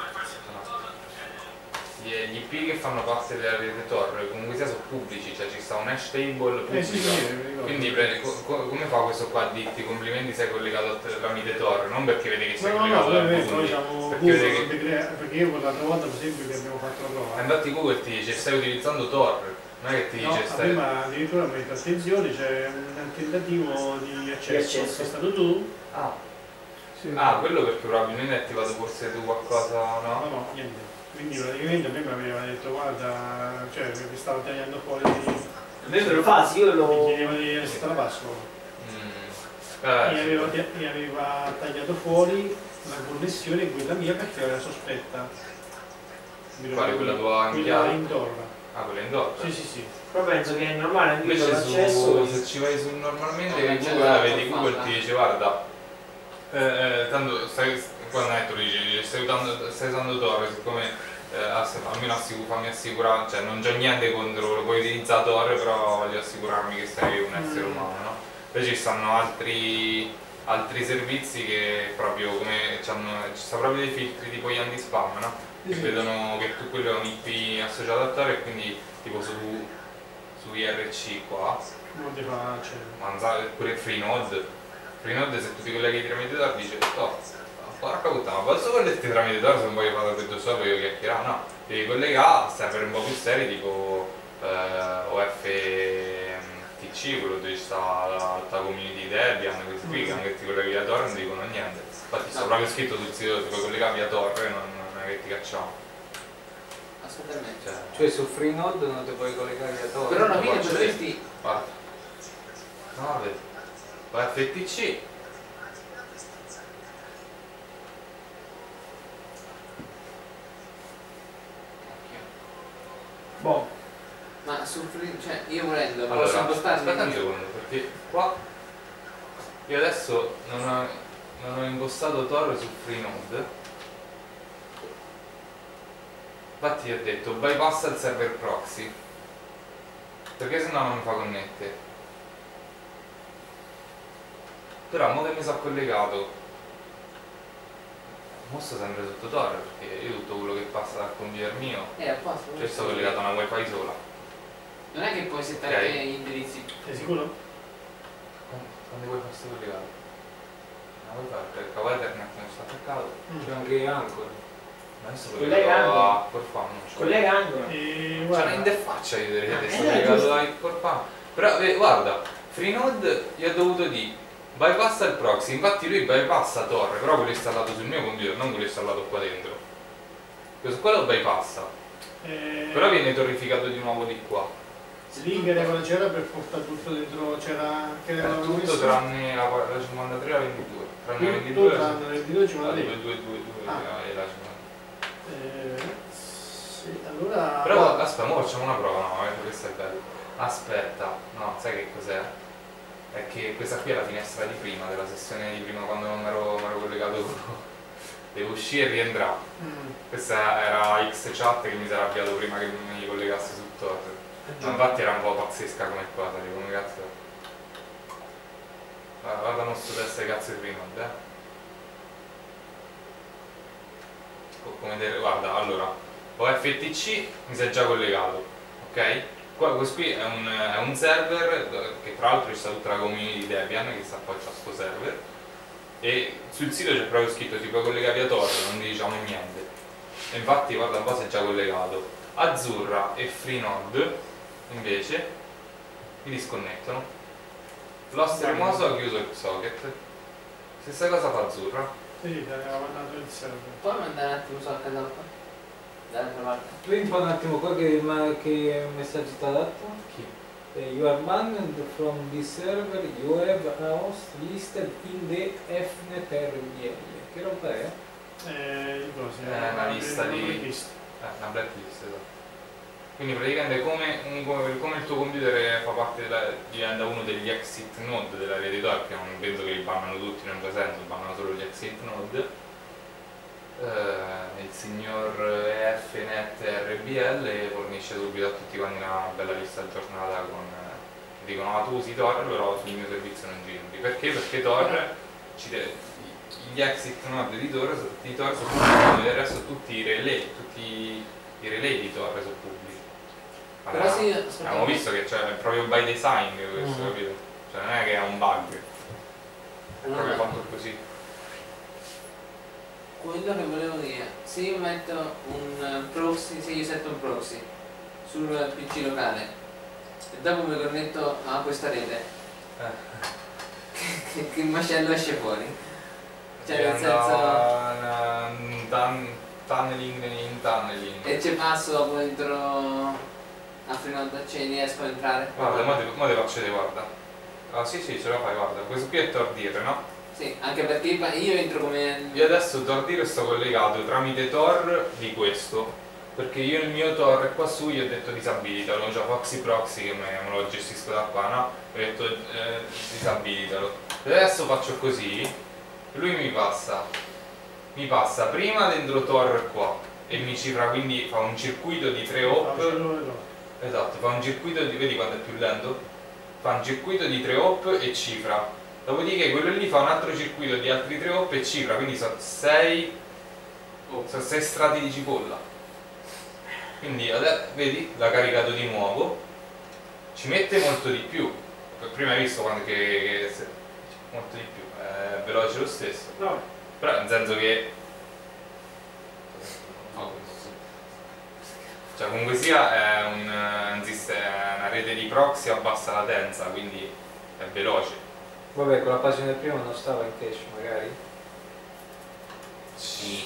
gli, gli I P che fanno parte della rete Tor comunque sia sono pubblici, cioè ci sta un hash table Eh sì, pubblico. sì, mi ricordo. Quindi pre- co- co- come fa questo qua a dirti complimenti sei collegato a te- tramite Tor? Non perché vede che sei No, no, no, collegato poi a poi Google, diciamo perché Google vede non che. ti crea- perché io quell'altra volta per esempio che abbiamo fatto la Eh, prova. Infatti Google ti dice stai utilizzando Tor, non è che ti No, dice stai. prima addirittura mette attenzione, c'è un tentativo di accesso. accesso. Sei stato tu? Ah. Sì. Ah, quello perché probabilmente hai attivato forse tu qualcosa, No, no? no, niente. Quindi praticamente prima mi aveva detto guarda, cioè mi stava tagliando fuori, A me me lo fa, sì, io mi lo. chiedeva di restare la password. Mm. Mi Eh, aveva, mi aveva tagliato fuori la connessione, quella mia, perché era sospetta. Mi Quale, quella tua in Quella chiave? in torna. Ah, quella in Tor? Sì, sì, sì. Però penso che è normale, anche io Invece l'accesso. su, se ci vai su normalmente No, che c'è Google, la vedi farfalla. Google ti dice guarda, eh, eh, tanto stai, quando hai detto dici, dice, stai, usando, stai usando Tor, siccome eh, ass- almeno assicur- fammi assicurare, cioè non c'ho niente contro, lo puoi utilizzare Tor, però voglio assicurarmi che sei un essere Mm. umano, no? Poi ci stanno altri, altri servizi che proprio come c'hanno, ci sta proprio dei filtri tipo gli anti-spam, no? Che Sì. vedono che tu quello è un I P associato a Tor e quindi tipo su, su I R C qua, Non ti fa accedere. Manza, pure Freenode, Freenode se tu ti colleghi tramite Tor dice oh, porca puttana, ma posso collegarti tramite Tor se non voglio fare tutto solo voglio chiacchierare? No, devi collegare a server un po' più seri tipo eh, O F T C, quello dove sta la, la community Debian, questi qui che anche ti colleghi via Tor non dicono niente. Infatti sta proprio scritto sul sito ti puoi collegare via Tor e non, non è che ti cacciamo. Assolutamente. Cioè, Cioè su Freenode non ti puoi collegare a Tor. Però alla fine faccio potresti. guarda. No, vedi. O F T C. Boh. Ma sul free, cioè io volendo posso Allora, impostarmi. aspetta un secondo, perché qua io adesso non ho, non ho impostato Tor su Freenode. Infatti ho detto bypassa il server proxy, perché sennò non mi fa connettere. Però mo che mi sono collegato, mo sto sempre sotto Tor, perché io tutto quello che passa dal computer mio, Eh, a posto. cioè sto collegato a una wifi sola. Non è che puoi settare Ok. gli indirizzi. Sei sicuro? Quando vuoi farsi collegato? La wifi perché il cavo Ethernet non sta attaccato. C'è anche Anchor. Ma adesso Collega collegato anche. a Corfam, non c'ho. Collega Angolo. E C'è guarda, un'interfaccia di vedere Ah, che sta eh, collegato giusto. a Corfam. Però eh, guarda, Freenode gli ho dovuto dire bypassa il proxy, infatti lui bypassa Tor, però quello installato sul mio computer, non quello installato qua dentro. Questo qua lo bypassa, eh, però viene torrificato di nuovo di qua. lì che regola c'era per portare tutto dentro, c'era che È regola tutto messo? tranne la, la cinquantatré e la ventidue. Tranne la Tutto ventidue tranne le ventidue ci la vuole due due due due Ah. e la cinquantatré. Eh, sì, allora. Però aspetta, ora facciamo una prova, no, eh, questo è bello. Aspetta, no, sai che cos'è? È che questa qui è la finestra di prima, della sessione di prima quando non ero, ero collegato. Devo uscire e rientrare. Mm. Questa era Xchat che mi si era avviato prima che mi collegassi su Tor. Ma infatti era un po' pazzesca come cosa, dico, come cazzo. Guarda, guarda il nostro test ai cazzo di prima, eh. Co- Come dire, guarda, allora, O F T C mi si è già collegato, ok? Qua, questo qui è un, è un server dove- che tra l'altro ci sta tutta la community di Debian che sta poi a sto server e sul sito c'è proprio scritto si può collegare via Tor, non diciamo niente. E infatti guarda un po' si è già collegato. Azzurra e Freenode invece mi disconnettono. L'ho stremoso ha chiuso il socket. Stessa cosa fa Azzurra. Sì, ti aveva mandato il server. Poi mandare un attimo su H D. Dall'altra parte. Vedi un po' un attimo qua che, ma, che messaggio ti ha dato? Chi? Eh, you are banned from this server, you have a host listed in the Fnet R B L. Che roba è? Eh, di cose. Eh, una lista una di- blacklist. Eh, una blacklist, esatto. Quindi praticamente come, un- come, come il tuo computer fa parte della, diventa uno degli exit node della rete Tor, che non penso che li bannano tutti, non c'è senso, bannano solo gli exit node. Eh, il signor Fnet R B L fornisce subito a tutti quanti una bella lista aggiornata con eh, che dicono ah tu usi Tor, però sul mio servizio non giri. Perché? Perché Tor ci de- gli exit node di Tor, di Tor sono pubblici, del resto tutti i relay, tutti i relay di Tor sono pubblici. Però Allora, sì, aspetta. abbiamo visto che cioè, è proprio by design questo, Mm. capito? Cioè non è che è un bug, è proprio Allora, fatto così. quello che volevo dire, se io metto un proxy, se io setto un proxy sul P C locale e dopo mi connetto a questa rete, che, che macello esce fuori? Cioè nel senso, un tun- tunneling in tunneling. e ci passo dopo dentro a Freenode, cioè riesco a entrare? Guarda, mo te, mo te faccio vedere, guarda. Ah sì sì, ce la fai, guarda. Questo qui è Tordire, no? Sì, anche perché io entro come... Io adesso Tordire sto collegato tramite Tor di questo. Perché io il mio Tor è qua su, gli ho detto disabilitalo, c'ho Foxy Proxy che me, me lo gestisco da qua, no? Gli ho detto eh, disabilitalo. E adesso faccio così, lui mi passa, mi passa prima dentro Tor qua e mi cifra, quindi fa un circuito di tre hop. Faccio loro loro. Esatto, fa un circuito di, vedi quando è più lento? Fa un circuito di tre hop e cifra. Dopodiché quello lì fa un altro circuito di altri tre hop e cifra, quindi sono sei sono sei strati di cipolla. Quindi adesso, vedi, l'ha caricato di nuovo, ci mette molto di più. Prima hai visto quando che, che se- molto di più, è veloce lo stesso. No, Però nel senso che cioè comunque sia è un, un sistema, una rete di proxy a bassa latenza, quindi è veloce. Vabbè, con la pagina del primo non stava in cache magari? Sì.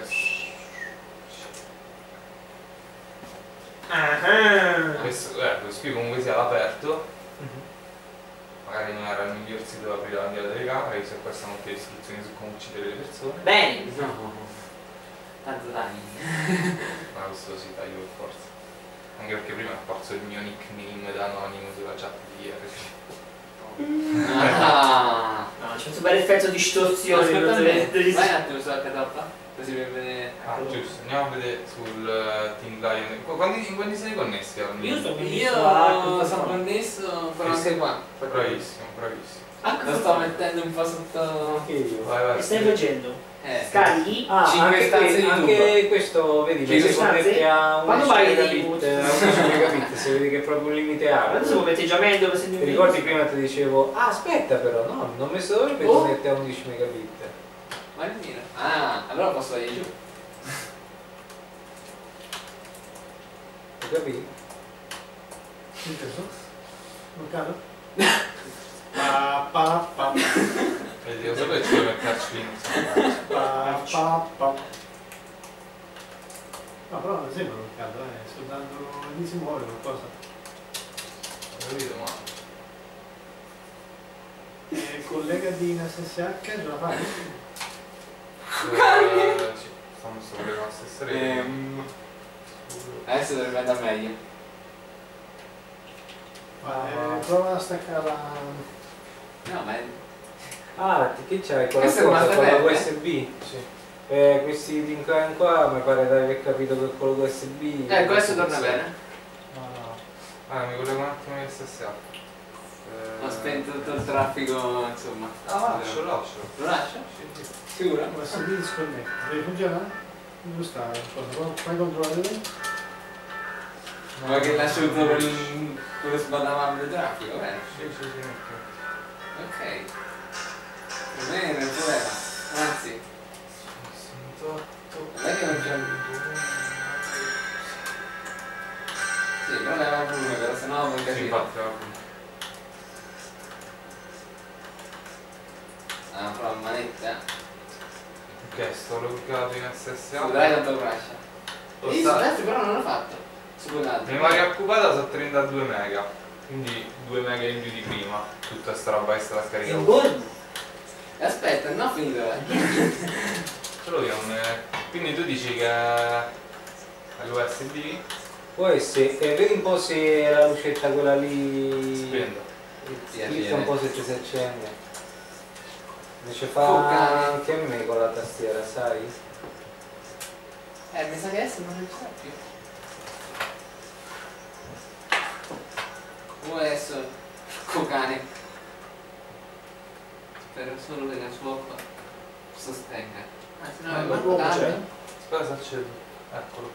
Questo, eh, questo qui comunque sia all'aperto, magari non era il miglior sito da aprire davanti alla telecamera, visto che qua stanno tutte le istruzioni su come uccidere le persone. Bene, no. Tanto dai. Ma questo sì, taglio per forza. Anche perché prima è apparso il mio nickname da anonimo sulla chat di I R C. Ah, No, c'è questo bel effetto di distorsione. aspetta, non vai deve- un attimo su H D, così per vedere... Ah, giusto, andiamo a vedere sul uh, Team Lion. Qu- Quanti, in quanti sei connessi? Al Io sto Io connesso a sono connesso, però anche qua. Bravissimo, bravissimo. Ah, Lo sto mettendo un po' sotto... Anche io. Vai, vai. Che stai facendo? Eh, Scarichi? Ah, Cinque anche, stanze que- di anche questo, vedi, Cinque che si connette stanze? a Quando undici vai megabit, di- a undici megabit, si vede che è proprio un limite Adesso hard. come metteggiamento per Ti sentire ricordi prima ti dicevo, ah aspetta però, no, non mi sto per Oh. connette a undici megabit. ma il mio. Ah, allora posso andare giù. Hai capito? inteso? Mancato? Pa pa pa Vedi, lo sapevo che ci vuole metterci lì. pa pa pa. No, però non sembra mancato, eh, soltanto lì si muove qualcosa. Ho capito, ma... Eh, collegati in S S H, ce la fai? Eh, sì, stiamo sopra la stessa rete. Ehm, adesso dovrebbe andare meglio. Eh, prova a staccare la... No, ma è... Ah, che c'hai con la Questa è una cosa, con la tablet, U S B? Sì. Eh, questi link line qua mi pare di aver capito che con la U S B... Ecco, adesso torna bene. Ah, mi volevo un attimo di S S H. Eh... Ho spento tutto il traffico, insomma. Ah, lascio, lascio. Lo lascio? Sì, sì. Sicuro? U S B disconnect. Devi funzionare? Dove sta? Cosa? Fai controllare lì? Ma che lascio tutto quel... quello sbadavamo del traffico, bene. Sì, sì, sì, ok. Ok. Per me non è un problema. Anzi, sessantotto. guarda che non c'è... Sì, però ne avevamo uno, però sennò non Sì, capivo. infatti, va bene. Ah, la manetta. Ok, sto loggato in S S A. Vedrai tanto crasha. Lo Io sta- su destra però non l'ho fatto. Su quell'altro. Memoria occupata sono trentadue mega, quindi due mega in più di prima. Tutta sta roba che sta scaricata. In Word? Aspetta, non ho finito. eh. Ce l'ho io, un- quindi tu dici che è l'U S B? Può essere, e vedi un po' se la lucetta quella lì Spendo. clicca un po' se ci si accende. Invece fa Fuga. anche a me con la tastiera, sai? Eh, mi sa che adesso non ci sta più. O adesso cocane. Spero solo che la swap sostenga. Ah, se no Ma è lo può guardabile. c'è? Aspetta se accedo. Eccolo.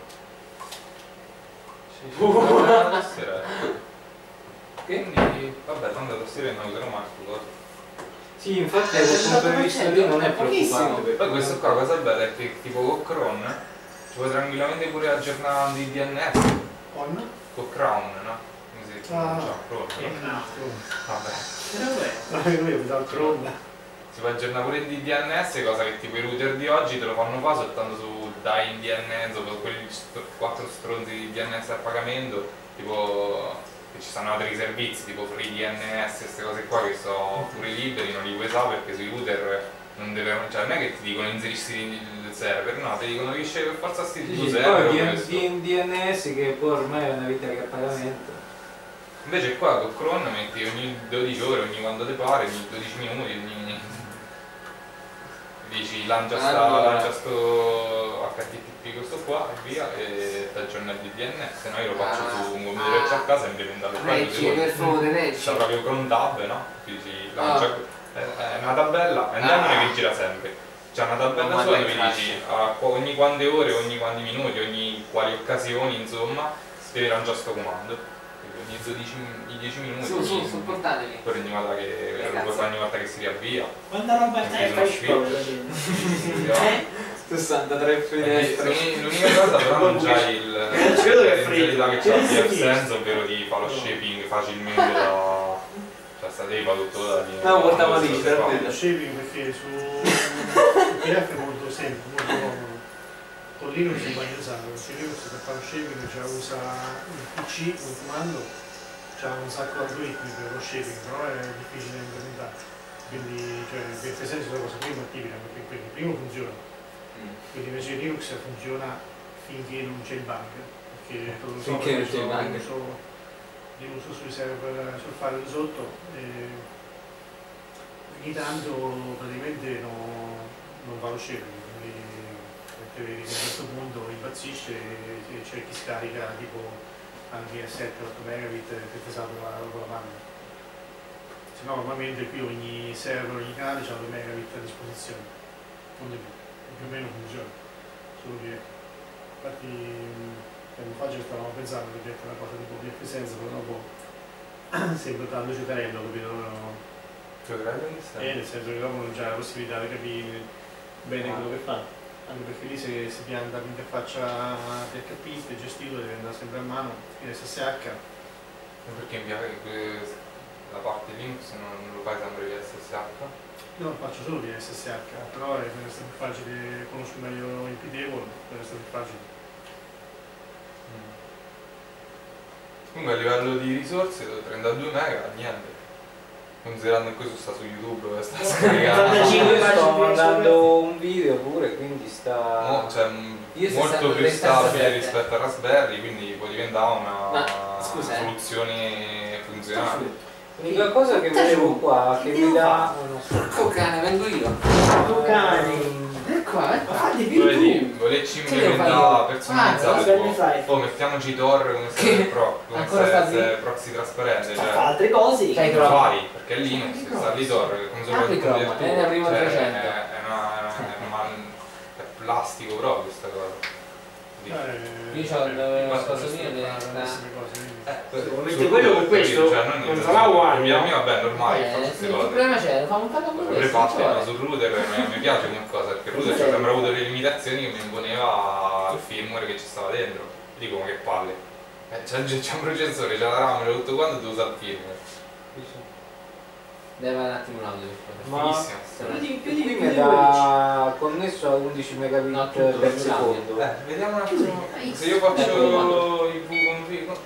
Sì, sì, la tastiera. Quindi, vabbè, tanto la tastiera non userò mai sto coso. Sì, infatti Eh, dal punto di vista lì non è è pochissimo. preoccupante. Poi questo qua cosa bella è che tipo con Chrome ci puoi tranquillamente pure aggiornare i D N S On? con Crown, no? Come si dice? Ah. Cioè, Chrome, Eh, no? no. Vabbè. No, io ho usato Chrome. Si può aggiornare pure il D N S, cosa che tipo i router di oggi te lo fanno fare soltanto su Dai in D N S, o quei quattro stronzi di D N S a pagamento, tipo che ci stanno altri servizi tipo Free D N S, queste cose qua che sono pure liberi, non li puoi usare perché sui router non deve, cioè non è che ti dicono inserisci il server, no, ti dicono che scegli per forza sti Sì, due sì, server. poi o D- questo. D- D N S che poi ormai è una vita che è a pagamento. Invece qua con Chrome metti ogni dodici ore, ogni quando ti pare, ogni dodici minuti, ogni... dici lancia sta, Allora. lancia sto H T T P questo qua e via e ti aggiorna il D N S, se no io lo faccio Ah. su un computer che c'ho a casa e mi deve andare Reggi, per favore, reggi. c'è proprio Chrome Tab, no? Dici lancia, è, è una tabella, è un Ah. demone che gira sempre. C'è una tabella Non sua manda dove in crash. dici a ogni quante ore, ogni quanti minuti, ogni quali occasioni, insomma, devi lanciare sto comando. Ogni dodici, i dieci minuti. Su, su, ogni- su, portateli. poi ogni volta che Eh, lo puoi fare ogni volta che si riavvia. Quanta roba Anche c'è? se Fai non scuola. Eh? sessantatré finestre. L'uni- L'unica cosa però non c'hai il Non ci credo che è free. la che Che c'ha il schifo. sense, ovvero ti fa lo shaping facilmente da. Cioè sta te fa tutto da lì. No, portava lì, Questo si fa. Lo shaving perché su su P F è molto semplice, molto comodo. Con Linux non puoi usarlo, su Linux per fare lo shaving cioè, usa il P C, un comando, c'ha un sacco di algoritmi per lo shaving, però è difficile da implementare. Quindi cioè, per F senso è la cosa prima tipica, perché quindi primo funziona. Quindi invece Linux funziona finché non c'è il bug, perché lo so, Finché non c'è il lo bug. uso, li uso sui server, sul file di sotto e ogni tanto praticamente no- non va lo shaving, quindi perché vedi che a questo punto impazzisce e c'è chi scarica tipo anche a sette otto megabit che ti salva la, la banda. Se no normalmente qui ogni server, ogni canale ha due megabit a disposizione, non di più, più o meno funziona, solo che infatti tempo fa ci stavamo pensando che è una cosa tipo P F senza, però dopo sempre tanto giocarello, capito? Giocherello in che senso? E nel senso che dopo non c'è la possibilità di capire bene quello che fa. Anche perché lì se si pianta l'interfaccia P H P, che è gestito, deve andare sempre a mano, in S S H. Perché in via- que- la parte Linux non lo fai sempre via S S H? Io non faccio solo di S S H, però è per essere più facile, conosco meglio il P-Table, per essere più facile. Comunque a livello di risorse trentadue mega niente. Considerando che questo sta su YouTube dove sta scaricando. trentacinque Io sto pagine mandando un video pure, quindi sta... No, cioè, m- Io molto più sessantatré stabile sessantasette. rispetto a Raspberry, quindi può diventare una Ma, scusa, eh. soluzione funzionale. L'unica cosa che vedevo qua, che mi dà... non so. Cocane, vengo io. Cani. E qua, e qua. Fatti più Vedi, tu. volerci Che devo fare implementare io? personalizzare Ah, un cosa fai? po'. Poi mettiamoci Tor come se Che? pro, come Ancora se, sta se lì? è proxy trasparente, Fa cioè altre cose. Cioè, lo Chrome. fai, perché è Linux, sta lì Tor, come se Apri lo Chrome, tu, è la prima cioè, trecento. È, è una, è una è plastico proprio questa cosa. Quindi- Eh, Io c'ho il- eh, lo basta spazolino fare delle- queste cose, quindi. Mentre quello con questo cioè, non, non sarà uguale, mio, no? mio vabbè, normale, Eh, fa sì, queste che cose. problema c'è? Lo fanno fare come L'avrei questo. fatte cioè. ma sul router mi, mi piace come cosa, perché il router c'ha sempre avuto le limitazioni che mi imponeva il firmware che ci stava dentro. Dico ma che palle. Eh, c'è, c'è un processore, c'è la RAM, c'è tutto quanto, tu usa il firmware. Deve un attimo l'audio per Ma Finissimo. Più di, più qui di, più mi di dà connesso a undici megabit No, tutto per il secondo. Eh, vediamo un attimo. Hai- Se io faccio i V con V.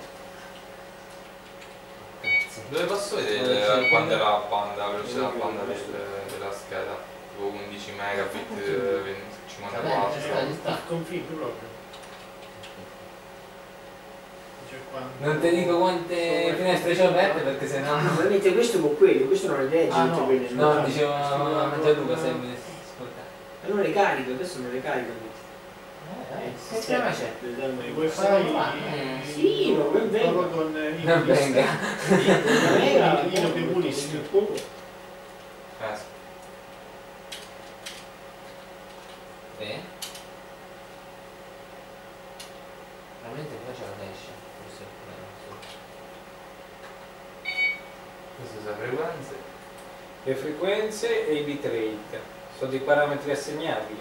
Dove posso vedere Eh, quando è la banda, la velocità della banda del- della scheda? Tipo undici megabit, venti, cinquantaquattro. ci sta, ci sta. Il config proprio. Cioè, quando- Non ti dico quante finestre c'ho aperte perché sennò. Ma mette questo con quello, questo non le legge Ah, tutte no. quelle. No, dicevo a Gianluca se mi ascolta. Ma non le carico, adesso non le carico. Eh, che tema c'è? Il wifi Eh, sì, non ben venga. proprio con il Non venga. Io che buonissimo. Eh, sì. Sì. Veramente qua c'è la flash. Forse è il problema. Queste sono frequenze. Le frequenze e i bitrate sono dei parametri assegnabili.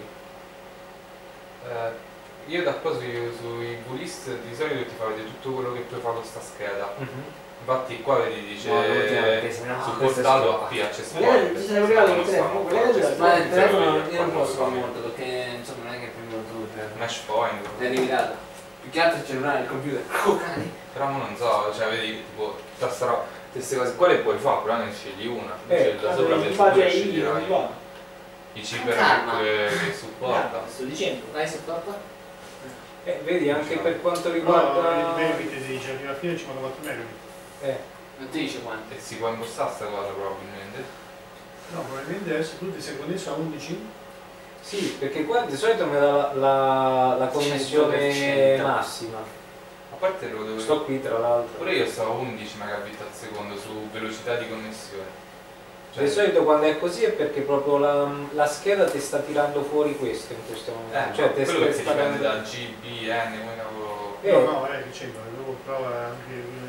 Eh, io da qua sui, sui V-list di solito ti fa vedere tutto quello che puoi fare con sta scheda. Infatti qua vedi dice No, ultimamente se no supportato a P H Magari ci sarebbe regalato il telefono, magari ce l'hai. Ma il telefono io non posso fare molto perché insomma non è che prendo molto il telefono. Mesh point. È limitato. Più che altro il cellulare, il computer. Oh cani. Però mo non so, cioè vedi tipo tutta sta roba, queste cose qua le puoi fare, però ne scegli una. Eh, Invece da sopra per infatti sicuro io, sceglierai non va. i ciber Calma. che, che supporta. Sto dicendo. Vai sotto? Eh, vedi anche per quanto Però il riguarda. megabit ti dice arriva fino a cinquantaquattro megabit. Eh, Non ti dice quanto. E si può impostare sta cosa probabilmente. No, probabilmente adesso tu ti sei connesso a undici. sì, perché qua di solito mi dà la, la, la connessione cento per cento. massima. A parte lo devo Sto qui tra l'altro. pure io sto a undici megabit al secondo su velocità di connessione. Cioè, Di solito quando è così è perché proprio la, la scheda ti sta tirando fuori questo in questo eh, momento. no, cioè te quello che sta si dipende dando- da G B, N, come cavolo. Eh, No, no, eh, che c'entra, dopo prova anche.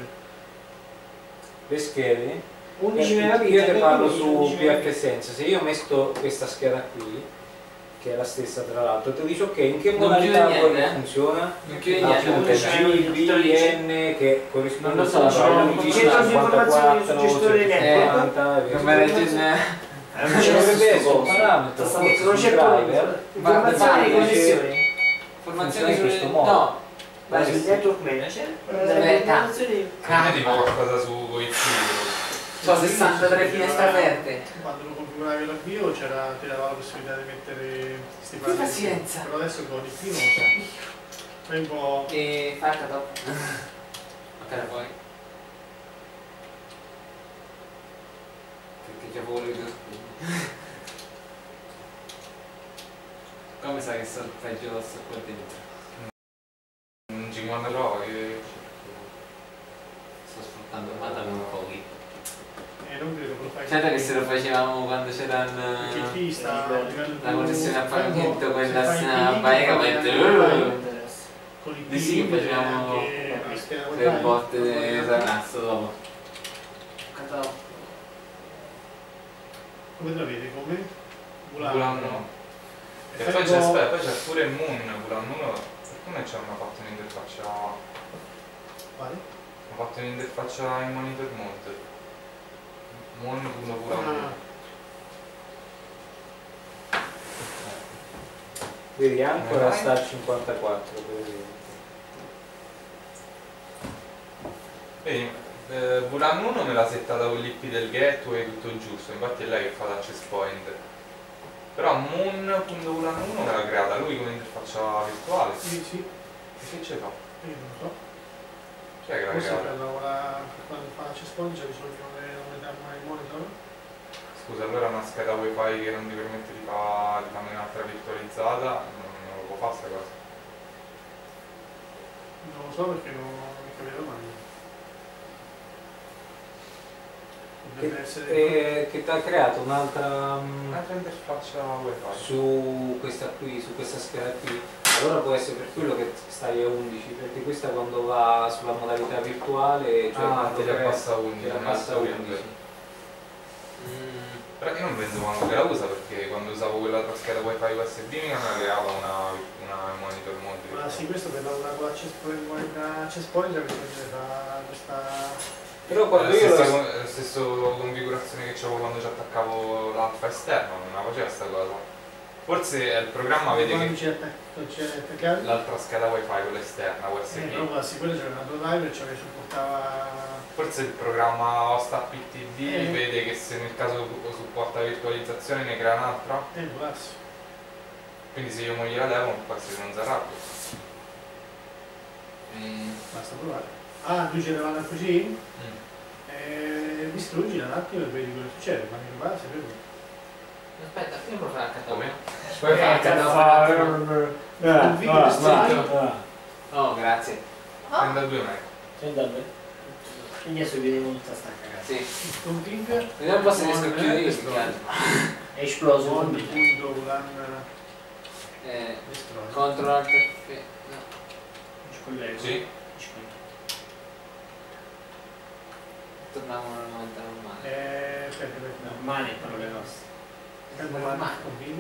le schede. undici Eh, megabit. io ti parlo undici su megabit. P F Sense, se io metto questa scheda qui, che è la stessa tra l'altro, ti dice ok, in che Non modalità chiude vuoi niente, che eh? funziona? Non chiede Ah, niente. appunto, undici megabit, G, B, tutto lì. N che corrisponde Non lo so, a c'è un undici, centro di informazioni sul gestore dei network. cinquanta, Non mi legge il. Non c'è dovrebbe essere un parametro, Sta forse, non sul c'è driver. informazioni di Ma- connessione. Informazioni in sulle. questo modo. No. Vai sul network manager. Aspetta. informazioni. Quindi tipo qualcosa su i Ho sessantatré finestre aperte. Quando lo configuravi l'avvio c'era ti dava la possibilità di mettere questi Che parametri. pazienza. Però adesso con il più non lo so. Fai un po'. E faccia dopo. Ok, poi. Perché già volevo che come sai che sono peggio da sto qua dentro? Un cinquanta prova che Sto sfruttando Madame un pochi. Eh, non credo che lo fai. Certo che se lo facevamo quando c'era Perché il- qui sta a livello la più- connessione a fai un po'- pagamento, se quella fai il a ping, pagamento, fai uh, con il Di sì, ping, facevamo anche la scheda le wifi. botte di Sarnasso dopo. Come te la vedi? Come? Bulan no. E E fai poi un c'è, po'- aspetta, poi c'è pure Moon, Bulan uno, come ci hanno fatto un'interfaccia, hanno Quale? fatto un'interfaccia in monitor mode. Moon uno Bulan Ah, uno. Vedi, ancora Vai. sta al cinquantaquattro per esempio. Vedi, eh, Bulan uno me l'ha settata con l'I P del gateway tutto giusto, infatti è lei che fa l'access point. Però Moon.Bulan uno me l'ha creata lui come interfaccia virtuale. sì, sì, E che ce fa? io non lo so. Chi è che l'ha Forse creata? per lavorare quando fa la C-Spawn c'è bisogno di dare mai il monitor. Scusa, allora una scheda wifi che non ti permette di fare di farne un'altra virtualizzata, non, non lo può fare sta cosa. Non lo so perché non mi capito mai. Dovrebbe essere. E che ti ha creato un'altra mm, Un'altra interfaccia wifi. su questa qui, su questa scheda qui. Allora può essere per quello che stai a undici, perché questa quando va sulla modalità virtuale, cioè Ah, quando te li crea- abbassa undici, te la non abbassa so io, undici. Mm. Però io non penso quando che la usa perché quando usavo quell'altra scheda wifi U S B mi creava una, una monitor mode. Ma sì, questo per lavorare con la C-Spawn perché bisogna fare questa Però quando la io stessa, lo... con- la stessa configurazione che c'avevo quando ci attaccavo l'alfa esterna, non la faceva sta cosa. Forse il programma vede Quando che ci attac- ci attaccavi? l'altra scheda wifi, quella esterna, U S Eh, B. no, sì, quello c'era una driver cioè che supportava. Forse il programma Hosta P T D Eh. vede che se nel caso supporta virtualizzazione ne crea un'altra. Eh, può darsi. Quindi se io mo gliela levo può essere che non si arrabbia. Mm. Basta provare. Ah, tu ce l'aveva così? Mm. Eh, distruggila un attimo e vedi cosa succede, ma in base per lui. Aspetta, prima lo fai a catalogo. Come? Poi fai a catalogo. Il video è stato. Oh, grazie. trentadue mega. trentadue. Quindi adesso vediamo tutta sta cagata. Sì. Un link. Vediamo un po' se riesco a chiudere io, più che altro. È esploso Con subito. punto ulan Eh, destroy. Control Alt F. No. Ci collego. Sì. Ci collego. Torniamo alla novanta normale. Eh, aspetta, aspetta. Normale parole nostre. Normale.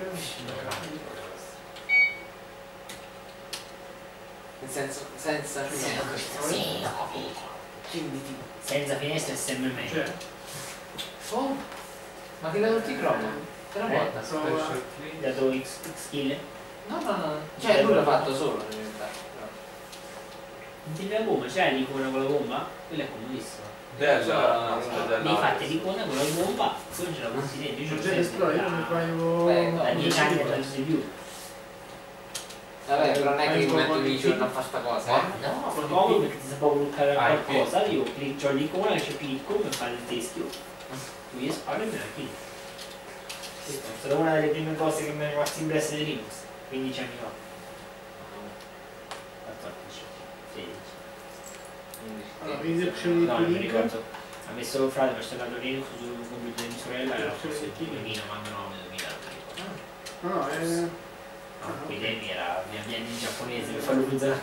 Nel senso, senza Sì, ho capito. Quindi ti... Senza finestra è sempre meglio. Cioè, Oh! Ma che da tutti i croma? Te la Eh. volta? Special clean. Dato X, X kill. No, no, no. Cioè lui l'ha fatto solo in realtà. però. Non ti la gomma, c'è l'icona con la gomma? Quella è comodissima. Della, no, Cioè, della- Mi fate l'icona con la bomba, poi ce la metti dentro. Io ce l'ho progetto sempre destroy, io mi da, paio. Beh, no. da dieci anni alla review. Vabbè, però non è che Hai mi un metto po' lì di giorno a fare sta cosa, eh. No, fa comodo perché ti sa proprio bloccare Ah, il qualcosa. Io clicco, ho l'icona, c'è clicco per fare il teschio. Tu gli sparo e me la chiudi. È stata una delle prime cose che mi è rimasta impressa di Linux, quindici anni fa. quattordici, sedici. Allora, vedi le opzioni di No, non mi link. ricordo. Ha messo il frate per installato Linux sul computer di mia sorella e era Sì, forse il sì. duemila, ma no, nel duemila non mi ricordo. No, no, eh. No, quei tempi era via via in giapponese per farlo funzionare.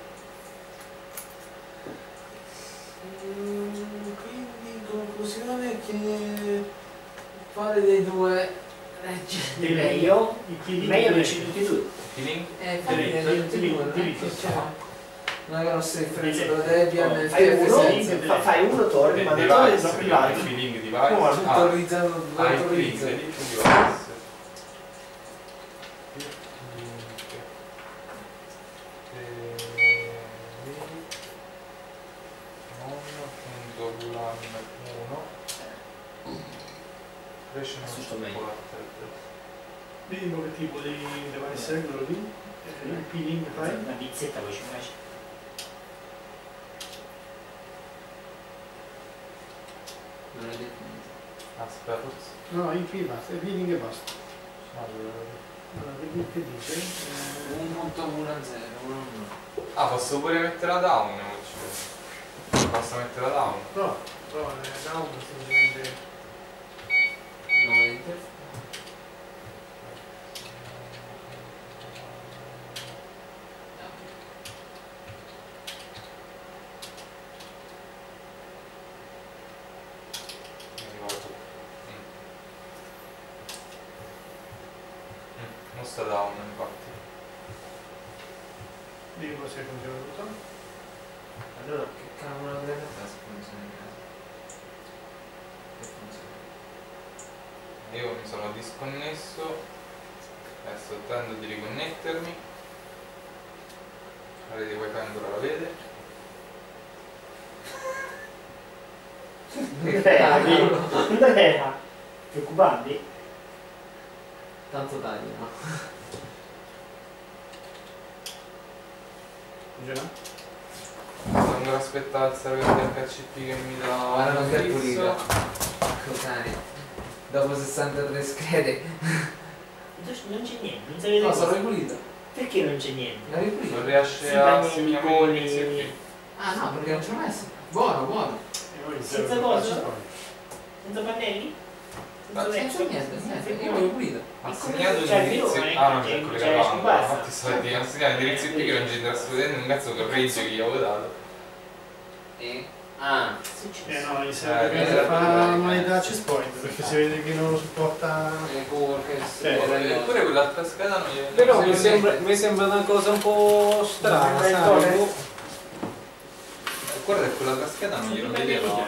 Mm, quindi in conclusione che quale dei due regge? Di Meglio, I key link meglio di- vinci tutti e due. Feeling? Eh, infatti Delete, ne tutti e due, non è delete. che c'è una grossa differenza Delete. tra Debian e Fai F uno, senza. fa- fai uno torri, ma non torri da privato. Feeling device. No, Ah, autorizzato, ah, il autorizza. feeling device. Adesso sto meglio. Vedi un po' che tipo di device è quello lì. Eh, Il peeling fai. Una pizzetta poi ci piace. Non è detto niente. Aspetta, forse. No, il peeling basta, il peeling e basta. Ah, Allora, vedi che dice. Eh, uno punto uno zero uno. Ah, posso pure mettere la down? Basta mettere la down. no, però è down semplicemente. nove interfacce. Mi ricordo. Mm. Mm, non sta down infatti. Vedi cosa è funziona tutto. Allora che cavolo deve fare se funziona in casa? Che funziona? Io mi sono disconnesso, adesso tento di riconnettermi, la rete wifi ancora la vede. Non era preoccupanti? Tanto tagli, no? Funziona? Devo ancora aspettare il server di H C P che mi dà No, era non è l'indirizzo. pulita. Cos'è? Dopo sessantatré schede. Non c'è niente, non sapete No, cosa. sono ripulito. Perché non c'è niente? L'ho ripulito. Non riesce Si a bagnano i segnare coli. l'indirizzo qui. Ah no, perché non ce l'ho messo. Buono, buono. E poi il Senza server cosa? faccio spawning. Senza pannelli? Ma Senza Senza letto? niente, niente. Senza Io l'ho ripulito. Ha E come segnato cioè, l'indirizzo. io non è Ah, non che c'è c'è- collegato c'è a su basta. infatti sto a dire, ha segnato l'indirizzo qui che non c'entra assolutamente un cazzo che rage che gli avevo dato. E? Ah, Eh no, il server Eh, che eh, fa eh, manualità eh, access point perché si vede che non lo supporta. le coworkers. Eh, le- Eppure quell'altra scheda non gli Però non mi si sembra, mette. mi sembra una cosa un po' strana, Non è sai? vero. Boh. Guarda che quella scheda non glielo vedevo.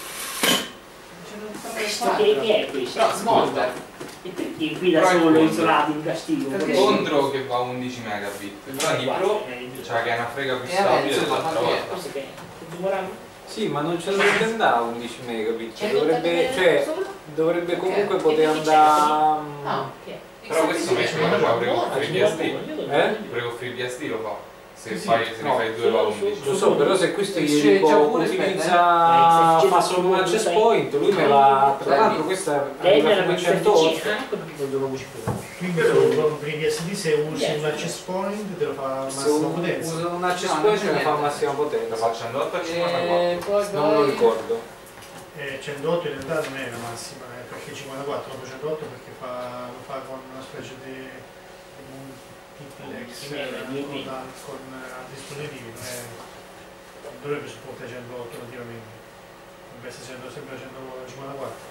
Questo che, che è questo? Però Smolder. E perché qui da Però è solo contro. isolati in castigo? Perché Contro che va a undici megabit, però di Pro cioè che è una frega più Eh, vabbè, stabile insomma, dell'altra vabbè. volta. Questo che è? Sì, ma non ce dovrebbe andare a undici megabit, C'è dovrebbe, tutta cioè, solo? dovrebbe Perché? comunque E poter perché c'è andare... Ah, ok. Però questo mi Esatto. fa pure con No, FreeBSD. Eh? Pure con FreeBSD lo fa. Se Sì, fai, sì. se ne No, fai due va a undici. Lo so, però se questo gli C'è dico già pure, utilizza, aspetta, eh. fa solo un access point, lui me la... Tra l'altro questa Lei arriva era fino a per centootto. ecco perché con due voci più. Quindi con FreeBSD se usi Yes. un access point te lo fa a Se massima un- potenza. uso un access No, non point c'è me ne fa niente. massima Lo potenza. fa centootto a E cinquantaquattro. poi Non me lo poi... ricordo. Eh, centootto in realtà non è la massima, è perché cinquantaquattro, dopo centootto perché fa, lo fa con una specie di multiplex Sì, eh, sì. con, con eh, dispositivi, non, è, non dovrebbe supportare centootto nativamente, dovrebbe essere sempre, sempre centocinquantaquattro.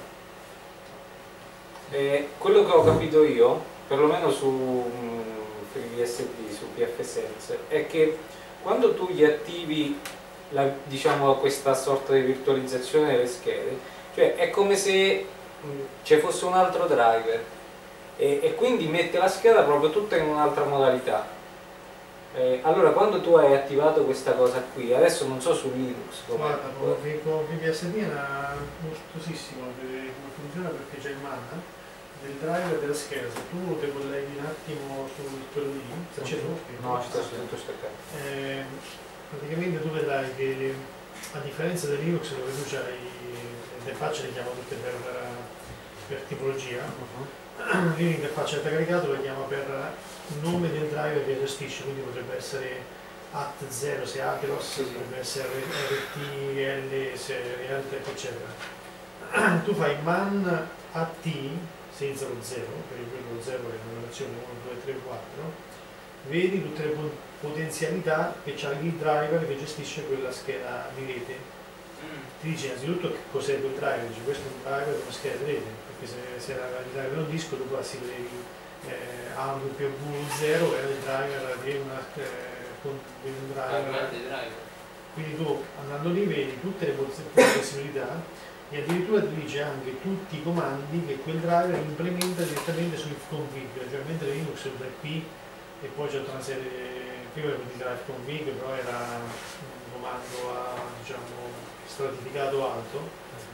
Eh, quello che ho capito io, perlomeno su mm, FreeBSD, su pfSense, è che quando tu gli attivi la, diciamo, questa sorta di virtualizzazione delle schede, cioè è come se mh, ci fosse un altro driver e, e quindi mette la scheda proprio tutta in un'altra modalità. Eh, allora quando tu hai attivato questa cosa qui, adesso non so su Linux come... Guarda, con, con FreeBSD è una- gustosissimo per- come funziona perché c'è il mana del driver della scheda, se tu te colleghi un attimo sul quello lì, sta acceso? No, sta tutto staccato. Eh, praticamente tu vedrai che a differenza del Linux dove tu c'hai le interfacce le chiama tutte per, per tipologia, lì l'interfaccia che ti ha caricato la chiama per il nome del driver che gestisce, quindi potrebbe essere A T zero se Ateros, Sì, sì. potrebbe essere R T L se Realtek eccetera. Tu fai man A T senza lo zero, perché quello lo zero è la numerazione uno, due, tre, quattro, vedi tutte le po- potenzialità che c'ha il driver che gestisce quella scheda di rete. Ti dice innanzitutto che cos'è quel driver, dice questo è un driver di una scheda di rete, perché se, se era il driver di un disco tu passi per eh, A W V zero era il driver di, una, eh, con- di un driver. Quindi tu andando lì vedi tutte le poss- possibilità e addirittura ti dice anche tutti i comandi che quel driver implementa direttamente sul config, cioè mentre Linux è P e poi c'è tutta una serie, prima era di drive config, però era un comando a diciamo stratificato alto.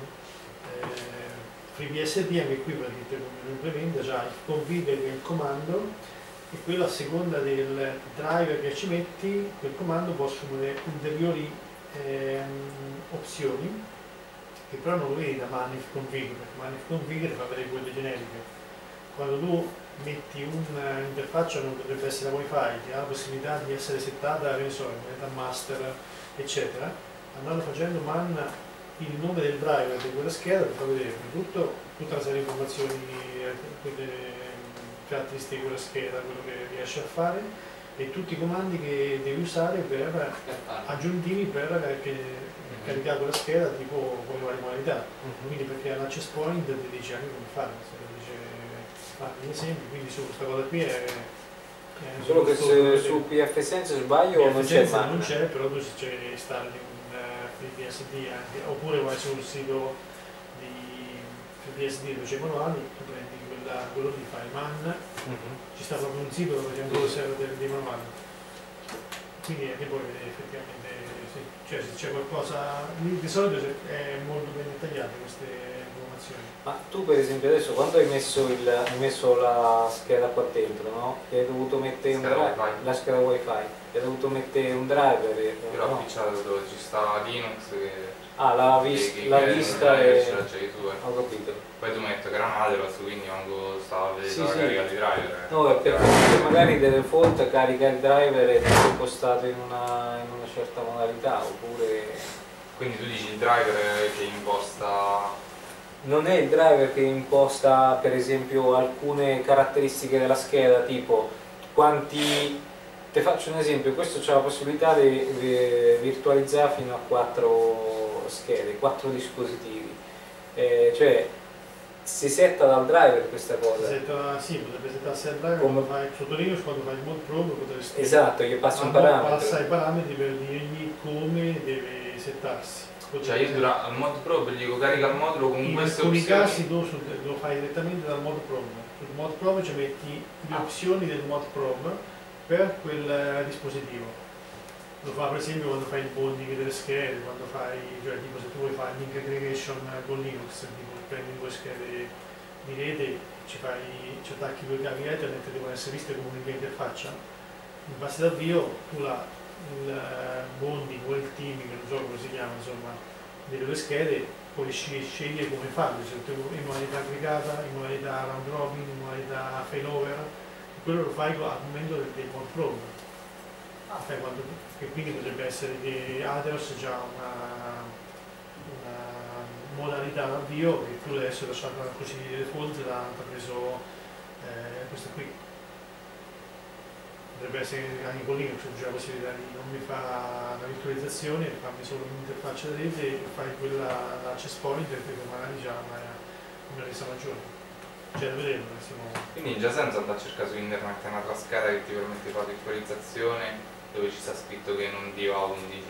Eh, FreeBSD anche qui per dire come lo implementa, c'ha il config che è il comando e quello a seconda del driver che ci metti, quel comando può assumere ulteriori ehm, opzioni che però non lo vedi da manif config, perché manif config ti fa vedere quelle generiche. Quando tu metti un'interfaccia che potrebbe essere la wifi, che ha la possibilità di essere settata, che ne so, in modalità master, eccetera, andando facendo man il nome del driver di quella scheda ti fa vedere tutto, tutta una serie di informazioni, eh, quelle caratteristiche di quella scheda, quello che riesce a fare e tutti i comandi che devi usare per aggiuntivi per eh, che caricare quella scheda tipo con le varie modalità. Quindi perché all'access point ti dice anche come fare, se ti dice fare gli esempi, quindi su questa cosa qui è, è Solo che se su pfSense sbaglio non c'è non man. c'è, però tu se installi un uh, FreeBSD anche, oppure vai sul sito di FreeBSD dove c'è i manuali, tu prendi quella, quello lì, fai man, ci sta proprio un sito dove c'è un po' server dei manuali. Quindi anche poi vedere effettivamente sì. Cioè se c'è qualcosa, di solito è molto ben dettagliate queste informazioni. Ma tu per esempio adesso quando hai messo, il, hai messo la scheda qua dentro, no? Ti hai dovuto mettere un Scheda driver, wifi. la scheda wifi, ti hai dovuto mettere un driver. e- Io l'ho no? appicciato dove ci sta Linux che Ah, la, vis- che- la che vista non è e... che ce l'ha già i suoi. Ho capito. Poi tu metto che era un Aderos, quindi manco stava a vedere Sì, la sì. carica di driver. eh. No, è perché magari delle default carica il driver ed è impostato in una, in una certa modalità, oppure... Quindi tu dici il driver che imposta. Non è il driver che imposta per esempio alcune caratteristiche della scheda, tipo quanti... Ti faccio un esempio, questo c'ha la possibilità di, di virtualizzare fino a quattro schede, quattro dispositivi. Eh, cioè si setta dal driver questa cosa. Setta, sì, potrebbe settarsi al driver Come- quando fai sotto Linux, quando fai il mod pro potresti Esatto, gli passa un ma no, parametro. passa i parametri per dirgli come deve risettarsi. Cioè io durante il mod probe gli dico carica il modulo con in queste alcuni opzioni. casi tu sul- lo fai direttamente dal mod probe. Sul mod probe ci metti le opzioni del mod probe per quel eh, dispositivo. Lo fa per esempio quando fai il bonding delle schede, quando fai, cioè tipo se tu vuoi fare link aggregation con Linux, tipo prendi due schede di rete, ci, fai, ci attacchi due cavi Ethernet, devono essere viste come un'unica interfaccia. In base d'avvio tu la, il bonding o il teaming, non so come si chiama, insomma, delle due schede, puoi scegliere come farlo, cioè in modalità aggregata, in modalità round robin, in modalità failover, quello lo fai al momento del, del mod probe. Fai quando, che quindi potrebbe essere che Atheros ha già una, una modalità d'avvio che tu adesso hai lasciato così di default, l'ha preso eh, questa qui. Potrebbe essere anche con Linux, c'è la possibilità di non mi fa la virtualizzazione, fammi solo un'interfaccia da rete e fai quella l'access point e magari già una, una resa maggiore. Cioè da vedere, siamo... Quindi in già senso andare a cercare su internet un'altra scheda che ti permette di fare virtualizzazione dove ci sta scritto che non D va undici.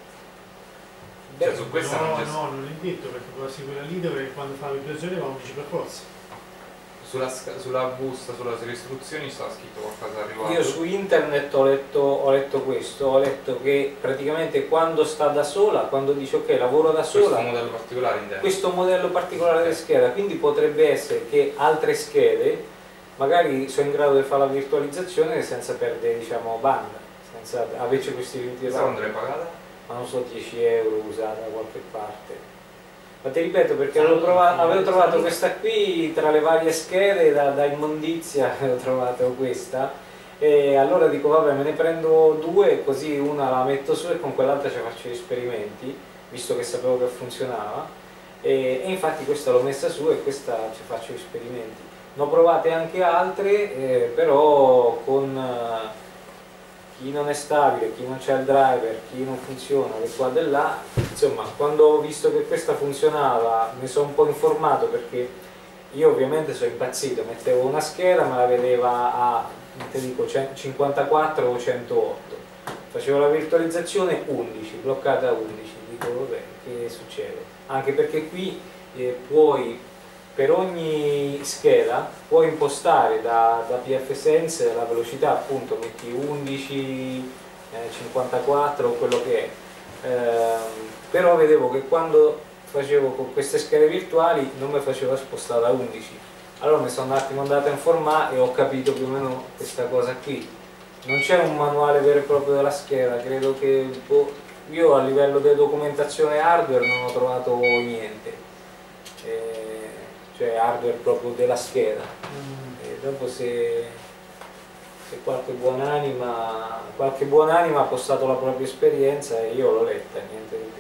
Cioè su questa no, non c'è. no, non è detto perché può essere quella lì dove quando fa la virtualizzazione va undici per forza. Sulla, sulla busta, sulla, sulle istruzioni sta scritto qualcosa a riguardo? Io su internet ho letto, ho letto questo, ho letto che praticamente quando sta da sola, quando dice ok lavoro da sola, questo modello particolare intendo. questo modello particolare okay. di scheda, quindi potrebbe essere che altre schede magari sono in grado di fare la virtualizzazione senza perdere, diciamo, banda, senza averci questi limiti. Quando l'hai pagata? Ma non so, dieci euro usata da qualche parte. Ma ti ripeto perché avevo, provato, avevo trovato questa qui tra le varie schede, da, da immondizia ho trovato questa e allora dico vabbè me ne prendo due così una la metto su e con quell'altra ci faccio gli esperimenti visto che sapevo che funzionava e, e infatti questa l'ho messa su e questa ci faccio gli esperimenti. Ne ho provate anche altre eh, però con eh, chi non è stabile, chi non c'è il driver, chi non funziona, di qua e là, insomma, quando ho visto che questa funzionava mi sono un po' informato perché io ovviamente sono impazzito, mettevo una scheda ma la vedeva a, te dico, cinquantaquattro o centootto, facevo la virtualizzazione undici, bloccata a undici, dico vabbè, che succede? Anche perché qui eh, puoi per ogni scheda puoi impostare da, da pfSense la velocità, appunto metti undici, eh, cinquantaquattro o quello che è, eh, però vedevo che quando facevo con queste schede virtuali non mi faceva spostare da undici, allora mi sono un attimo andato a informare e ho capito più o meno questa cosa qui. Non c'è un manuale vero e proprio della scheda, credo che boh, io a livello di documentazione hardware non ho trovato niente. Eh, cioè hardware proprio della scheda mm. e dopo se, se qualche buonanima qualche buonanima ha postato la propria esperienza e io l'ho letta, niente di più.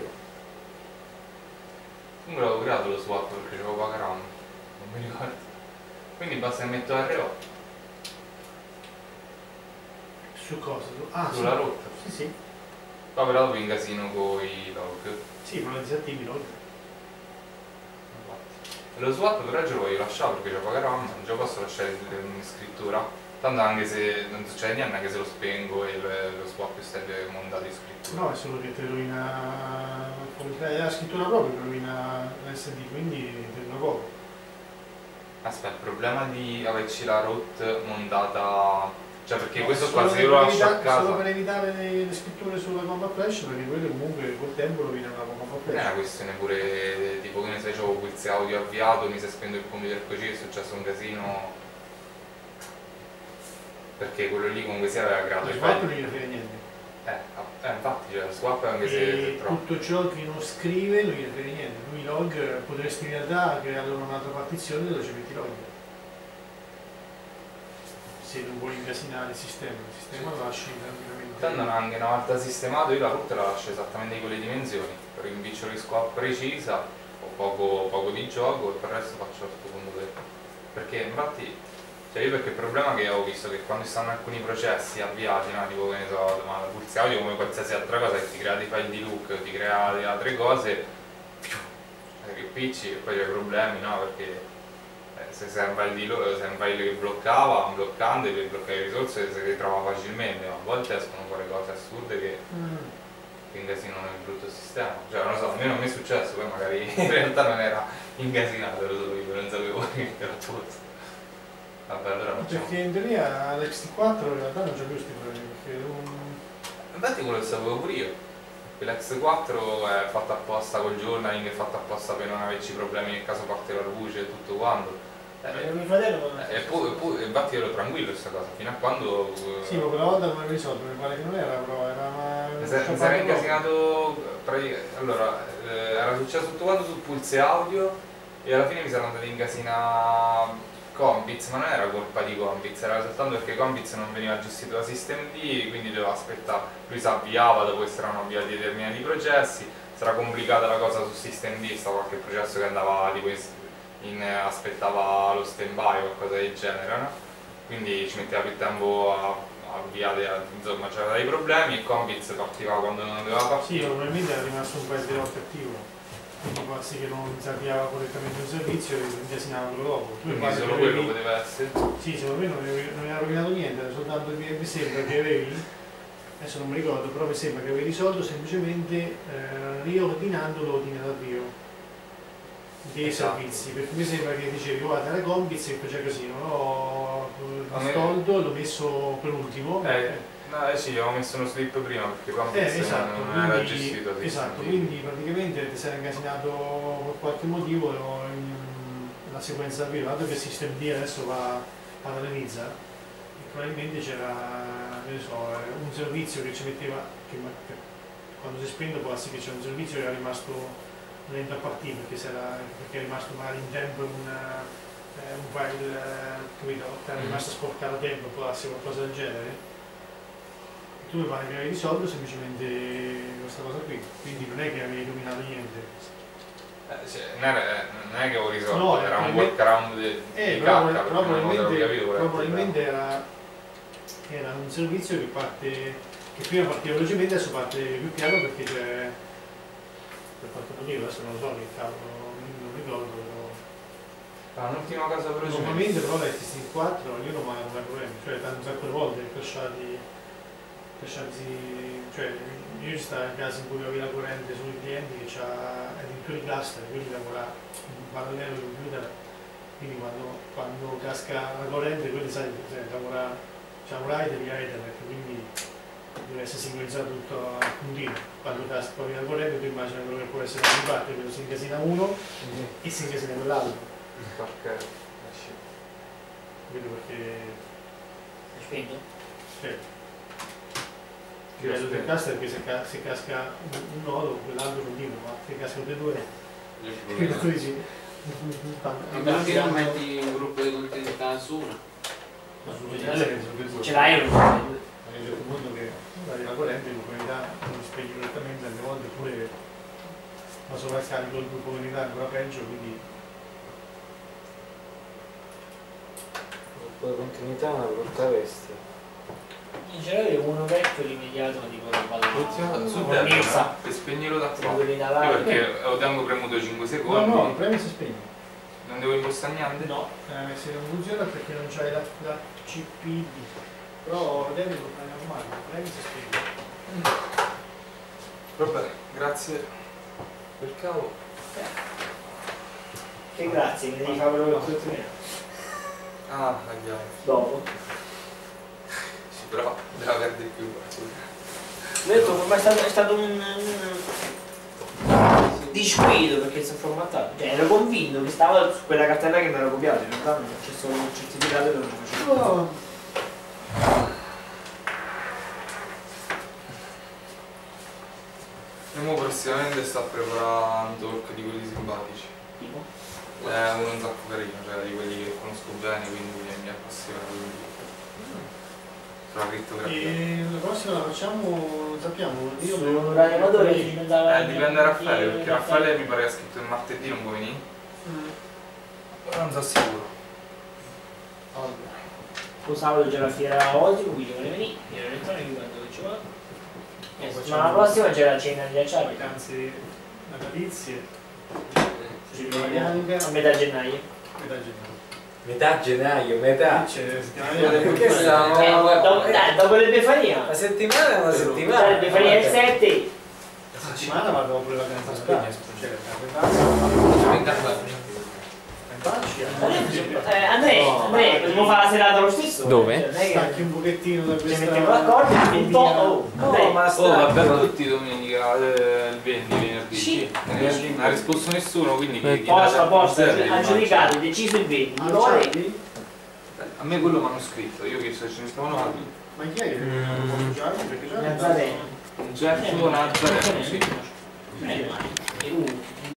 Non me l'avevo creato lo swap perché c'avevo pagato, non mi ricordo, quindi basta che metto R O su cosa? Ah, sulla sì. rotta, sì sì poi però dopo incasino con i log, sì ma lo disattivi i log. Lo swap però già lo voglio lasciare perché già pagherò, non già posso lasciare in scrittura, tanto anche se non succede niente, anche se lo spengo e lo, lo swap sta montato in scrittura. No, è solo che ti rovina, come la scrittura proprio ti rovina l'S D, quindi ti rovina poco. Aspetta, il problema di averci la root montata, cioè perché No, questo qua se io lo lascio a casa... Solo per evitare le, le scritture sulla gomma flash, perché quello comunque col tempo rovina la gomma flash. Non è una questione pure, tipo che ne sai, c'avevo quiz audio avviato, mi si è spento il computer così, è successo un casino. Perché quello lì comunque si aveva creato il i swap file. non gli frega niente. Eh, eh, infatti, cioè, lo swap anche se, se troppo. Tutto ciò che non scrive non gli frega niente. Lui log potresti in realtà creare un'altra partizione dove ci metti log. Se non vuoi incasinare il sistema, il sistema lo lasci tranquillamente. Tanto anche una volta sistemato io la root la lascio esattamente di quelle dimensioni, per un impiccio di squad precisa, ho poco, poco di gioco e per il resto faccio a questo punto per... Perché infatti, cioè io perché il problema che ho visto che quando stanno alcuni processi avviati, no, tipo che ne so, ma la pulse audio come qualsiasi altra cosa che ti crea dei file di look, ti crea delle altre cose, che picci e poi c'è problemi, no? Perché se sei un file, di, se un file che bloccava, bloccando e bloccare le risorse si ritrova facilmente, ma a volte escono fuori cose assurde che, mm. che che incasinano il brutto sistema. Cioè non lo so, almeno a me è successo, poi magari in realtà non era incasinato, ero solo io, non sapevo che era tutto. Vabbè, allora facciamo. Perché in teoria l'X T quattro in realtà non c'è più questi problemi, perché un... Infatti quello lo sapevo pure io. L'X quattro è fatta apposta col journaling, è fatta apposta per non averci problemi nel caso parte la luce e tutto quanto. Eh, mio fratello non E poi, poi infatti ero tranquillo questa cosa, fino a quando. Sì, ma quella volta non avevo risolto, mi pare che non era, però era una... Mi sa- mi sarà incasinato. Allora, eh, era successo tutto quanto sul pulse audio e alla fine mi sarà andato a incasinare Combiz, ma non era colpa di Combiz, era soltanto perché Combiz non veniva gestito da Systemd, quindi doveva aspettare, lui si avviava dopo che si erano avviati determinati processi, sarà complicata la cosa su Systemd, stava qualche processo che andava tipo in, aspettava lo stand by o qualcosa del genere, no? Quindi ci metteva più tempo a, a avviare, insomma c'erano dei problemi e Combiz partiva quando non doveva partire. Sì, probabilmente era rimasto un paio di volte attivo. Quindi può essere che non si avviava correttamente un servizio e incasinava quello dopo. Tu Quindi solo quello poteva essere? Sì, secondo me non mi ha rovinato niente, soltanto che mi sembra che avevi, adesso non mi ricordo, però mi sembra che avevi risolto semplicemente eh, riordinando l'ordine d'avvio dei esatto. servizi, perché mi sembra che dicevi guarda la Combiz e faceva così, non l'ho tolto, l'ho messo per ultimo. Eh. No, eh sì, avevo messo uno slip prima perché qua eh, esatto, non quindi, era gestito. Esatto, quindi praticamente ti sei incasinato per qualche motivo in, la sequenza d'avvio, dato che il Systemd adesso va a analizza e probabilmente c'era, ne so, un servizio che ci metteva, che, che quando si spegne può essere che c'è un servizio che era rimasto lento a partire perché, era, perché è rimasto magari in tempo un, eh, un file, eh, capito, che era rimasto sporcato a tempo, può essere qualcosa del genere. Tu mi pare che avevi risolto semplicemente questa cosa qui, quindi non è che avevi illuminato niente. Eh, cioè, non, era, non è che avevo risolto, no, era un workaround di, eh, di però, cacca, però probabilmente, capito, probabilmente era, era un servizio che parte, che prima partiva velocemente, adesso parte più piano perché c'è, per qualche motivo, adesso non lo so che cavolo, non ricordo, però... Ah, un'ultima cosa velocemente. Normalmente però l'X T quattro io non ho mai avuto problemi, cioè un sacco di volte crashati. Cioè, io ci sta in caso in cui avevi la corrente sui clienti che ha addirittura i cluster, quindi lavora in parallelo al computer, quindi quando, quando casca la corrente quelli sai, lavora, c'è un write via Ethernet, quindi deve essere sincronizzato tutto a continuo. Quando casca poi la corrente tu immagini quello che può essere da una parte, quello si incasina uno mm-hmm. e si incasina quell'altro. Perché? Vedo perché... È spento? Sì. Il bello del cluster è che se, ca se casca un, un nodo, quell'altro continua, ma se cascano tutti e due, tu dici... Ma perché non metti un gruppo di continuità su una? Ce l'hai un gruppo? Mi rendo conto che la corrente in comunità non spegne correttamente alle volte, oppure la sovraccarico del gruppo comunità è ancora peggio, quindi... Un po' di continuità è una brutta bestia. In generale uno vecchio rimediato ma tipo roba da sul terra e spegnilo da qua. Io perché lo tengo premuto cinque secondi. No, no, premi si spegne. Non devo impostare niente? No, eh, se non funziona perché non c'hai la, la C P D. Però devi lo fare normale, premi si spegne. Va bene, grazie per cavolo. Che grazie, mi devi fare quello che ho detto. Ah, andiamo. Dopo. Però deve perdere più. Ho detto, ma è stato, è stato un, un disguido perché si è formattato. Cioè, ero convinto che stava su quella cartella che mi era copiata, in realtà non c'è solo un certificato e non ci facevo. Oh. E mo prossimamente sta preparando un talk di quelli simpatici. Tipo? È uno un sacco carino, cioè di quelli che conosco bene, quindi mi appassiona. E la prossima la facciamo, non sappiamo, io devo un animatore che eh, dipende da Raffaele, perché Raffaele mi pare che ha scritto il martedì, non può venire? Mm. Però non sono sicuro. Allora. Il sabato c'è la fiera oggi, quindi vuole venire, fiera elettronica quando ci va. La settimana prossima c'è la cena di acciaio. Vacanze natalizie. A metà gennaio. Metà gennaio. Metà gennaio, metà. Perché stiamo... Eh, dopo, dai, dopo le Befania. La settimana è una settimana. Le Befania il sette. settimana vado pure le vacanze a Spagna. Cioè, Eh, Andrea, Andrea, possiamo fare la serata lo stesso? Dove? Cioè, non è che Stacchi un pochettino da ci questa... mettiamo d'accordo e un po'. Oh, Andrea. ma Oh, vabbè, tutti domenica, eh, il venti, venerdì. Sì. Eh, non ha risposto nessuno, quindi chi- chi Posta, dà- posta, serve, ha immagino. giudicato, deciso il venti. Ah, Vuole- Charlie? A me quello mi hanno scritto, io che se ce ne stavano altri. Ma chi è che non posso usare? Perché già... Nazareno. Un certo Nazareno, sì. Eh, e uno.